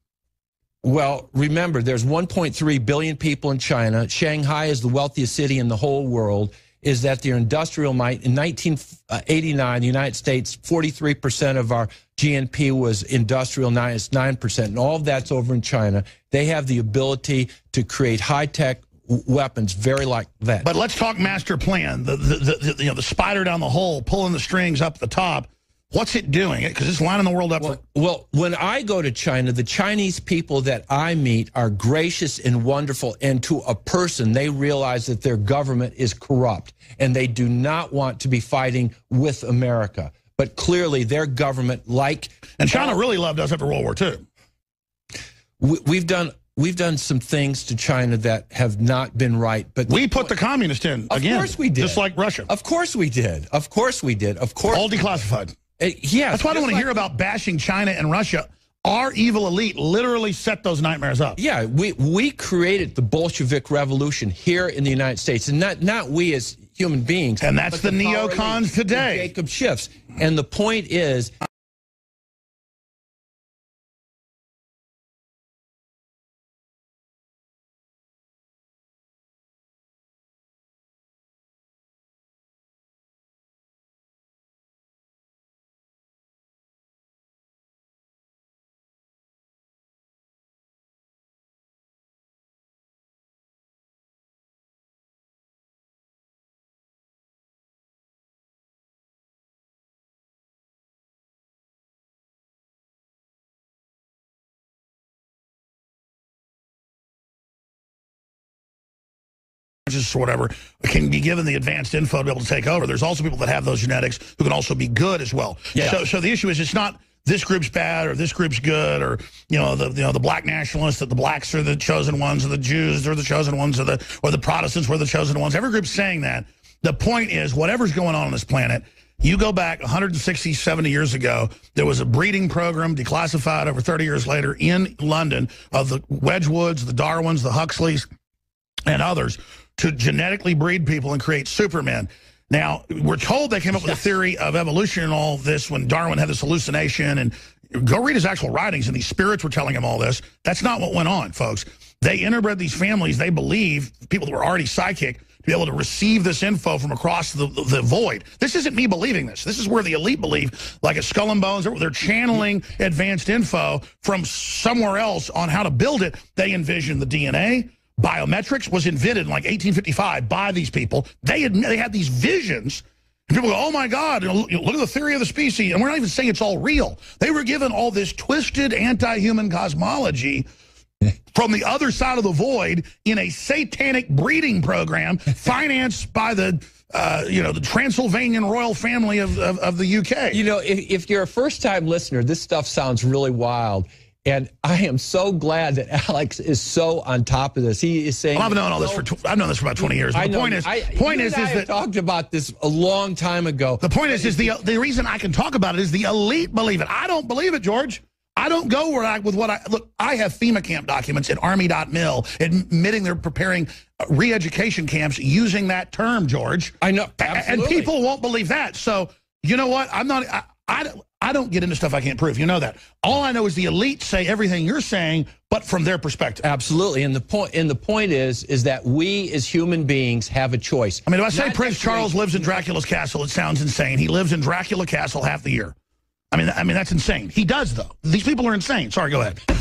S16: Well, remember, there's one point three billion people in China. Shanghai is the wealthiest city in the whole world. Is that their industrial might? In nineteen eighty-nine, the United States, forty-three percent of our G N P was industrial, now it's nine percent. And all of that's over in China. They have the ability to create high-tech weapons very like that.
S1: But let's talk master plan. The, the, the, the, you know, the spider down the hole, pulling the strings up the top. What's it doing? Because it's lining the world up.
S16: Well,
S1: for
S16: well, when I go to China, the Chinese people that I meet are gracious and wonderful. And to a person, they realize that their government is corrupt. And they do not want to be fighting with America. But clearly, their government, like...
S1: And China really loved us after World War Two.
S16: We, we've done... We've done some things to China that have not been right, but
S1: we put the communists in again.
S16: Of course we did.
S1: Just like Russia.
S16: Of course we did. Of course we did. Of course.
S1: All declassified.
S16: Uh, yeah.
S1: That's why I don't want to
S16: like,
S1: hear about bashing China and Russia. Our evil elite literally set those nightmares up.
S16: Yeah, we, we created the Bolshevik Revolution here in the United States, and not, not we as human beings.
S1: And that's the, the neocons today.
S16: Jacob Schiff's. And the point is...
S1: or whatever can be given the advanced info to be able to take over. There's also people that have those genetics who can also be good as well.
S16: Yeah.
S1: So, so the issue is it's not this group's bad or this group's good, or you know the you know the black nationalists that the blacks are the chosen ones, or the Jews are the chosen ones, or the or the Protestants were the chosen ones. Every group's saying that. The point is, whatever's going on on this planet, you go back one hundred sixty, seventy years ago, there was a breeding program declassified over thirty years later in London of the Wedgwoods, the Darwins, the Huxleys, and others, to genetically breed people and create supermen. Now, we're told they came up with a theory of evolution and all this when Darwin had this hallucination, and go read his actual writings, and these spirits were telling him all this. That's not what went on, folks. They interbred these families. They believe, people that were already psychic, to be able to receive this info from across the, the, the void. This isn't me believing this. This is where the elite believe, like at Skull and Bones, they're channeling advanced info from somewhere else on how to build it. They envision the D N A. Biometrics was invented in like eighteen fifty-five by these people. They had, they had these visions. And people go, oh, my God, you know, look at the theory of the species. And we're not even saying it's all real. They were given all this twisted anti-human cosmology from the other side of the void in a satanic breeding program financed by the, uh, you know, the Transylvanian royal family of, of, of the U K.
S16: You know, if, if you're a first-time listener, this stuff sounds really wild. And I am so glad that Alex is so on top of this. He is saying,
S1: well, I've known all this for I've known this for about twenty years. But the point is,
S16: I,
S1: point is,
S16: is
S1: that
S16: talked about this a long time ago.
S1: The point is, is the the reason I can talk about it is the elite believe it. I don't believe it, George. I don't go where I with what I look. I have FEMA camp documents at Army dot mil admitting they're preparing re-education camps using that term, George.
S16: I know, absolutely.
S1: And people won't believe that. So you know what? I'm not. I, I I don't get into stuff I can't prove. You know that. All I know is the elite say everything you're saying, but from their perspective.
S16: Absolutely. And the point and the point is, is that we as human beings have a choice.
S1: I mean, if I say Not Prince Charles lives in Dracula's castle, it sounds insane. He lives in Dracula Castle half the year. I mean, I mean that's insane. He does, though. These people are insane. Sorry, go ahead.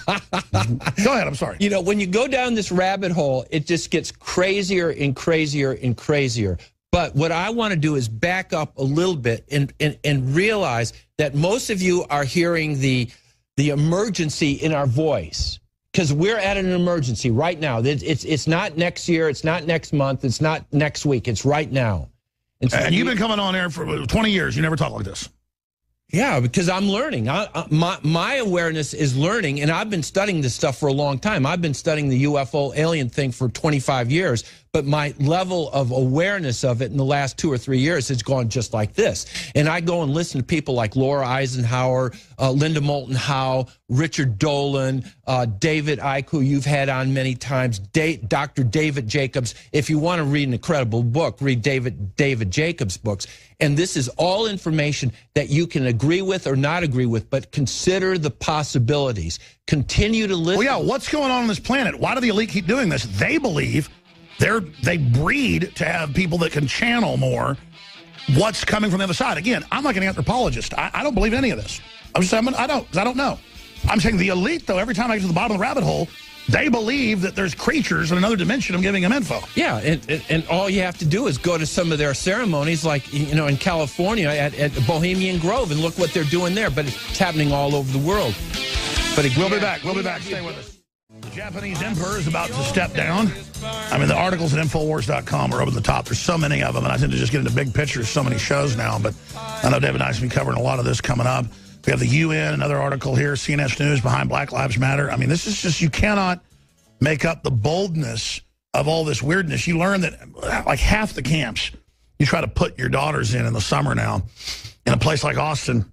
S1: Go ahead, I'm sorry.
S16: You know, when you go down this rabbit hole, it just gets crazier and crazier and crazier. But what I want to do is back up a little bit and, and, and realize that most of you are hearing the, the emergency in our voice, because we're at an emergency right now. It's, it's, it's not next year. It's not next month. It's not next week. It's right now.
S1: And, so and you've we, been coming on air for twenty years. You never talk like this.
S16: Yeah, because I'm learning. I, I, my, my awareness is learning, and I've been studying this stuff for a long time. I've been studying the U F O alien thing for twenty-five years, but my level of awareness of it in the last two or three years has gone just like this. And I go and listen to people like Laura Eisenhower, uh, Linda Moulton Howe, Richard Dolan, uh, David Icke, who you've had on many times, da Doctor David Jacobs. If you want to read an incredible book, read David, David Jacobs' books. And this is all information that you can agree with or not agree with, but consider the possibilities. Continue to listen.
S1: Well, yeah, what's going on on this planet? Why do the elite keep doing this? They believe they're, they breed to have people that can channel more what's coming from the other side. Again, I'm like an anthropologist. I, I don't believe any of this. I'm just saying, I don't, because I don't know. I'm saying the elite, though, every time I get to the bottom of the rabbit hole, they believe that there's creatures in another dimension of giving them info.
S16: Yeah, and, and, and all you have to do is go to some of their ceremonies, like, you know, in California at, at Bohemian Grove, and look what they're doing there. But it's happening all over the world. But again,
S1: we'll be back. We'll be back. Stay with us. The Japanese emperor is about to step down. I mean, the articles at Infowars dot com are over the top. There's so many of them, and I tend to just get into big pictures, so many shows now. But I know David and I will be covering a lot of this coming up. We have the U N, another article here, C N S News behind Black Lives Matter. I mean, this is just, you cannot make up the boldness of all this weirdness. You learn that like half the camps you try to put your daughters in in the summer now, in a place like Austin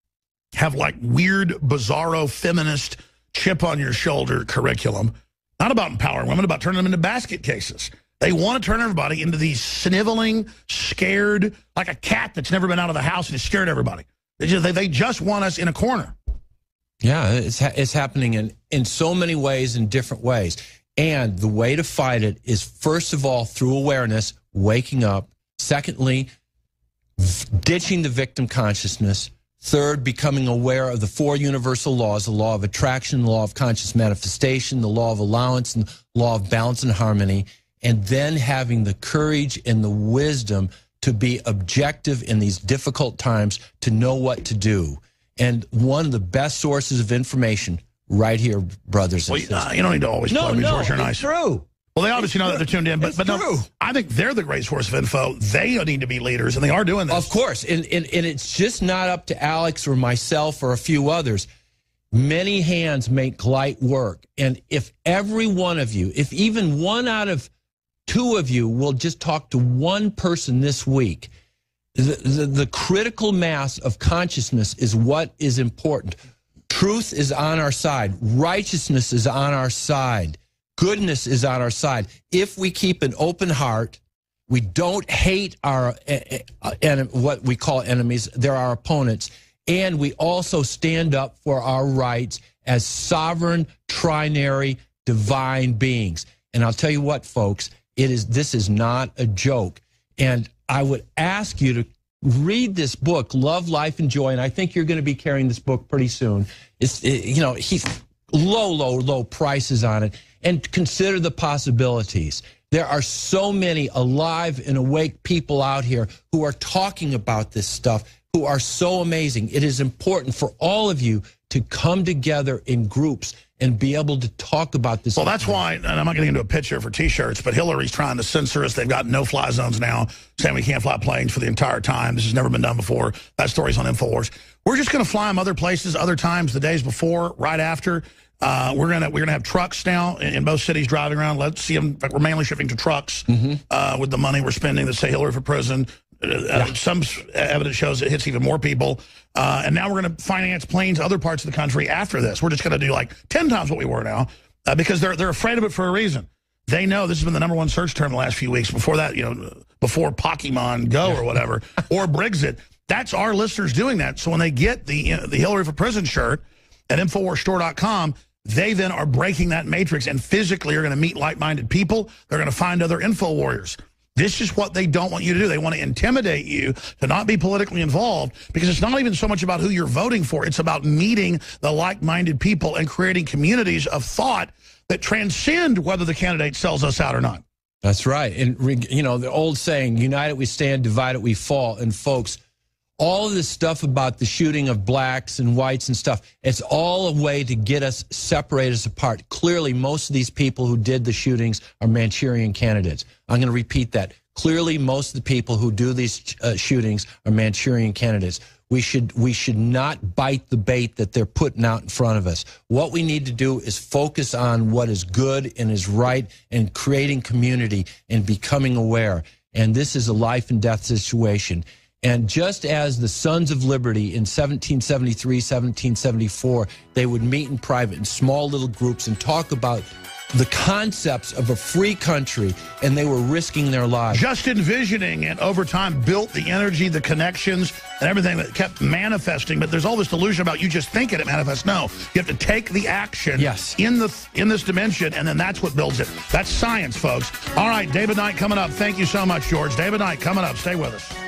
S1: have like weird, bizarro, feminist chip on your shoulder curriculum. Not about empowering women, about turning them into basket cases. They want to turn everybody into these sniveling, scared, like a cat that's never been out of the house and is scared of everybody. They just, they, they just want us in a corner.
S16: Yeah, it's, ha it's happening in, in so many ways, in different ways. And the way to fight it is, first of all, through awareness, waking up. Secondly, ditching the victim consciousness. Third, becoming aware of the four universal laws, the law of attraction, the law of conscious manifestation, the law of allowance, and the law of balance and harmony. And then having the courage and the wisdom to be objective in these difficult times, to know what to do. And one of the best sources of information right here, brothers and
S1: well,
S16: sisters.
S1: Uh, you don't need to always
S16: no,
S1: plug these
S16: no,
S1: sources. You're
S16: it's
S1: nice.
S16: true.
S1: Well, they obviously know that they're tuned in, but,
S16: it's
S1: but no,
S16: true.
S1: I think they're the great source of info. They need to be leaders, and they are doing this.
S16: Of course, and, and, and it's just not up to Alex or myself or a few others. Many hands make light work, and if every one of you, if even one out of two of you will just talk to one person this week, the, the, the critical mass of consciousness is what is important. Truth is on our side. Righteousness is on our side. Goodness is on our side. If we keep an open heart, we don't hate our uh, what we call enemies. They're our opponents. And we also stand up for our rights as sovereign, trinary, divine beings. And I'll tell you what, folks, it is. This is not a joke. And I would ask you to read this book, Love, Life, and Joy. And I think you're going to be carrying this book pretty soon. It's, it, you know, he's low, low, low prices on it. And consider the possibilities. There are so many alive and awake people out here who are talking about this stuff, who are so amazing. It is important for all of you to come together in groups and be able to talk about this.
S1: Well, that's why, and I'm not getting into a pitch here for T-shirts, but Hillary's trying to censor us. They've got no-fly zones now, saying we can't fly planes for the entire time. This has never been done before. That story's on InfoWars. We're just going to fly them other places, other times, the days before, right after. Uh, we're gonna we're gonna have trucks now in, in both cities driving around. Let's see them. In fact, we're mainly shifting to trucks mm-hmm. uh, with the money we're spending to say Hillary for prison. Uh, yeah. Some evidence shows it hits even more people. Uh, and now we're going to finance planes other parts of the country after this. We're just going to do like ten times what we were now uh, because they're they're afraid of it for a reason. They know this has been the number one search term the last few weeks. Before that, you know, before Pokemon Go yeah. or whatever, or Brexit. That's our listeners doing that. So when they get the you know, the Hillary for Prison shirt at Infowars Store dot com, they then are breaking that matrix and physically are going to meet like-minded people. They're going to find other info warriors. This is what they don't want you to do. They want to intimidate you to not be politically involved because it's not even so much about who you're voting for. It's about meeting the like-minded people and creating communities of thought that transcend whether the candidate sells us out or not.
S16: That's right. And, you know, the old saying, united we stand, divided we fall. And, folks, all of this stuff about the shooting of blacks and whites and stuff, it's all a way to get us, separate us apart. Clearly, most of these people who did the shootings are Manchurian candidates. I'm going to repeat that. Clearly, most of the people who do these uh, shootings are Manchurian candidates. We should, we should not bite the bait that they're putting out in front of us. What we need to do is focus on what is good and is right and creating community and becoming aware. And this is a life and death situation. And just as the Sons of Liberty in seventeen seventy-three, seventeen seventy-four, they would meet in private in small little groups and talk about the concepts of a free country, and they were risking their lives.
S1: Just envisioning and over time built the energy, the connections, and everything that kept manifesting. But there's all this delusion about you just thinking it manifests. No, you have to take the action
S16: yes.
S1: in the in this dimension, and then that's what builds it. That's science, folks. All right, David Knight coming up. Thank you so much, George. David Knight coming up. Stay with us.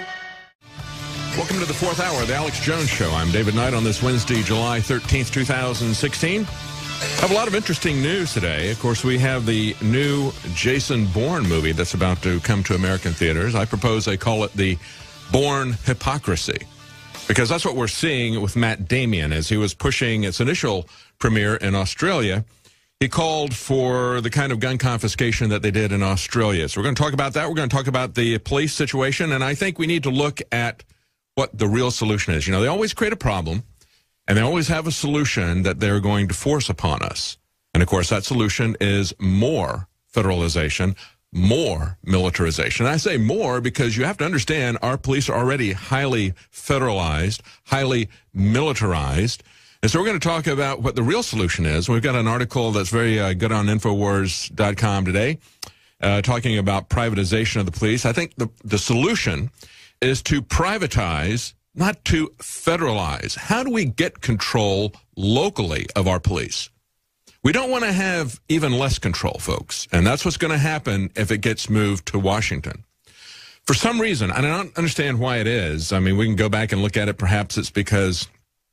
S2: Welcome to the fourth hour of the Alex Jones Show. I'm David Knight on this Wednesday, July thirteenth, two thousand sixteen. I have a lot of interesting news today. Of course, we have the new Jason Bourne movie that's about to come to American theaters. I propose they call it the Bourne Hypocrisy, because that's what we're seeing with Matt Damon as he was pushing its initial premiere in Australia. He called for the kind of gun confiscation that they did in Australia. So we're going to talk about that. We're going to talk about the police situation, and I think we need to look at what the real solution is. You know, they always create a problem, and they always have a solution that they're going to force upon us. And, of course, that solution is more federalization,
S17: more militarization. And I say more because you have to understand our police are already highly federalized, highly militarized. And so we're going to talk about what the real solution is. We've got an article that's very uh, good on Infowars dot com today uh, talking about privatization of the police. I think the, the solution is to privatize, not to federalize. How do we get control locally of our police? We don't want to have even less control, folks. And that's what's going to happen if it gets moved to Washington. For some reason, I don't understand why it is. I mean, we can go back and look at it. Perhaps it's because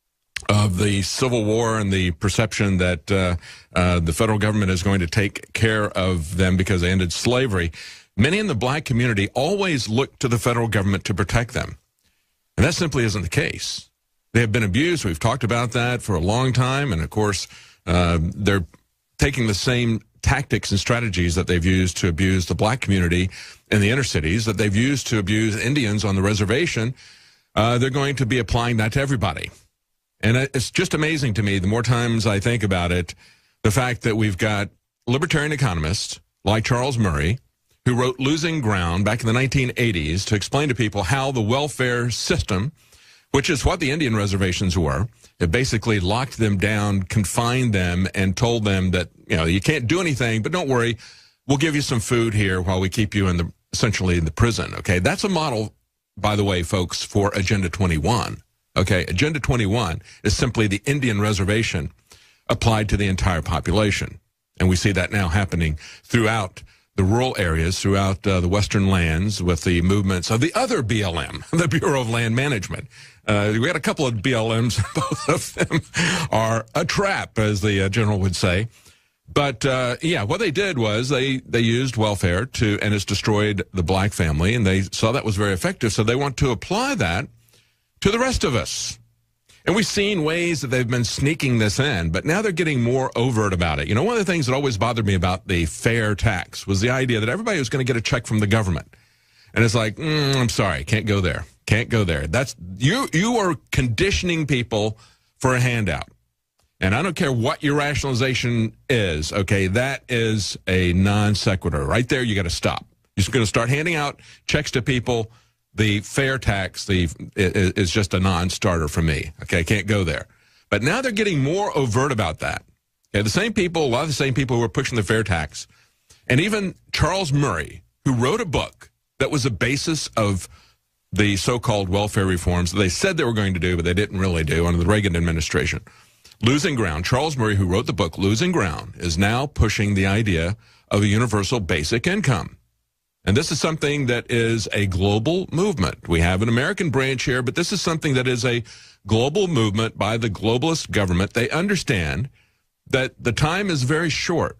S17: of the Civil War and the perception that uh, uh, the federal government is going to take care of them because they ended slavery. Many in the black community always look to the federal government to protect them. And that simply isn't the case. They have been abused. We've talked about that for a long time. And, of course, uh, they're taking the same tactics and strategies that they've used to abuse the black community in the inner cities, that they've used to abuse Indians on the reservation. Uh, they're going to be applying that to everybody. And it's just amazing to me, the more times I think about it, the fact that we've got libertarian economists like Charles Murray, who wrote Losing Ground back in the nineteen eighties to explain to people how the welfare system, which is what the Indian reservations were, it basically locked them down, confined them, and told them that, you know, you can't do anything, but don't worry, we'll give you some food here while we keep you in the, essentially in the prison, okay? That's a model, by the way, folks, for Agenda twenty-one, okay? Agenda twenty-one is simply the Indian reservation applied to the entire population. And we see that now happening throughout the rural areas, throughout uh, the western lands with the movements of the other B L M, the Bureau of Land Management. Uh, we got a couple of B L Ms. Both of them are a trap, as the uh, general would say. But, uh, yeah, what they did was they, they used welfare to, and it's destroyed the black family, and they saw that was very effective, so they want to apply that to the rest of us. And we've seen ways that they've been sneaking this in, but now they're getting more overt about it. You know, one of the things that always bothered me about the fair tax was the idea that everybody was going to get a check from the government. And it's like, mm, I'm sorry, can't go there. Can't go there. That's you. You are conditioning people for a handout. And I don't care what your rationalization is, okay, that is a non sequitur. Right there, you got to stop. You're just going to start handing out checks to people. The fair tax the is just a non-starter for me. Okay, can't go there. But now they're getting more overt about that. Okay, the same people, a lot of the same people who were pushing the fair tax, and even Charles Murray, who wrote a book that was the basis of the so-called welfare reforms that they said they were going to do, but they didn't really do under the Reagan administration. Losing Ground. Charles Murray, who wrote the book Losing Ground, is now pushing the idea of a universal basic income. And this is something that is a global movement. We have an American branch here, but this is something that is a global movement by the globalist government. They understand that the time is very short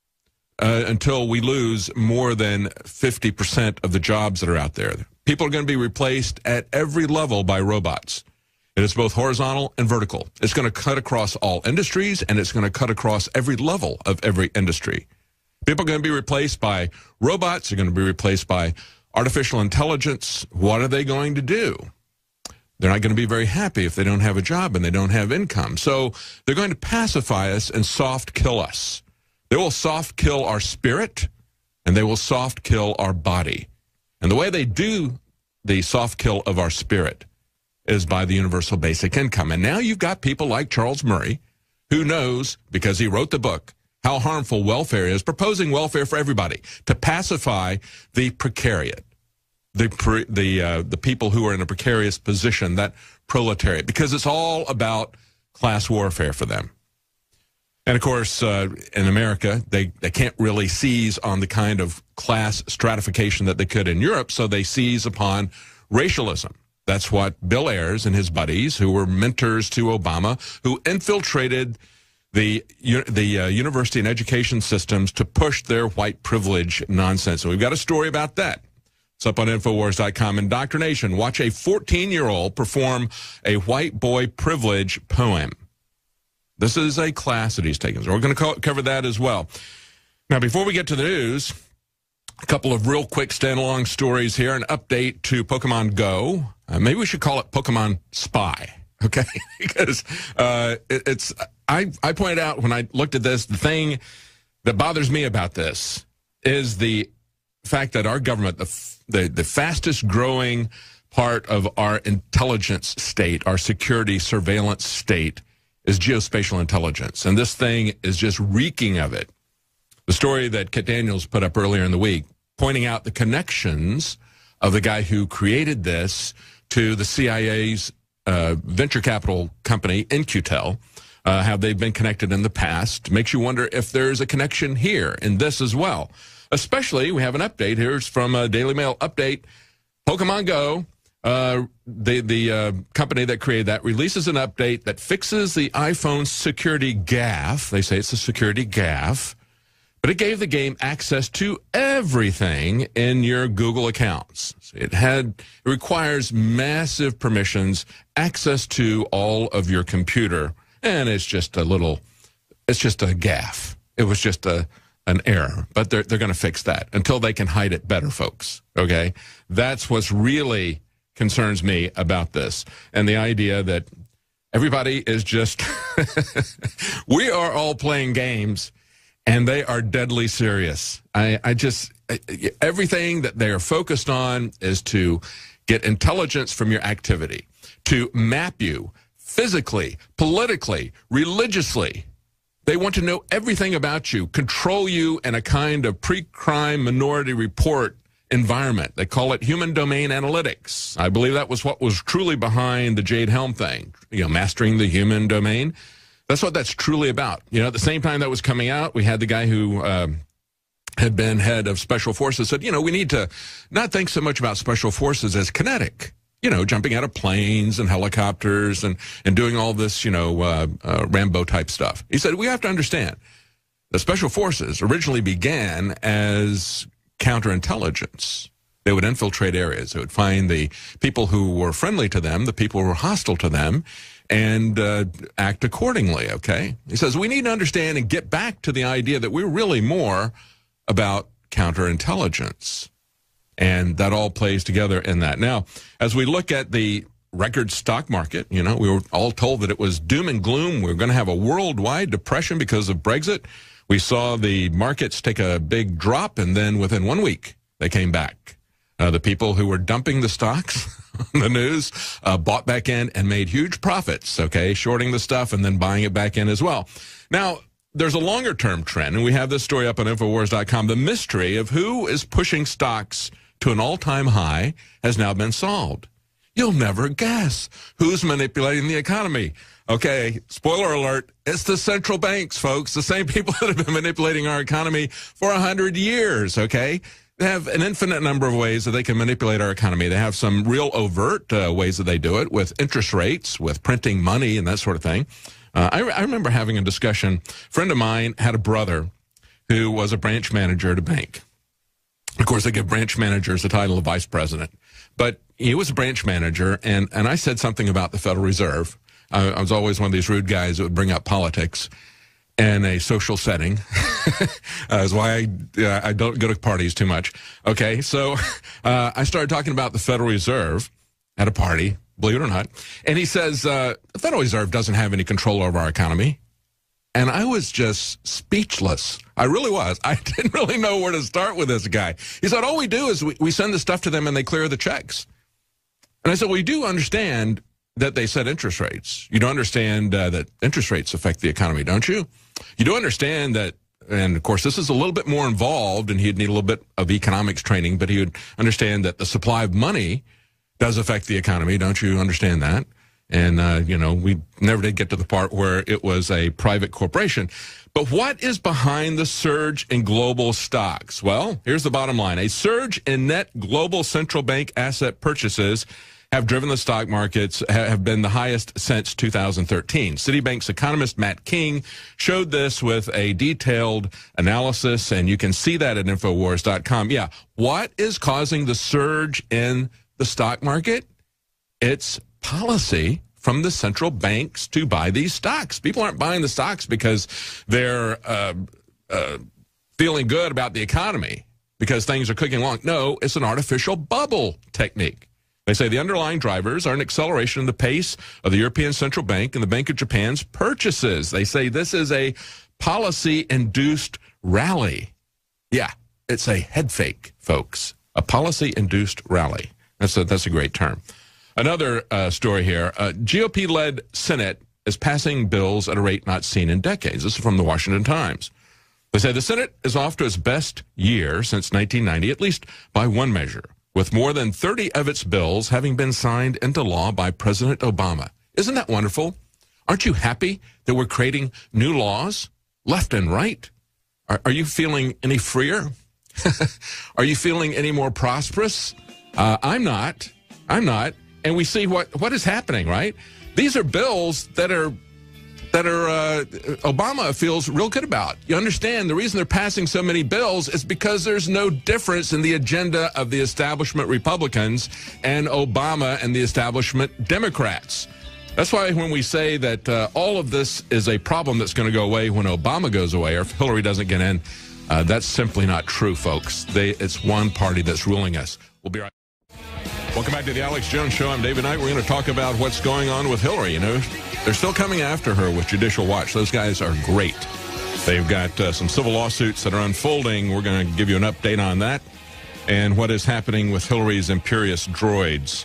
S17: uh, until we lose more than fifty percent of the jobs that are out there. People are going to be replaced at every level by robots. It is both horizontal and vertical. It's going to cut across all industries, and it's going to cut across every level of every industry. People are going to be replaced by robots. They're going to be replaced by artificial intelligence. What are they going to do? They're not going to be very happy if they don't have a job and they don't have income. So they're going to pacify us and soft kill us. They will soft kill our spirit, and they will soft kill our body. And the way they do the soft kill of our spirit is by the universal basic income. And now you've got people like Charles Murray, who knows, because he wrote the book, how harmful welfare is, proposing welfare for everybody to pacify the precariat, the pre, the uh, the people who are in a precarious position, that proletariat, because it's all about class warfare for them. And of course, uh, in America, they, they can't really seize on the kind of class stratification that they could in Europe, so they seize upon racialism. That's what Bill Ayers and his buddies, who were mentors to Obama, who infiltrated the the uh, university and education systems to push their white privilege nonsense. And we've got a story about that. It's up on Infowars dot com. Indoctrination. Watch a fourteen-year-old perform a white boy privilege poem. This is a class that he's taken. So we're going to co cover that as well. Now, before we get to the news, a couple of real quick standalone stories here. An update to Pokemon Go. Uh, maybe we should call it Pokemon Spy. Okay, because uh, it, it's I, I pointed out when I looked at this, the thing that bothers me about this is the fact that our government, the, the, the fastest growing part of our intelligence state, our security surveillance state, is geospatial intelligence. And this thing is just reeking of it. The story that Kit Daniels put up earlier in the week, pointing out the connections of the guy who created this to the C I A's uh, venture capital company, In Q Tel, uh, how they've been connected in the past, makes you wonder if there's a connection here in this as well. Especially, we have an update here. It's from a Daily Mail update. Pokemon Go, uh, the, the uh, company that created that, releases an update that fixes the iPhone security gaffe. They say it's a security gaffe. But it gave the game access to everything in your Google accounts. It had, it requires massive permissions, access to all of your computer, and it's just a little, it's just a gaffe. It was just a an error, but they're they're going to fix that until they can hide it better, folks. Okay, that's what's really concerns me about this, and the idea that everybody is just we are all playing games. And they are deadly serious. I, I just, everything that they are focused on is to get intelligence from your activity, to map you physically, politically, religiously. They want to know everything about you, control you in a kind of pre-crime minority report environment. They call it human domain analytics. I believe that was what was truly behind the Jade Helm thing, you know, mastering the human domain. That's what that's truly about. You know, at the same time that was coming out, we had the guy who um, had been head of Special Forces said, you know, we need to not think so much about Special Forces as kinetic, you know, jumping out of planes and helicopters and, and doing all this, you know, uh, uh, Rambo-type stuff. He said, we have to understand the Special Forces originally began as counterintelligence. They would infiltrate areas. They would find the people who were friendly to them, the people who were hostile to them, and uh, act accordingly, okay? He says, we need to understand and get back to the idea that we're really more about counterintelligence. And that all plays together in that. Now, as we look at the record stock market, you know, we were all told that it was doom and gloom. We we're going to have a worldwide depression because of Brexit. We saw the markets take a big drop, and then within one week, they came back. Uh, the people who were dumping the stocks on the news uh, bought back in and made huge profits, okay, shorting the stuff and then buying it back in as well. Now, there's a longer-term trend, and we have this story up on Infowars dot com. The mystery of who is pushing stocks to an all-time high has now been solved. You'll never guess who's manipulating the economy. Okay, spoiler alert, it's the central banks, folks, the same people that have been manipulating our economy for one hundred years, okay? They have an infinite number of ways that they can manipulate our economy. They have some real overt uh, ways that they do it with interest rates, with printing money and that sort of thing. Uh, I, I remember having a discussion. A friend of mine had a brother who was a branch manager at a bank. Of course, they give branch managers the title of vice president. But he was a branch manager, and, and I said something about the Federal Reserve. I, I was always one of these rude guys that would bring up politics in a social setting. That's why I, uh, I don't go to parties too much. Okay, so uh, I started talking about the Federal Reserve at a party, believe it or not. And he says, uh, the Federal Reserve doesn't have any control over our economy. And I was just speechless. I really was. I didn't really know where to start with this guy. He said, all we do is we, we send the stuff to them and they clear the checks. And I said, well, you do understand that they set interest rates. You don't understand uh, that interest rates affect the economy, don't you? You do understand that, and of course, this is a little bit more involved, and he'd need a little bit of economics training, but he would understand that the supply of money does affect the economy. Don't you understand that? And, uh, you know, we never did get to the part where it was a private corporation. But what is behind the surge in global stocks? Well, here's the bottom line. A surge in net global central bank asset purchases have driven the stock markets, have been the highest since two thousand thirteen. Citibank's economist Matt King showed this with a detailed analysis, and you can see that at Infowars dot com. Yeah, what is causing the surge in the stock market? It's policy from the central banks to buy these stocks. People aren't buying the stocks because they're uh, uh, feeling good about the economy, because things are clicking along. No, it's an artificial bubble technique. They say the underlying drivers are an acceleration in the pace of the European Central Bank and the Bank of Japan's purchases. They say this is a policy-induced rally. Yeah, it's a head fake, folks. A policy-induced rally. That's a, that's a great term. Another uh, story here. Uh, G O P-led Senate is passing bills at a rate not seen in decades. This is from the Washington Times. They say the Senate is off to its best year since nineteen ninety, at least by one measure, with more than thirty of its bills having been signed into law by President Obama. Isn't that wonderful? Aren't you happy that we're creating new laws left and right? Are, are you feeling any freer? Are you feeling any more prosperous? Uh, I'm not. I'm not. And we see what, what is happening, right? These are bills that are that are uh, Obama feels real good about. You understand the reason they're passing so many bills is because there's no difference in the agenda of the establishment Republicans and Obama and the establishment Democrats. That's why when we say that uh, all of this is a problem that's going to go away when Obama goes away or if Hillary doesn't get in, uh, that's simply not true, folks. They, it's one party that's ruling us. We'll be right back. Welcome back to the Alex Jones Show. I'm David Knight. We're going to talk about what's going on with Hillary. You know, they're still coming after her with Judicial Watch. Those guys are great. They've got uh, some civil lawsuits that are unfolding. We're going to give you an update on that and what is happening with Hillary's imperious droids.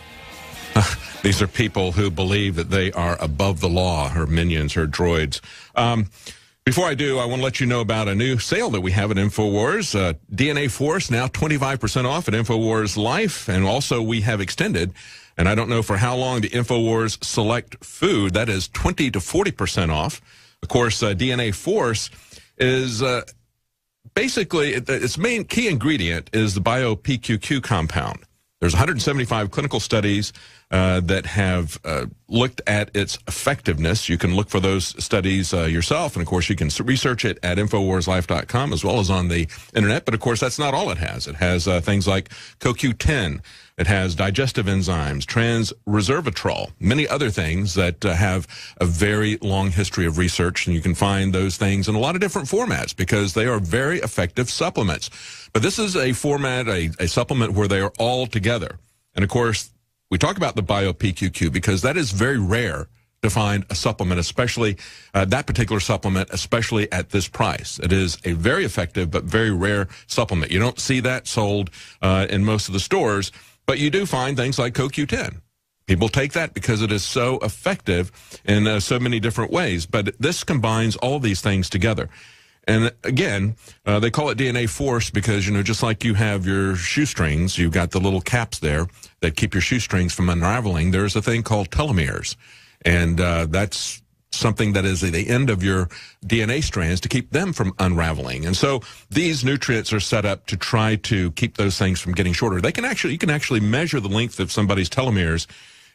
S17: These are people who believe that they are above the law, her minions, her droids. Um, before I do, I want to let you know about a new sale that we have at InfoWars. Uh, D N A Force, now twenty-five percent off at InfoWars Life. And also we have extended, and I don't know for how long, the InfoWars Select Food. That is twenty to forty percent off. Of course, uh, D N A Force is uh, basically, its main key ingredient is the bio-P Q Q compound. There's one hundred seventy-five clinical studies uh, that have uh, looked at its effectiveness. You can look for those studies uh, yourself, and of course you can research it at infowars life dot com as well as on the internet. But of course that's not all it has. It has uh, things like Co Q ten. It has digestive enzymes, trans resveratrol, many other things that uh, have a very long history of research, and you can find those things in a lot of different formats because they are very effective supplements. But this is a format, a, a supplement where they are all together. And of course, we talk about the bio-P Q Q because that is very rare to find a supplement, especially uh, that particular supplement, especially at this price. It is a very effective but very rare supplement. You don't see that sold uh, in most of the stores, but you do find things like Co Q ten. People take that because it is so effective in uh, so many different ways. But this combines all these things together. And again, uh, they call it D N A Force because, you know, just like you have your shoestrings, you've got the little caps there that keep your shoestrings from unraveling. There's a thing called telomeres. And uh, that's something that is at the end of your D N A strands to keep them from unraveling. And so these nutrients are set up to try to keep those things from getting shorter. They can actually, you can actually measure the length of somebody's telomeres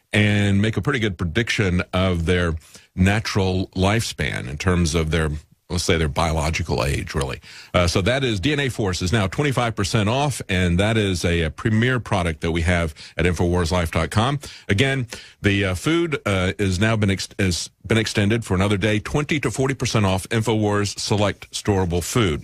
S17: and make a pretty good prediction of their natural lifespan in terms of their, let's say, their biological age, really. Uh, so that is D N A Force is now twenty-five percent off, and that is a, a premier product that we have at infowars life dot com. Again, the uh, food uh, is now been ex has been extended for another day, twenty to forty percent off InfoWars Select Storable Food.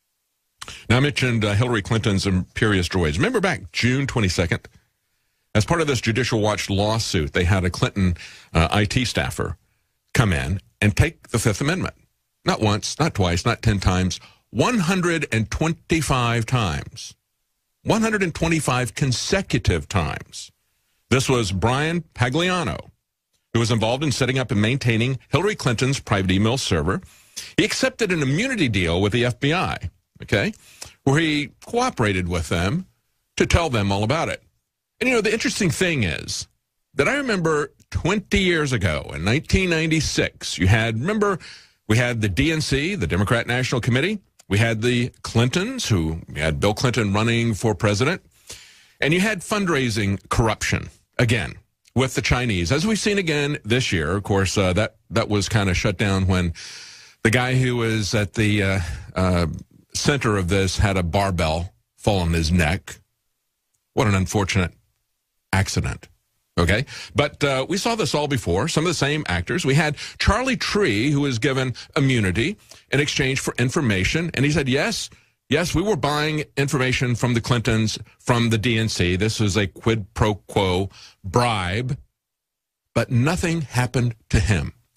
S17: Now, I mentioned uh, Hillary Clinton's imperious droids. Remember back June twenty-second? As part of this Judicial Watch lawsuit, they had a Clinton uh, I T staffer come in and take the Fifth Amendment. Not once, not twice, not ten times, one hundred twenty-five times. one hundred twenty-five consecutive times. This was Brian Pagliano, who was involved in setting up and maintaining Hillary Clinton's private email server. He accepted an immunity deal with the F B I, okay, where he cooperated with them to tell them all about it. And, you know, the interesting thing is that I remember twenty years ago in nineteen ninety-six, you had, remember, we had the D N C, the Democrat National Committee. We had the Clintons, who we had Bill Clinton running for president. And you had fundraising corruption, again, with the Chinese. As we've seen again this year, of course, uh, that, that was kind of shut down when the guy who was at the uh, uh, center of this had a barbell fall on his neck. What an unfortunate accident. Okay, but uh, we saw this all before. Some of the same actors. We had Charlie Tree, who was given immunity in exchange for information. And he said, yes, yes, we were buying information from the Clintons, from the D N C. This was a quid pro quo bribe. But nothing happened to him.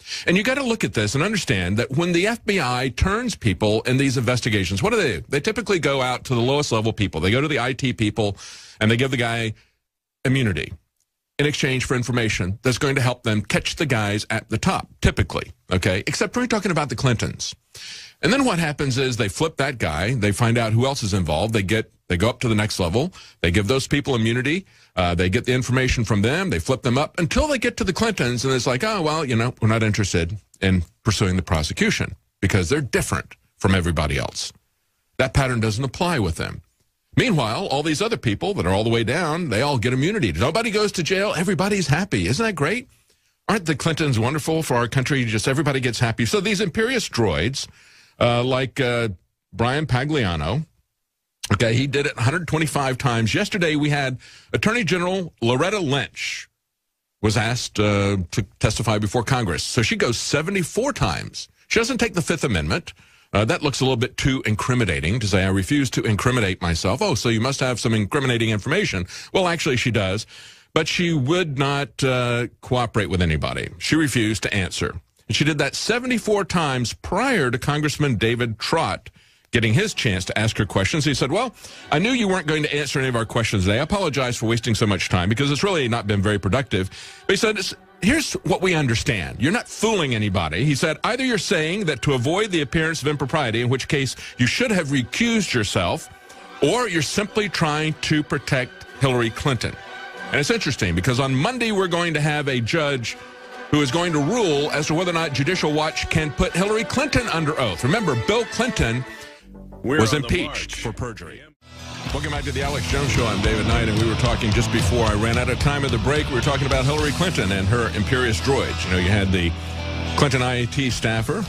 S17: And you got to look at this and understand that when the F B I turns people in these investigations, what do they do? They typically go out to the lowest level people. They go to the I T people, and they give the guy immunity in exchange for information that's going to help them catch the guys at the top, typically, okay? Except we're talking about the Clintons. And then what happens is they flip that guy. They find out who else is involved. They get they go up to the next level. They give those people immunity. Uh, they get the information from them. They flip them up until they get to the Clintons. And it's like, oh, well, you know, we're not interested in pursuing the prosecution because they're different from everybody else. That pattern doesn't apply with them. Meanwhile, all these other people that are all the way down, they all get immunity. Nobody goes to jail. Everybody's happy. Isn't that great? Aren't the Clintons wonderful for our country? Just everybody gets happy. So these imperious droids, uh, like uh, Brian Pagliano, okay, he did it one hundred twenty-five times. Yesterday we had Attorney General Loretta Lynch was asked uh, to testify before Congress. So she goes seventy-four times. She doesn't take the Fifth Amendment. Uh, that looks a little bit too incriminating to say, I refuse to incriminate myself. Oh, so you must have some incriminating information. Well, actually, she does. But she would not uh, cooperate with anybody. She refused to answer. And she did that seventy-four times prior to Congressman David Trott getting his chance to ask her questions. He said, well, I knew you weren't going to answer any of our questions today. I apologize for wasting so much time because it's really not been very productive. But he said, here's what we understand. You're not fooling anybody. He said, either you're saying that to avoid the appearance of impropriety, in which case you should have recused yourself, or you're simply trying to protect Hillary Clinton. And it's interesting because on Monday we're going to have a judge who is going to rule as to whether or not Judicial Watch can put Hillary Clinton under oath. Remember, Bill Clinton We're was impeached for perjury. Welcome back to the Alex Jones Show. I'm David Knight, and we were talking just before I ran out of time at the break. We were talking about Hillary Clinton and her imperious droids. You know, you had the Clinton I T staffer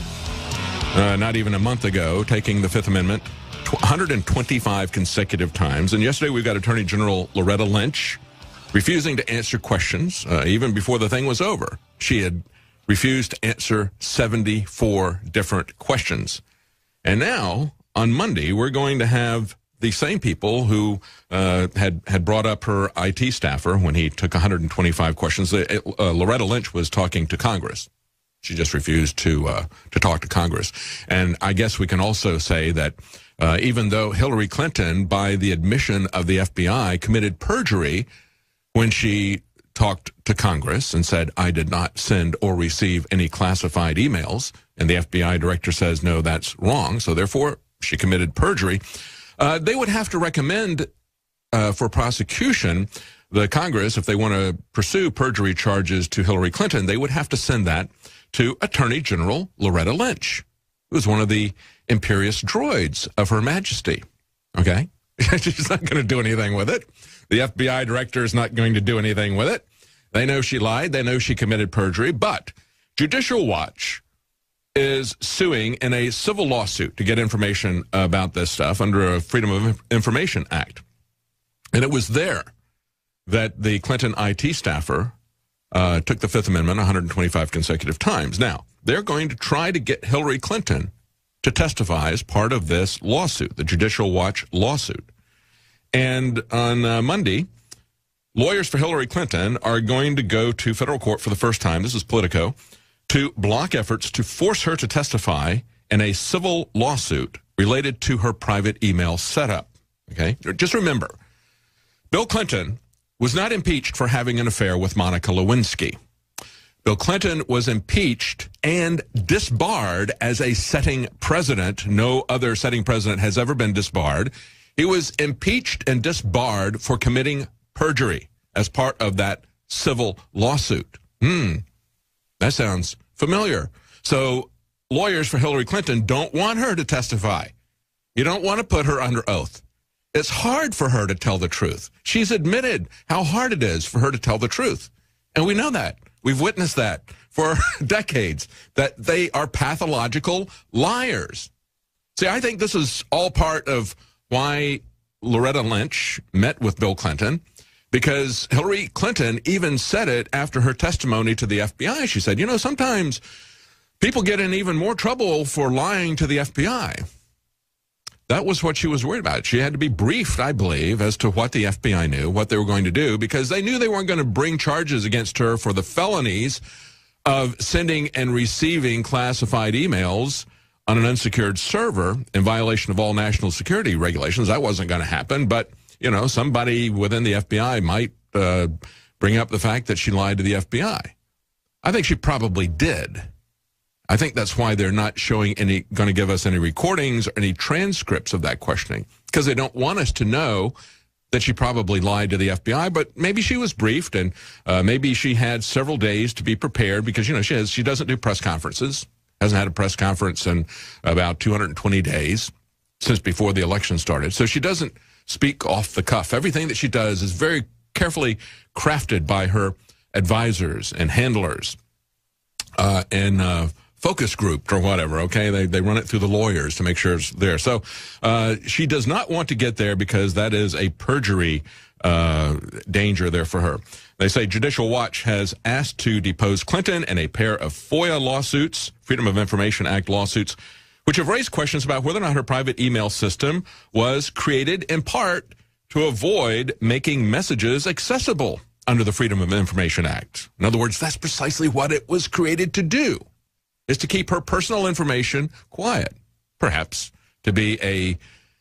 S17: uh, not even a month ago taking the Fifth Amendment one hundred twenty-five consecutive times. And yesterday we've got Attorney General Loretta Lynch refusing to answer questions uh, even before the thing was over. She had refused to answer seventy-four different questions. And now, on Monday, we're going to have the same people who uh, had, had brought up her I T staffer when he took one hundred twenty-five questions. Uh, Loretta Lynch was talking to Congress. She just refused to uh, to talk to Congress. And I guess we can also say that uh, even though Hillary Clinton, by the admission of the F B I, committed perjury when she talked to Congress and said, I did not send or receive any classified emails, and the F B I director says, no, that's wrong, so therefore she committed perjury, uh, they would have to recommend uh, for prosecution, the Congress, if they want to pursue perjury charges to Hillary Clinton, they would have to send that to Attorney General Loretta Lynch, who is one of the imperious droids of Her Majesty, okay? She's not going to do anything with it. The F B I director is not going to do anything with it. They know she lied. They know she committed perjury. But Judicial Watch is suing in a civil lawsuit to get information about this stuff under a Freedom of Information Act. And it was there that the Clinton I T staffer uh, took the Fifth Amendment one hundred twenty-five consecutive times. Now, they're going to try to get Hillary Clinton to testify as part of this lawsuit, the Judicial Watch lawsuit. And on uh, Monday, lawyers for Hillary Clinton are going to go to federal court for the first time, this is Politico, to block efforts to force her to testify in a civil lawsuit related to her private email setup. Okay? Just remember, Bill Clinton was not impeached for having an affair with Monica Lewinsky. Bill Clinton was impeached and disbarred as a sitting president. No other sitting president has ever been disbarred. He was impeached and disbarred for committing perjury as part of that civil lawsuit. Hmm, that sounds familiar. So lawyers for Hillary Clinton don't want her to testify. You don't want to put her under oath. It's hard for her to tell the truth. She's admitted how hard it is for her to tell the truth. And we know that. We've witnessed that for decades, that they are pathological liars. See, I think this is all part of why Loretta Lynch met with Bill Clinton, because Hillary Clinton even said it after her testimony to the F B I. She said, you know, sometimes people get in even more trouble for lying to the F B I. That was what she was worried about. She had to be briefed, I believe, as to what the F B I knew, what they were going to do, because they knew they weren't going to bring charges against her for the felonies of sending and receiving classified emails on an unsecured server in violation of all national security regulations. That wasn't going to happen, but, you know, somebody within the F B I might uh, bring up the fact that she lied to the F B I. I think she probably did. I think that's why they're not showing any, going to give us any recordings or any transcripts of that questioning, because they don't want us to know that she probably lied to the F B I, but maybe she was briefed, and uh, maybe she had several days to be prepared, because, you know, she has, she doesn't do press conferences, hasn't had a press conference in about two hundred twenty days since before the election started. So she doesn't speak off the cuff. Everything that she does is very carefully crafted by her advisors and handlers uh, and uh, focus grouped or whatever, okay? They, they run it through the lawyers to make sure it's there. So uh, she does not want to get there, because that is a perjury uh, danger there for her. They say Judicial Watch has asked to depose Clinton in a pair of FOIA lawsuits, Freedom of Information Act lawsuits, which have raised questions about whether or not her private email system was created in part to avoid making messages accessible under the Freedom of Information Act. In other words, that's precisely what it was created to do, is to keep her personal information quiet, perhaps to be a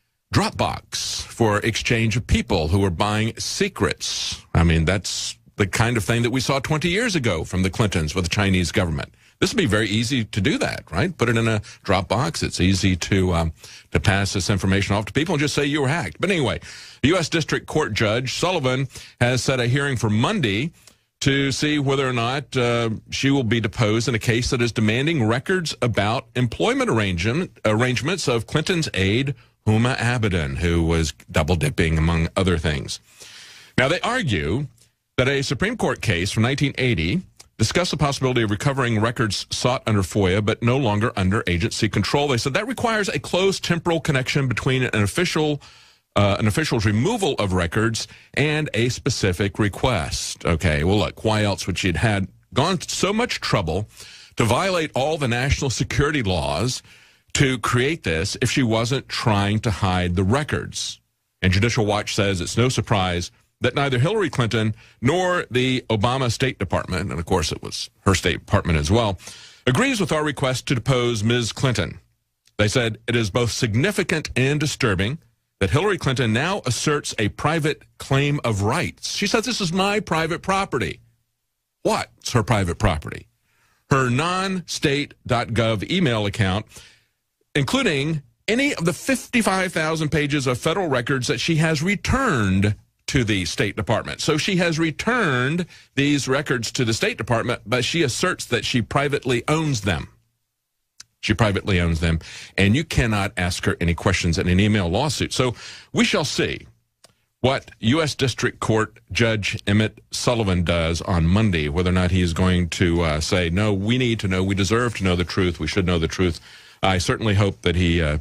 S17: Dropbox for exchange of people who are buying secrets. I mean, that's the kind of thing that we saw twenty years ago from the Clintons with the Chinese government. This would be very easy to do that, right? Put it in a Dropbox. It's easy to um, to pass this information off to people and just say you were hacked. But anyway, the U S District Court Judge Sullivan has set a hearing for Monday to see whether or not uh, she will be deposed in a case that is demanding records about employment arrangement, arrangements of Clinton's aide, Huma Abedin, who was double-dipping, among other things. Now, they argue that a Supreme Court case from nineteen eighty discussed the possibility of recovering records sought under FOIA, but no longer under agency control. They said that requires a close temporal connection between an official Uh, an official's removal of records and a specific request. Okay, well, look, why else would she have had gone to so much trouble to violate all the national security laws to create this if she wasn't trying to hide the records? And Judicial Watch says it's no surprise that neither Hillary Clinton nor the Obama State Department, and of course it was her State Department as well, agrees with our request to depose Miz Clinton. They said it is both significant and disturbing that Hillary Clinton now asserts a private claim of rights. She says, this is my private property. What's her private property? Her non state dot gov email account, including any of the fifty-five thousand pages of federal records that she has returned to the State Department. So she has returned these records to the State Department, but she asserts that she privately owns them. She privately owns them, and you cannot ask her any questions in an email lawsuit. So we shall see what U S District Court Judge Emmett Sullivan does on Monday, whether or not he is going to uh, say, no, we need to know, we deserve to know the truth, we should know the truth. I certainly hope that he uh,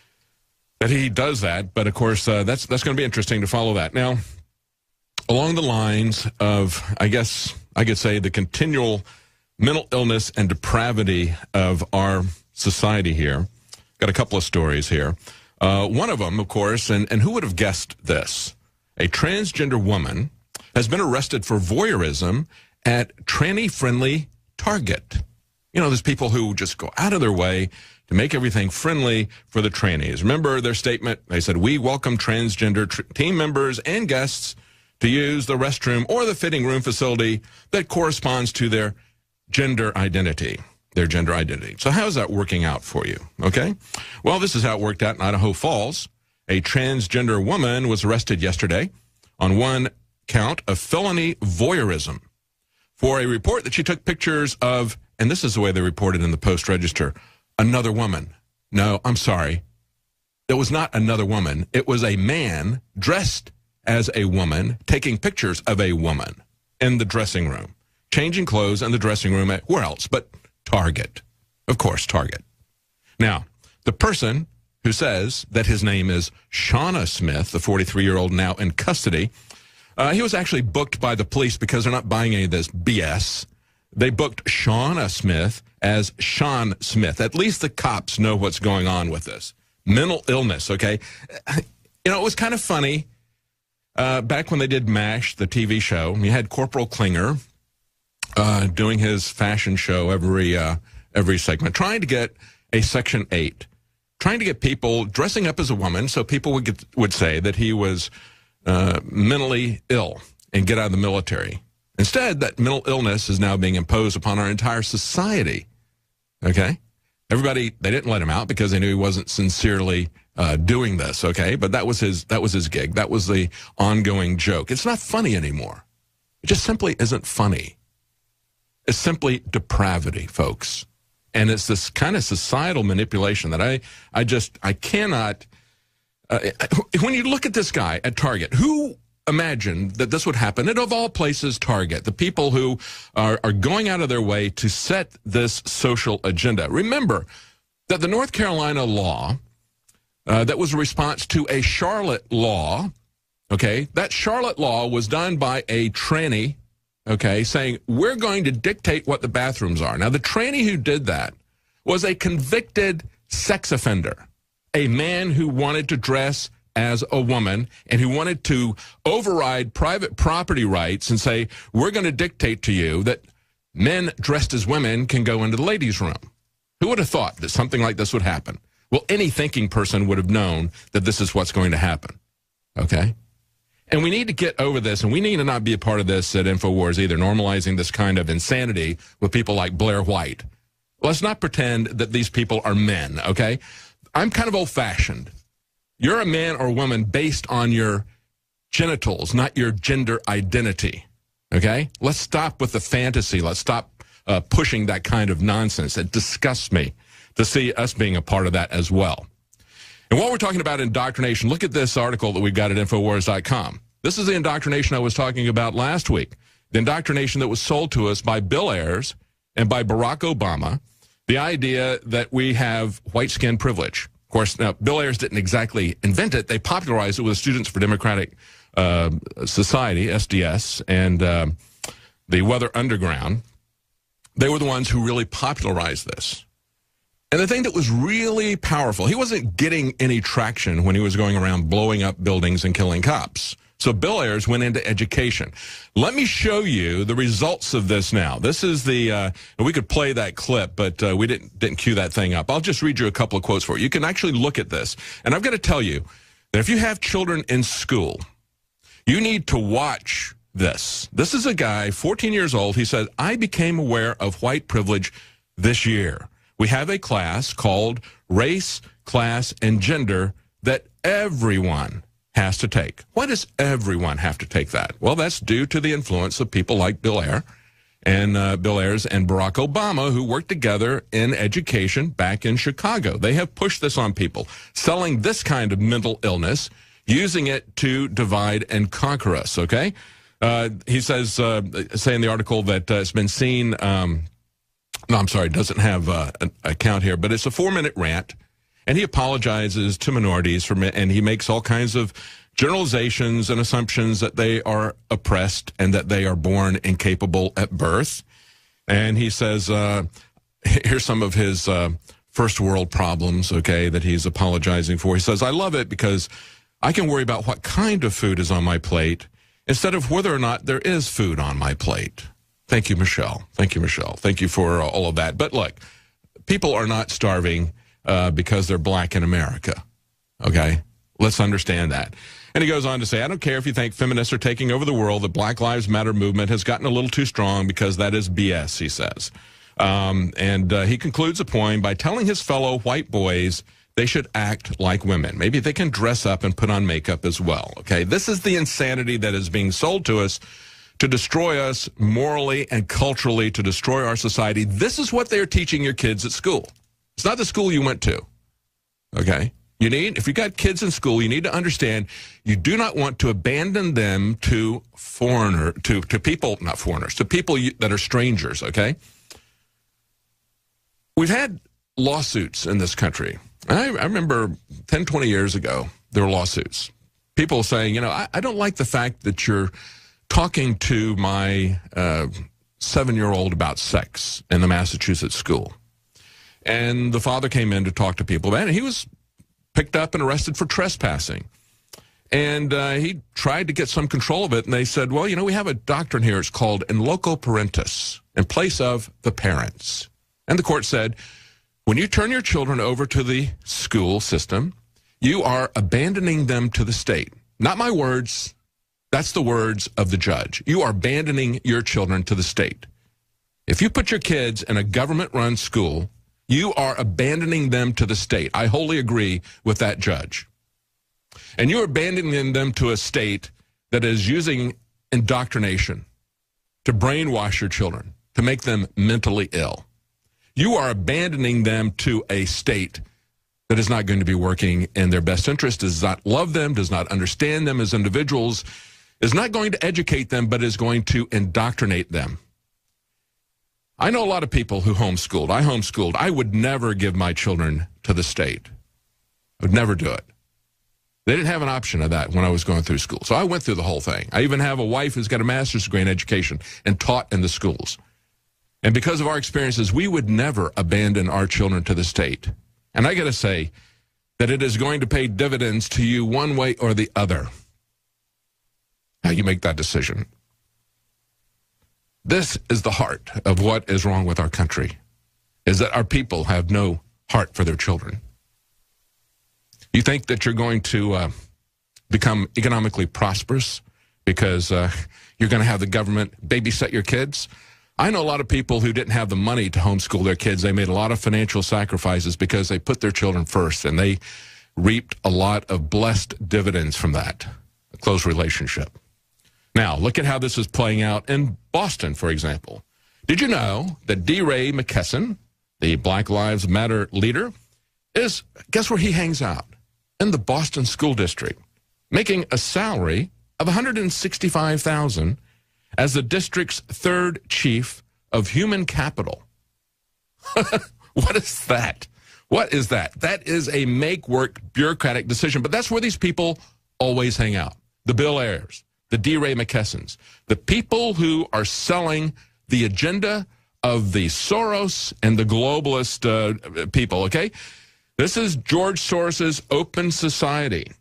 S17: that he does that, but of course, uh, that's, that's going to be interesting to follow that. Now, along the lines of, I guess I could say, the continual mental illness and depravity of our society here. Got a couple of stories here. Uh, one of them, of course, and, and who would have guessed this? A transgender woman has been arrested for voyeurism at tranny-friendly Target. You know, there's people who just go out of their way to make everything friendly for the trannies. Remember their statement? They said, we welcome transgender tr- team members and guests to use the restroom or the fitting room facility that corresponds to their gender identity. Their gender identity. So how is that working out for you? Okay. Well, this is how it worked out in Idaho Falls. A transgender woman was arrested yesterday on one count of felony voyeurism for a report that she took pictures of, and this is the way they reported in the Post-Register, another woman. No, I'm sorry. It was not another woman. It was a man dressed as a woman taking pictures of a woman in the dressing room, changing clothes in the dressing room at, where else but Target. Of course, Target. Now, the person who says that his name is Shauna Smith, the forty-three-year-old now in custody, uh, he was actually booked by the police because they're not buying any of this B S. They booked Shauna Smith as Sean Smith. At least the cops know what's going on with this. Mental illness, okay? You know, it was kind of funny. Uh, back when they did MASH, the T V show, you had Corporal Klinger, uh, doing his fashion show every uh, every segment, trying to get a Section eight, trying to get people dressing up as a woman so people would get, would say that he was uh, mentally ill and get out of the military. Instead, that mental illness is now being imposed upon our entire society. Okay? Everybody, they didn't let him out because they knew he wasn't sincerely uh, doing this, okay? But that was his that was his gig. That was the ongoing joke. It's not funny anymore. It just simply isn't funny. It's simply depravity, folks. And it's this kind of societal manipulation that I, I just, I cannot, uh, when you look at this guy at Target, who imagined that this would happen? And of all places, Target, the people who are, are going out of their way to set this social agenda. Remember that the North Carolina law, uh, that was a response to a Charlotte law, okay, that Charlotte law was done by a tranny, okay, saying, we're going to dictate what the bathrooms are. Now, the tranny who did that was a convicted sex offender, a man who wanted to dress as a woman and who wanted to override private property rights and say, we're going to dictate to you that men dressed as women can go into the ladies' room. Who would have thought that something like this would happen? Well, any thinking person would have known that this is what's going to happen, okay? And we need to get over this, and we need to not be a part of this at InfoWars either, normalizing this kind of insanity with people like Blair White. Let's not pretend that these people are men, okay? I'm kind of old-fashioned. You're a man or woman based on your genitals, not your gender identity, okay? Let's stop with the fantasy. Let's stop uh, pushing that kind of nonsense. It disgusts me to see us being a part of that as well. And while we're talking about indoctrination, look at this article that we've got at Infowars dot com. This is the indoctrination I was talking about last week, the indoctrination that was sold to us by Bill Ayers and by Barack Obama, the idea that we have white skin privilege. Of course, now, Bill Ayers didn't exactly invent it. They popularized it with Students for Democratic uh, Society, S D S, and uh, the Weather Underground. They were the ones who really popularized this. And the thing that was really powerful, he wasn't getting any traction when he was going around blowing up buildings and killing cops. So Bill Ayers went into education. Let me show you the results of this now. This is the, uh, we could play that clip, but uh, we didn't, didn't cue that thing up. I'll just read you a couple of quotes for you. You can actually look at this. And I've got to tell you that if you have children in school, you need to watch this. This is a guy, fourteen years old. He said, I became aware of white privilege this year. We have a class called Race, Class, and Gender that everyone has to take. Why does everyone have to take that? Well, that's due to the influence of people like Bill Ayers and uh, Bill Ayers and Barack Obama, who worked together in education back in Chicago. They have pushed this on people, selling this kind of mental illness, using it to divide and conquer us, okay? Uh, he says, uh, say in the article that uh, it's been seen... Um, No, I'm sorry, it doesn't have uh, an account here, but it's a four-minute rant, and he apologizes to minorities, for, and he makes all kinds of generalizations and assumptions that they are oppressed and that they are born incapable at birth. And he says, uh, here's some of his uh, first world problems, okay, that he's apologizing for. He says, I love it because I can worry about what kind of food is on my plate instead of whether or not there is food on my plate. Thank you, Michelle. Thank you, Michelle. Thank you for uh, all of that. But look, people are not starving uh, because they're black in America, okay? Let's understand that. And he goes on to say, I don't care if you think feminists are taking over the world. The Black Lives Matter movement has gotten a little too strong because that is B S, he says. Um, and uh, he concludes the poem by telling his fellow white boys they should act like women. Maybe they can dress up and put on makeup as well, okay? This is the insanity that is being sold to us to destroy us morally and culturally, to destroy our society. This is what they're teaching your kids at school. It's not the school you went to, okay? You need, if you got kids in school, you need to understand you do not want to abandon them to foreigner, to, to people, not foreigners, to people you, that are strangers, okay? We've had lawsuits in this country. I, I remember ten, twenty years ago, there were lawsuits. People saying, you know, I, I don't like the fact that you're talking to my uh, seven-year-old about sex in the Massachusetts school. And the father came in to talk to people about it. He was picked up and arrested for trespassing. And uh, he tried to get some control of it, and they said, well, you know, we have a doctrine here. It's called in loco parentis. in place of the parents. And the court said, when you turn your children over to the school system, you are abandoning them to the state. Not my words. That's the words of the judge. You are abandoning your children to the state. If you put your kids in a government-run school, you are abandoning them to the state. I wholly agree with that judge. And you're abandoning them to a state that is using indoctrination to brainwash your children, to make them mentally ill. You are abandoning them to a state that is not going to be working in their best interest, does not love them, does not understand them as individuals, is not going to educate them, but is going to indoctrinate them. I know a lot of people who homeschooled. I homeschooled. I would never give my children to the state. I would never do it. They didn't have an option of that when I was going through school. So I went through the whole thing. I even have a wife who's got a master's degree in education and taught in the schools. And because of our experiences, we would never abandon our children to the state. And I got to say that it is going to pay dividends to you one way or the other. How you make that decision. This is the heart of what is wrong with our country, is that our people have no heart for their children. You think that you're going to uh, become economically prosperous because uh, you're going to have the government babysit your kids? I know a lot of people who didn't have the money to homeschool their kids. They made a lot of financial sacrifices because they put their children first, and they reaped a lot of blessed dividends from that, a close relationship. Now, look at how this is playing out in Boston, for example. Did you know that DeRay McKesson, the Black Lives Matter leader, is, guess where he hangs out? In the Boston School District, making a salary of one hundred sixty-five thousand dollars as the district's third chief of human capital. What is that? What is that? That is a make-work bureaucratic decision, but that's where these people always hang out. The Bill Ayers, the DeRay McKessons, the people who are selling the agenda of the Soros and the globalist uh, people, okay? This is George Soros's Open Society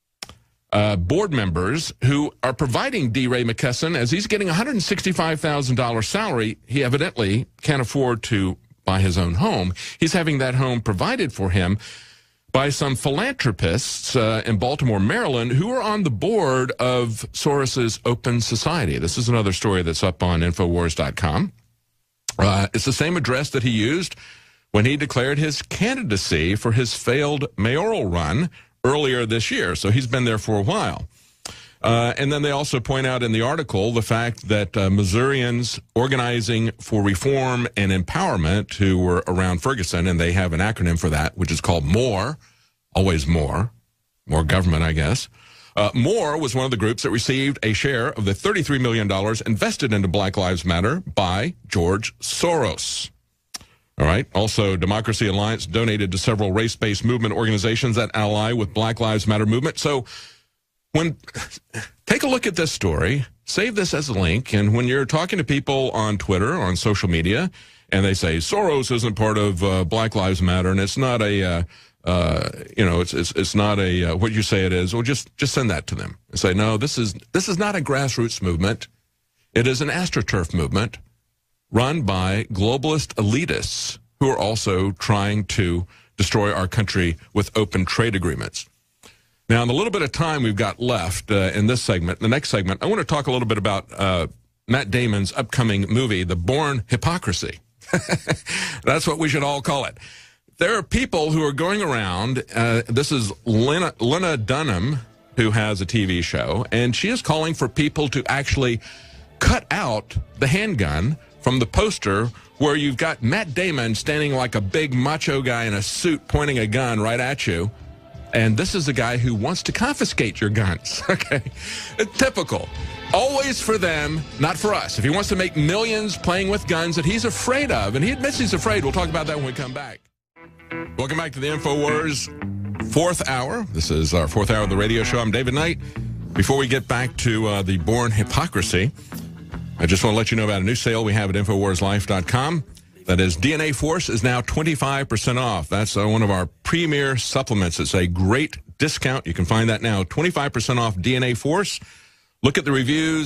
S17: uh, board members who are providing DeRay McKesson, as he's getting a one hundred sixty-five thousand dollars salary. He evidently can't afford to buy his own home. He's having that home provided for him by some philanthropists uh, in Baltimore, Maryland, who are on the board of Soros's Open Society. This is another story that's up on Infowars dot com. Uh, it's the same address that he used when he declared his candidacy for his failed mayoral run earlier this year. So he's been there for a while. Uh, and then they also point out in the article the fact that uh, Missourians organizing for reform and empowerment who were around Ferguson, and they have an acronym for that, which is called MORE, always more, more government, I guess. Uh, MORE was one of the groups that received a share of the thirty-three million dollars invested into Black Lives Matter by George Soros. All right. Also, Democracy Alliance donated to several race-based movement organizations that ally with Black Lives Matter movement. So when take a look at this story, save this as a link, and when you're talking to people on Twitter or on social media, and they say Soros isn't part of uh, Black Lives Matter, and it's not a, uh, uh, you know, it's it's it's not a uh, what you say it is, well, just just send that to them and say, no, this is this is not a grassroots movement. It is an AstroTurf movement run by globalist elitists who are also trying to destroy our country with open trade agreements. Now, in the little bit of time we've got left uh, in this segment, the next segment, I want to talk a little bit about uh, Matt Damon's upcoming movie, The Bourne Hypocrisy. That's what we should all call it. There are people who are going around, uh, this is Lena, Lena Dunham, who has a T V show, and she is calling for people to actually cut out the handgun from the poster where you've got Matt Damon standing like a big macho guy in a suit pointing a gun right at you. And this is a guy who wants to confiscate your guns, okay? Typical. Always for them, not for us. If he wants to make millions playing with guns that he's afraid of, and he admits he's afraid, we'll talk about that when we come back. Welcome back to the InfoWars fourth hour. This is our fourth hour of the radio show. I'm David Knight. Before we get back to uh, the Bourne Hypocrisy, I just want to let you know about a new sale we have at Infowars Life dot com. That is, D N A Force is now twenty-five percent off. That's uh, one of our premier supplements. It's a great discount. You can find that now, twenty-five percent off D N A Force. Look at the reviews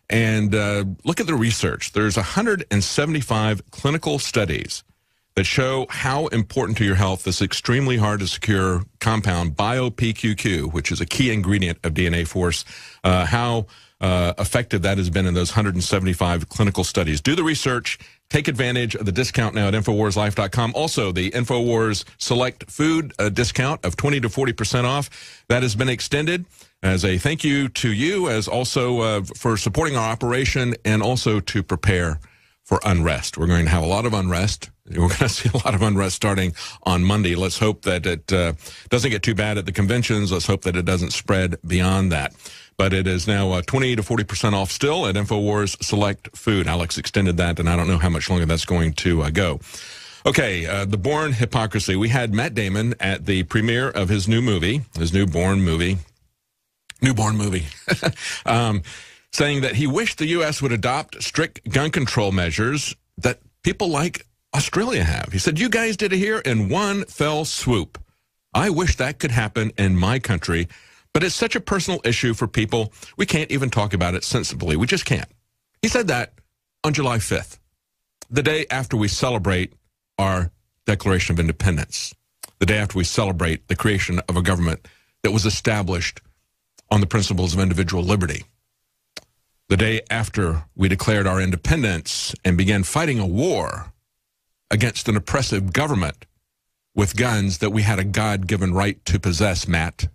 S17: And uh, look at the research. There's one hundred seventy-five clinical studies that show how important to your health this extremely hard to secure compound bio-P Q Q, which is a key ingredient of D N A Force, uh, how uh, effective that has been in those one hundred seventy-five clinical studies. Do the research. Take advantage of the discount now at Infowars Life dot com. Also, the Infowars Select Food uh, discount of twenty to forty percent off. That has been extended as a thank you to you, as also uh, for supporting our operation, and also to prepare for unrest. We're going to have a lot of unrest. We're going to see a lot of unrest starting on Monday. Let's hope that it uh, doesn't get too bad at the conventions. Let's hope that it doesn't spread beyond that. But it is now uh, twenty to forty percent off still at Infowars Select Food. Alex extended that, and I don't know how much longer that's going to uh, go. Okay, uh, the Bourne hypocrisy. We had Matt Damon at the premiere of his new movie, his new Bourne movie, newborn movie, um, saying that he wished the U S would adopt strict gun control measures that people like Australia have. He said, you guys did it here in one fell swoop. I wish that could happen in my country, but it's such a personal issue for people, we can't even talk about it sensibly. We just can't. He said that on July fifth, the day after we celebrate our Declaration of Independence, the day after we celebrate the creation of a government that was established on the principles of individual liberty. The day after we declared our independence and began fighting a war against an oppressive government with guns that we had a God-given right to possess, Matt.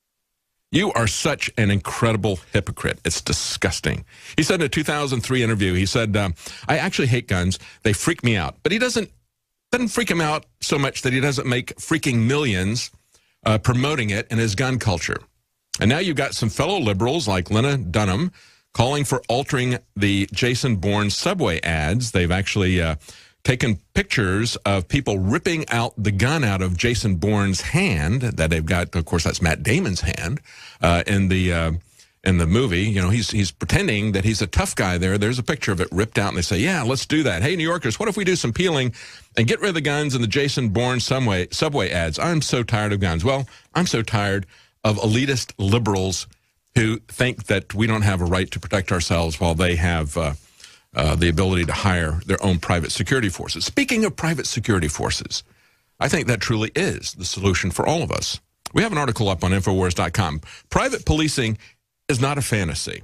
S17: You are such an incredible hypocrite. It's disgusting. He said in a two thousand three interview, he said, uh, I actually hate guns. They freak me out. But he doesn't, doesn't freak him out so much that he doesn't make freaking millions uh, promoting it in his gun culture. And now you've got some fellow liberals like Lena Dunham calling for altering the Jason Bourne subway ads. They've actually uh, taken pictures of people ripping out the gun out of Jason Bourne's hand that they've got. Of course, that's Matt Damon's hand uh, in the uh, in the movie. You know, he's he's pretending that he's a tough guy there. There's a picture of it ripped out, and they say, yeah, let's do that. Hey, New Yorkers, what if we do some peeling and get rid of the guns in the Jason Bourne subway, subway ads? I'm so tired of guns. Well, I'm so tired of elitist liberals who think that we don't have a right to protect ourselves while they have uh, uh, the ability to hire their own private security forces. Speaking of private security forces, I think that truly is the solution for all of us. We have an article up on Infowars dot com. Private policing is not a fantasy.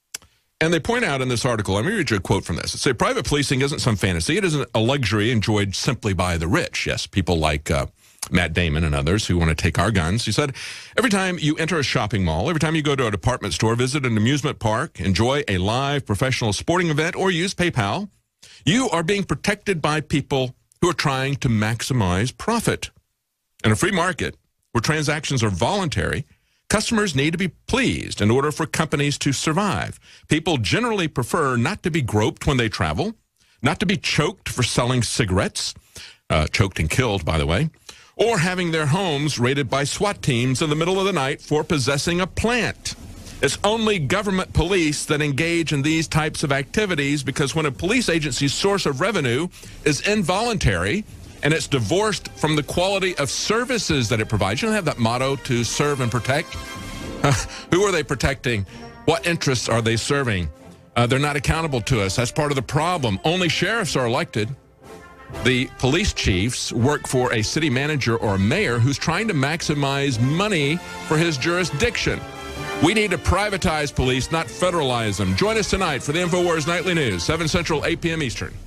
S17: And they point out in this article, let me read you a quote from this. It says, private policing isn't some fantasy. It isn't a luxury enjoyed simply by the rich. Yes, people like uh, Matt Damon and others who want to take our guns. He said, every time you enter a shopping mall, every time you go to a department store, visit an amusement park, enjoy a live professional sporting event, or use PayPal, you are being protected by people who are trying to maximize profit. In a free market where transactions are voluntary, customers need to be pleased in order for companies to survive. People generally prefer not to be groped when they travel, not to be choked for selling cigarettes, uh, choked and killed, by the way, or having their homes raided by SWAT teams in the middle of the night for possessing a plant. It's only government police that engage in these types of activities, because when a police agency's source of revenue is involuntary and it's divorced from the quality of services that it provides, you don't have that motto to serve and protect. Uh, who are they protecting? What interests are they serving? Uh, they're not accountable to us. That's part of the problem. Only sheriffs are elected. The police chiefs work for a city manager or a mayor who's trying to maximize money for his jurisdiction. We need to privatize police, not federalize them. Join us tonight for the InfoWars Nightly News, seven Central, eight p m Eastern.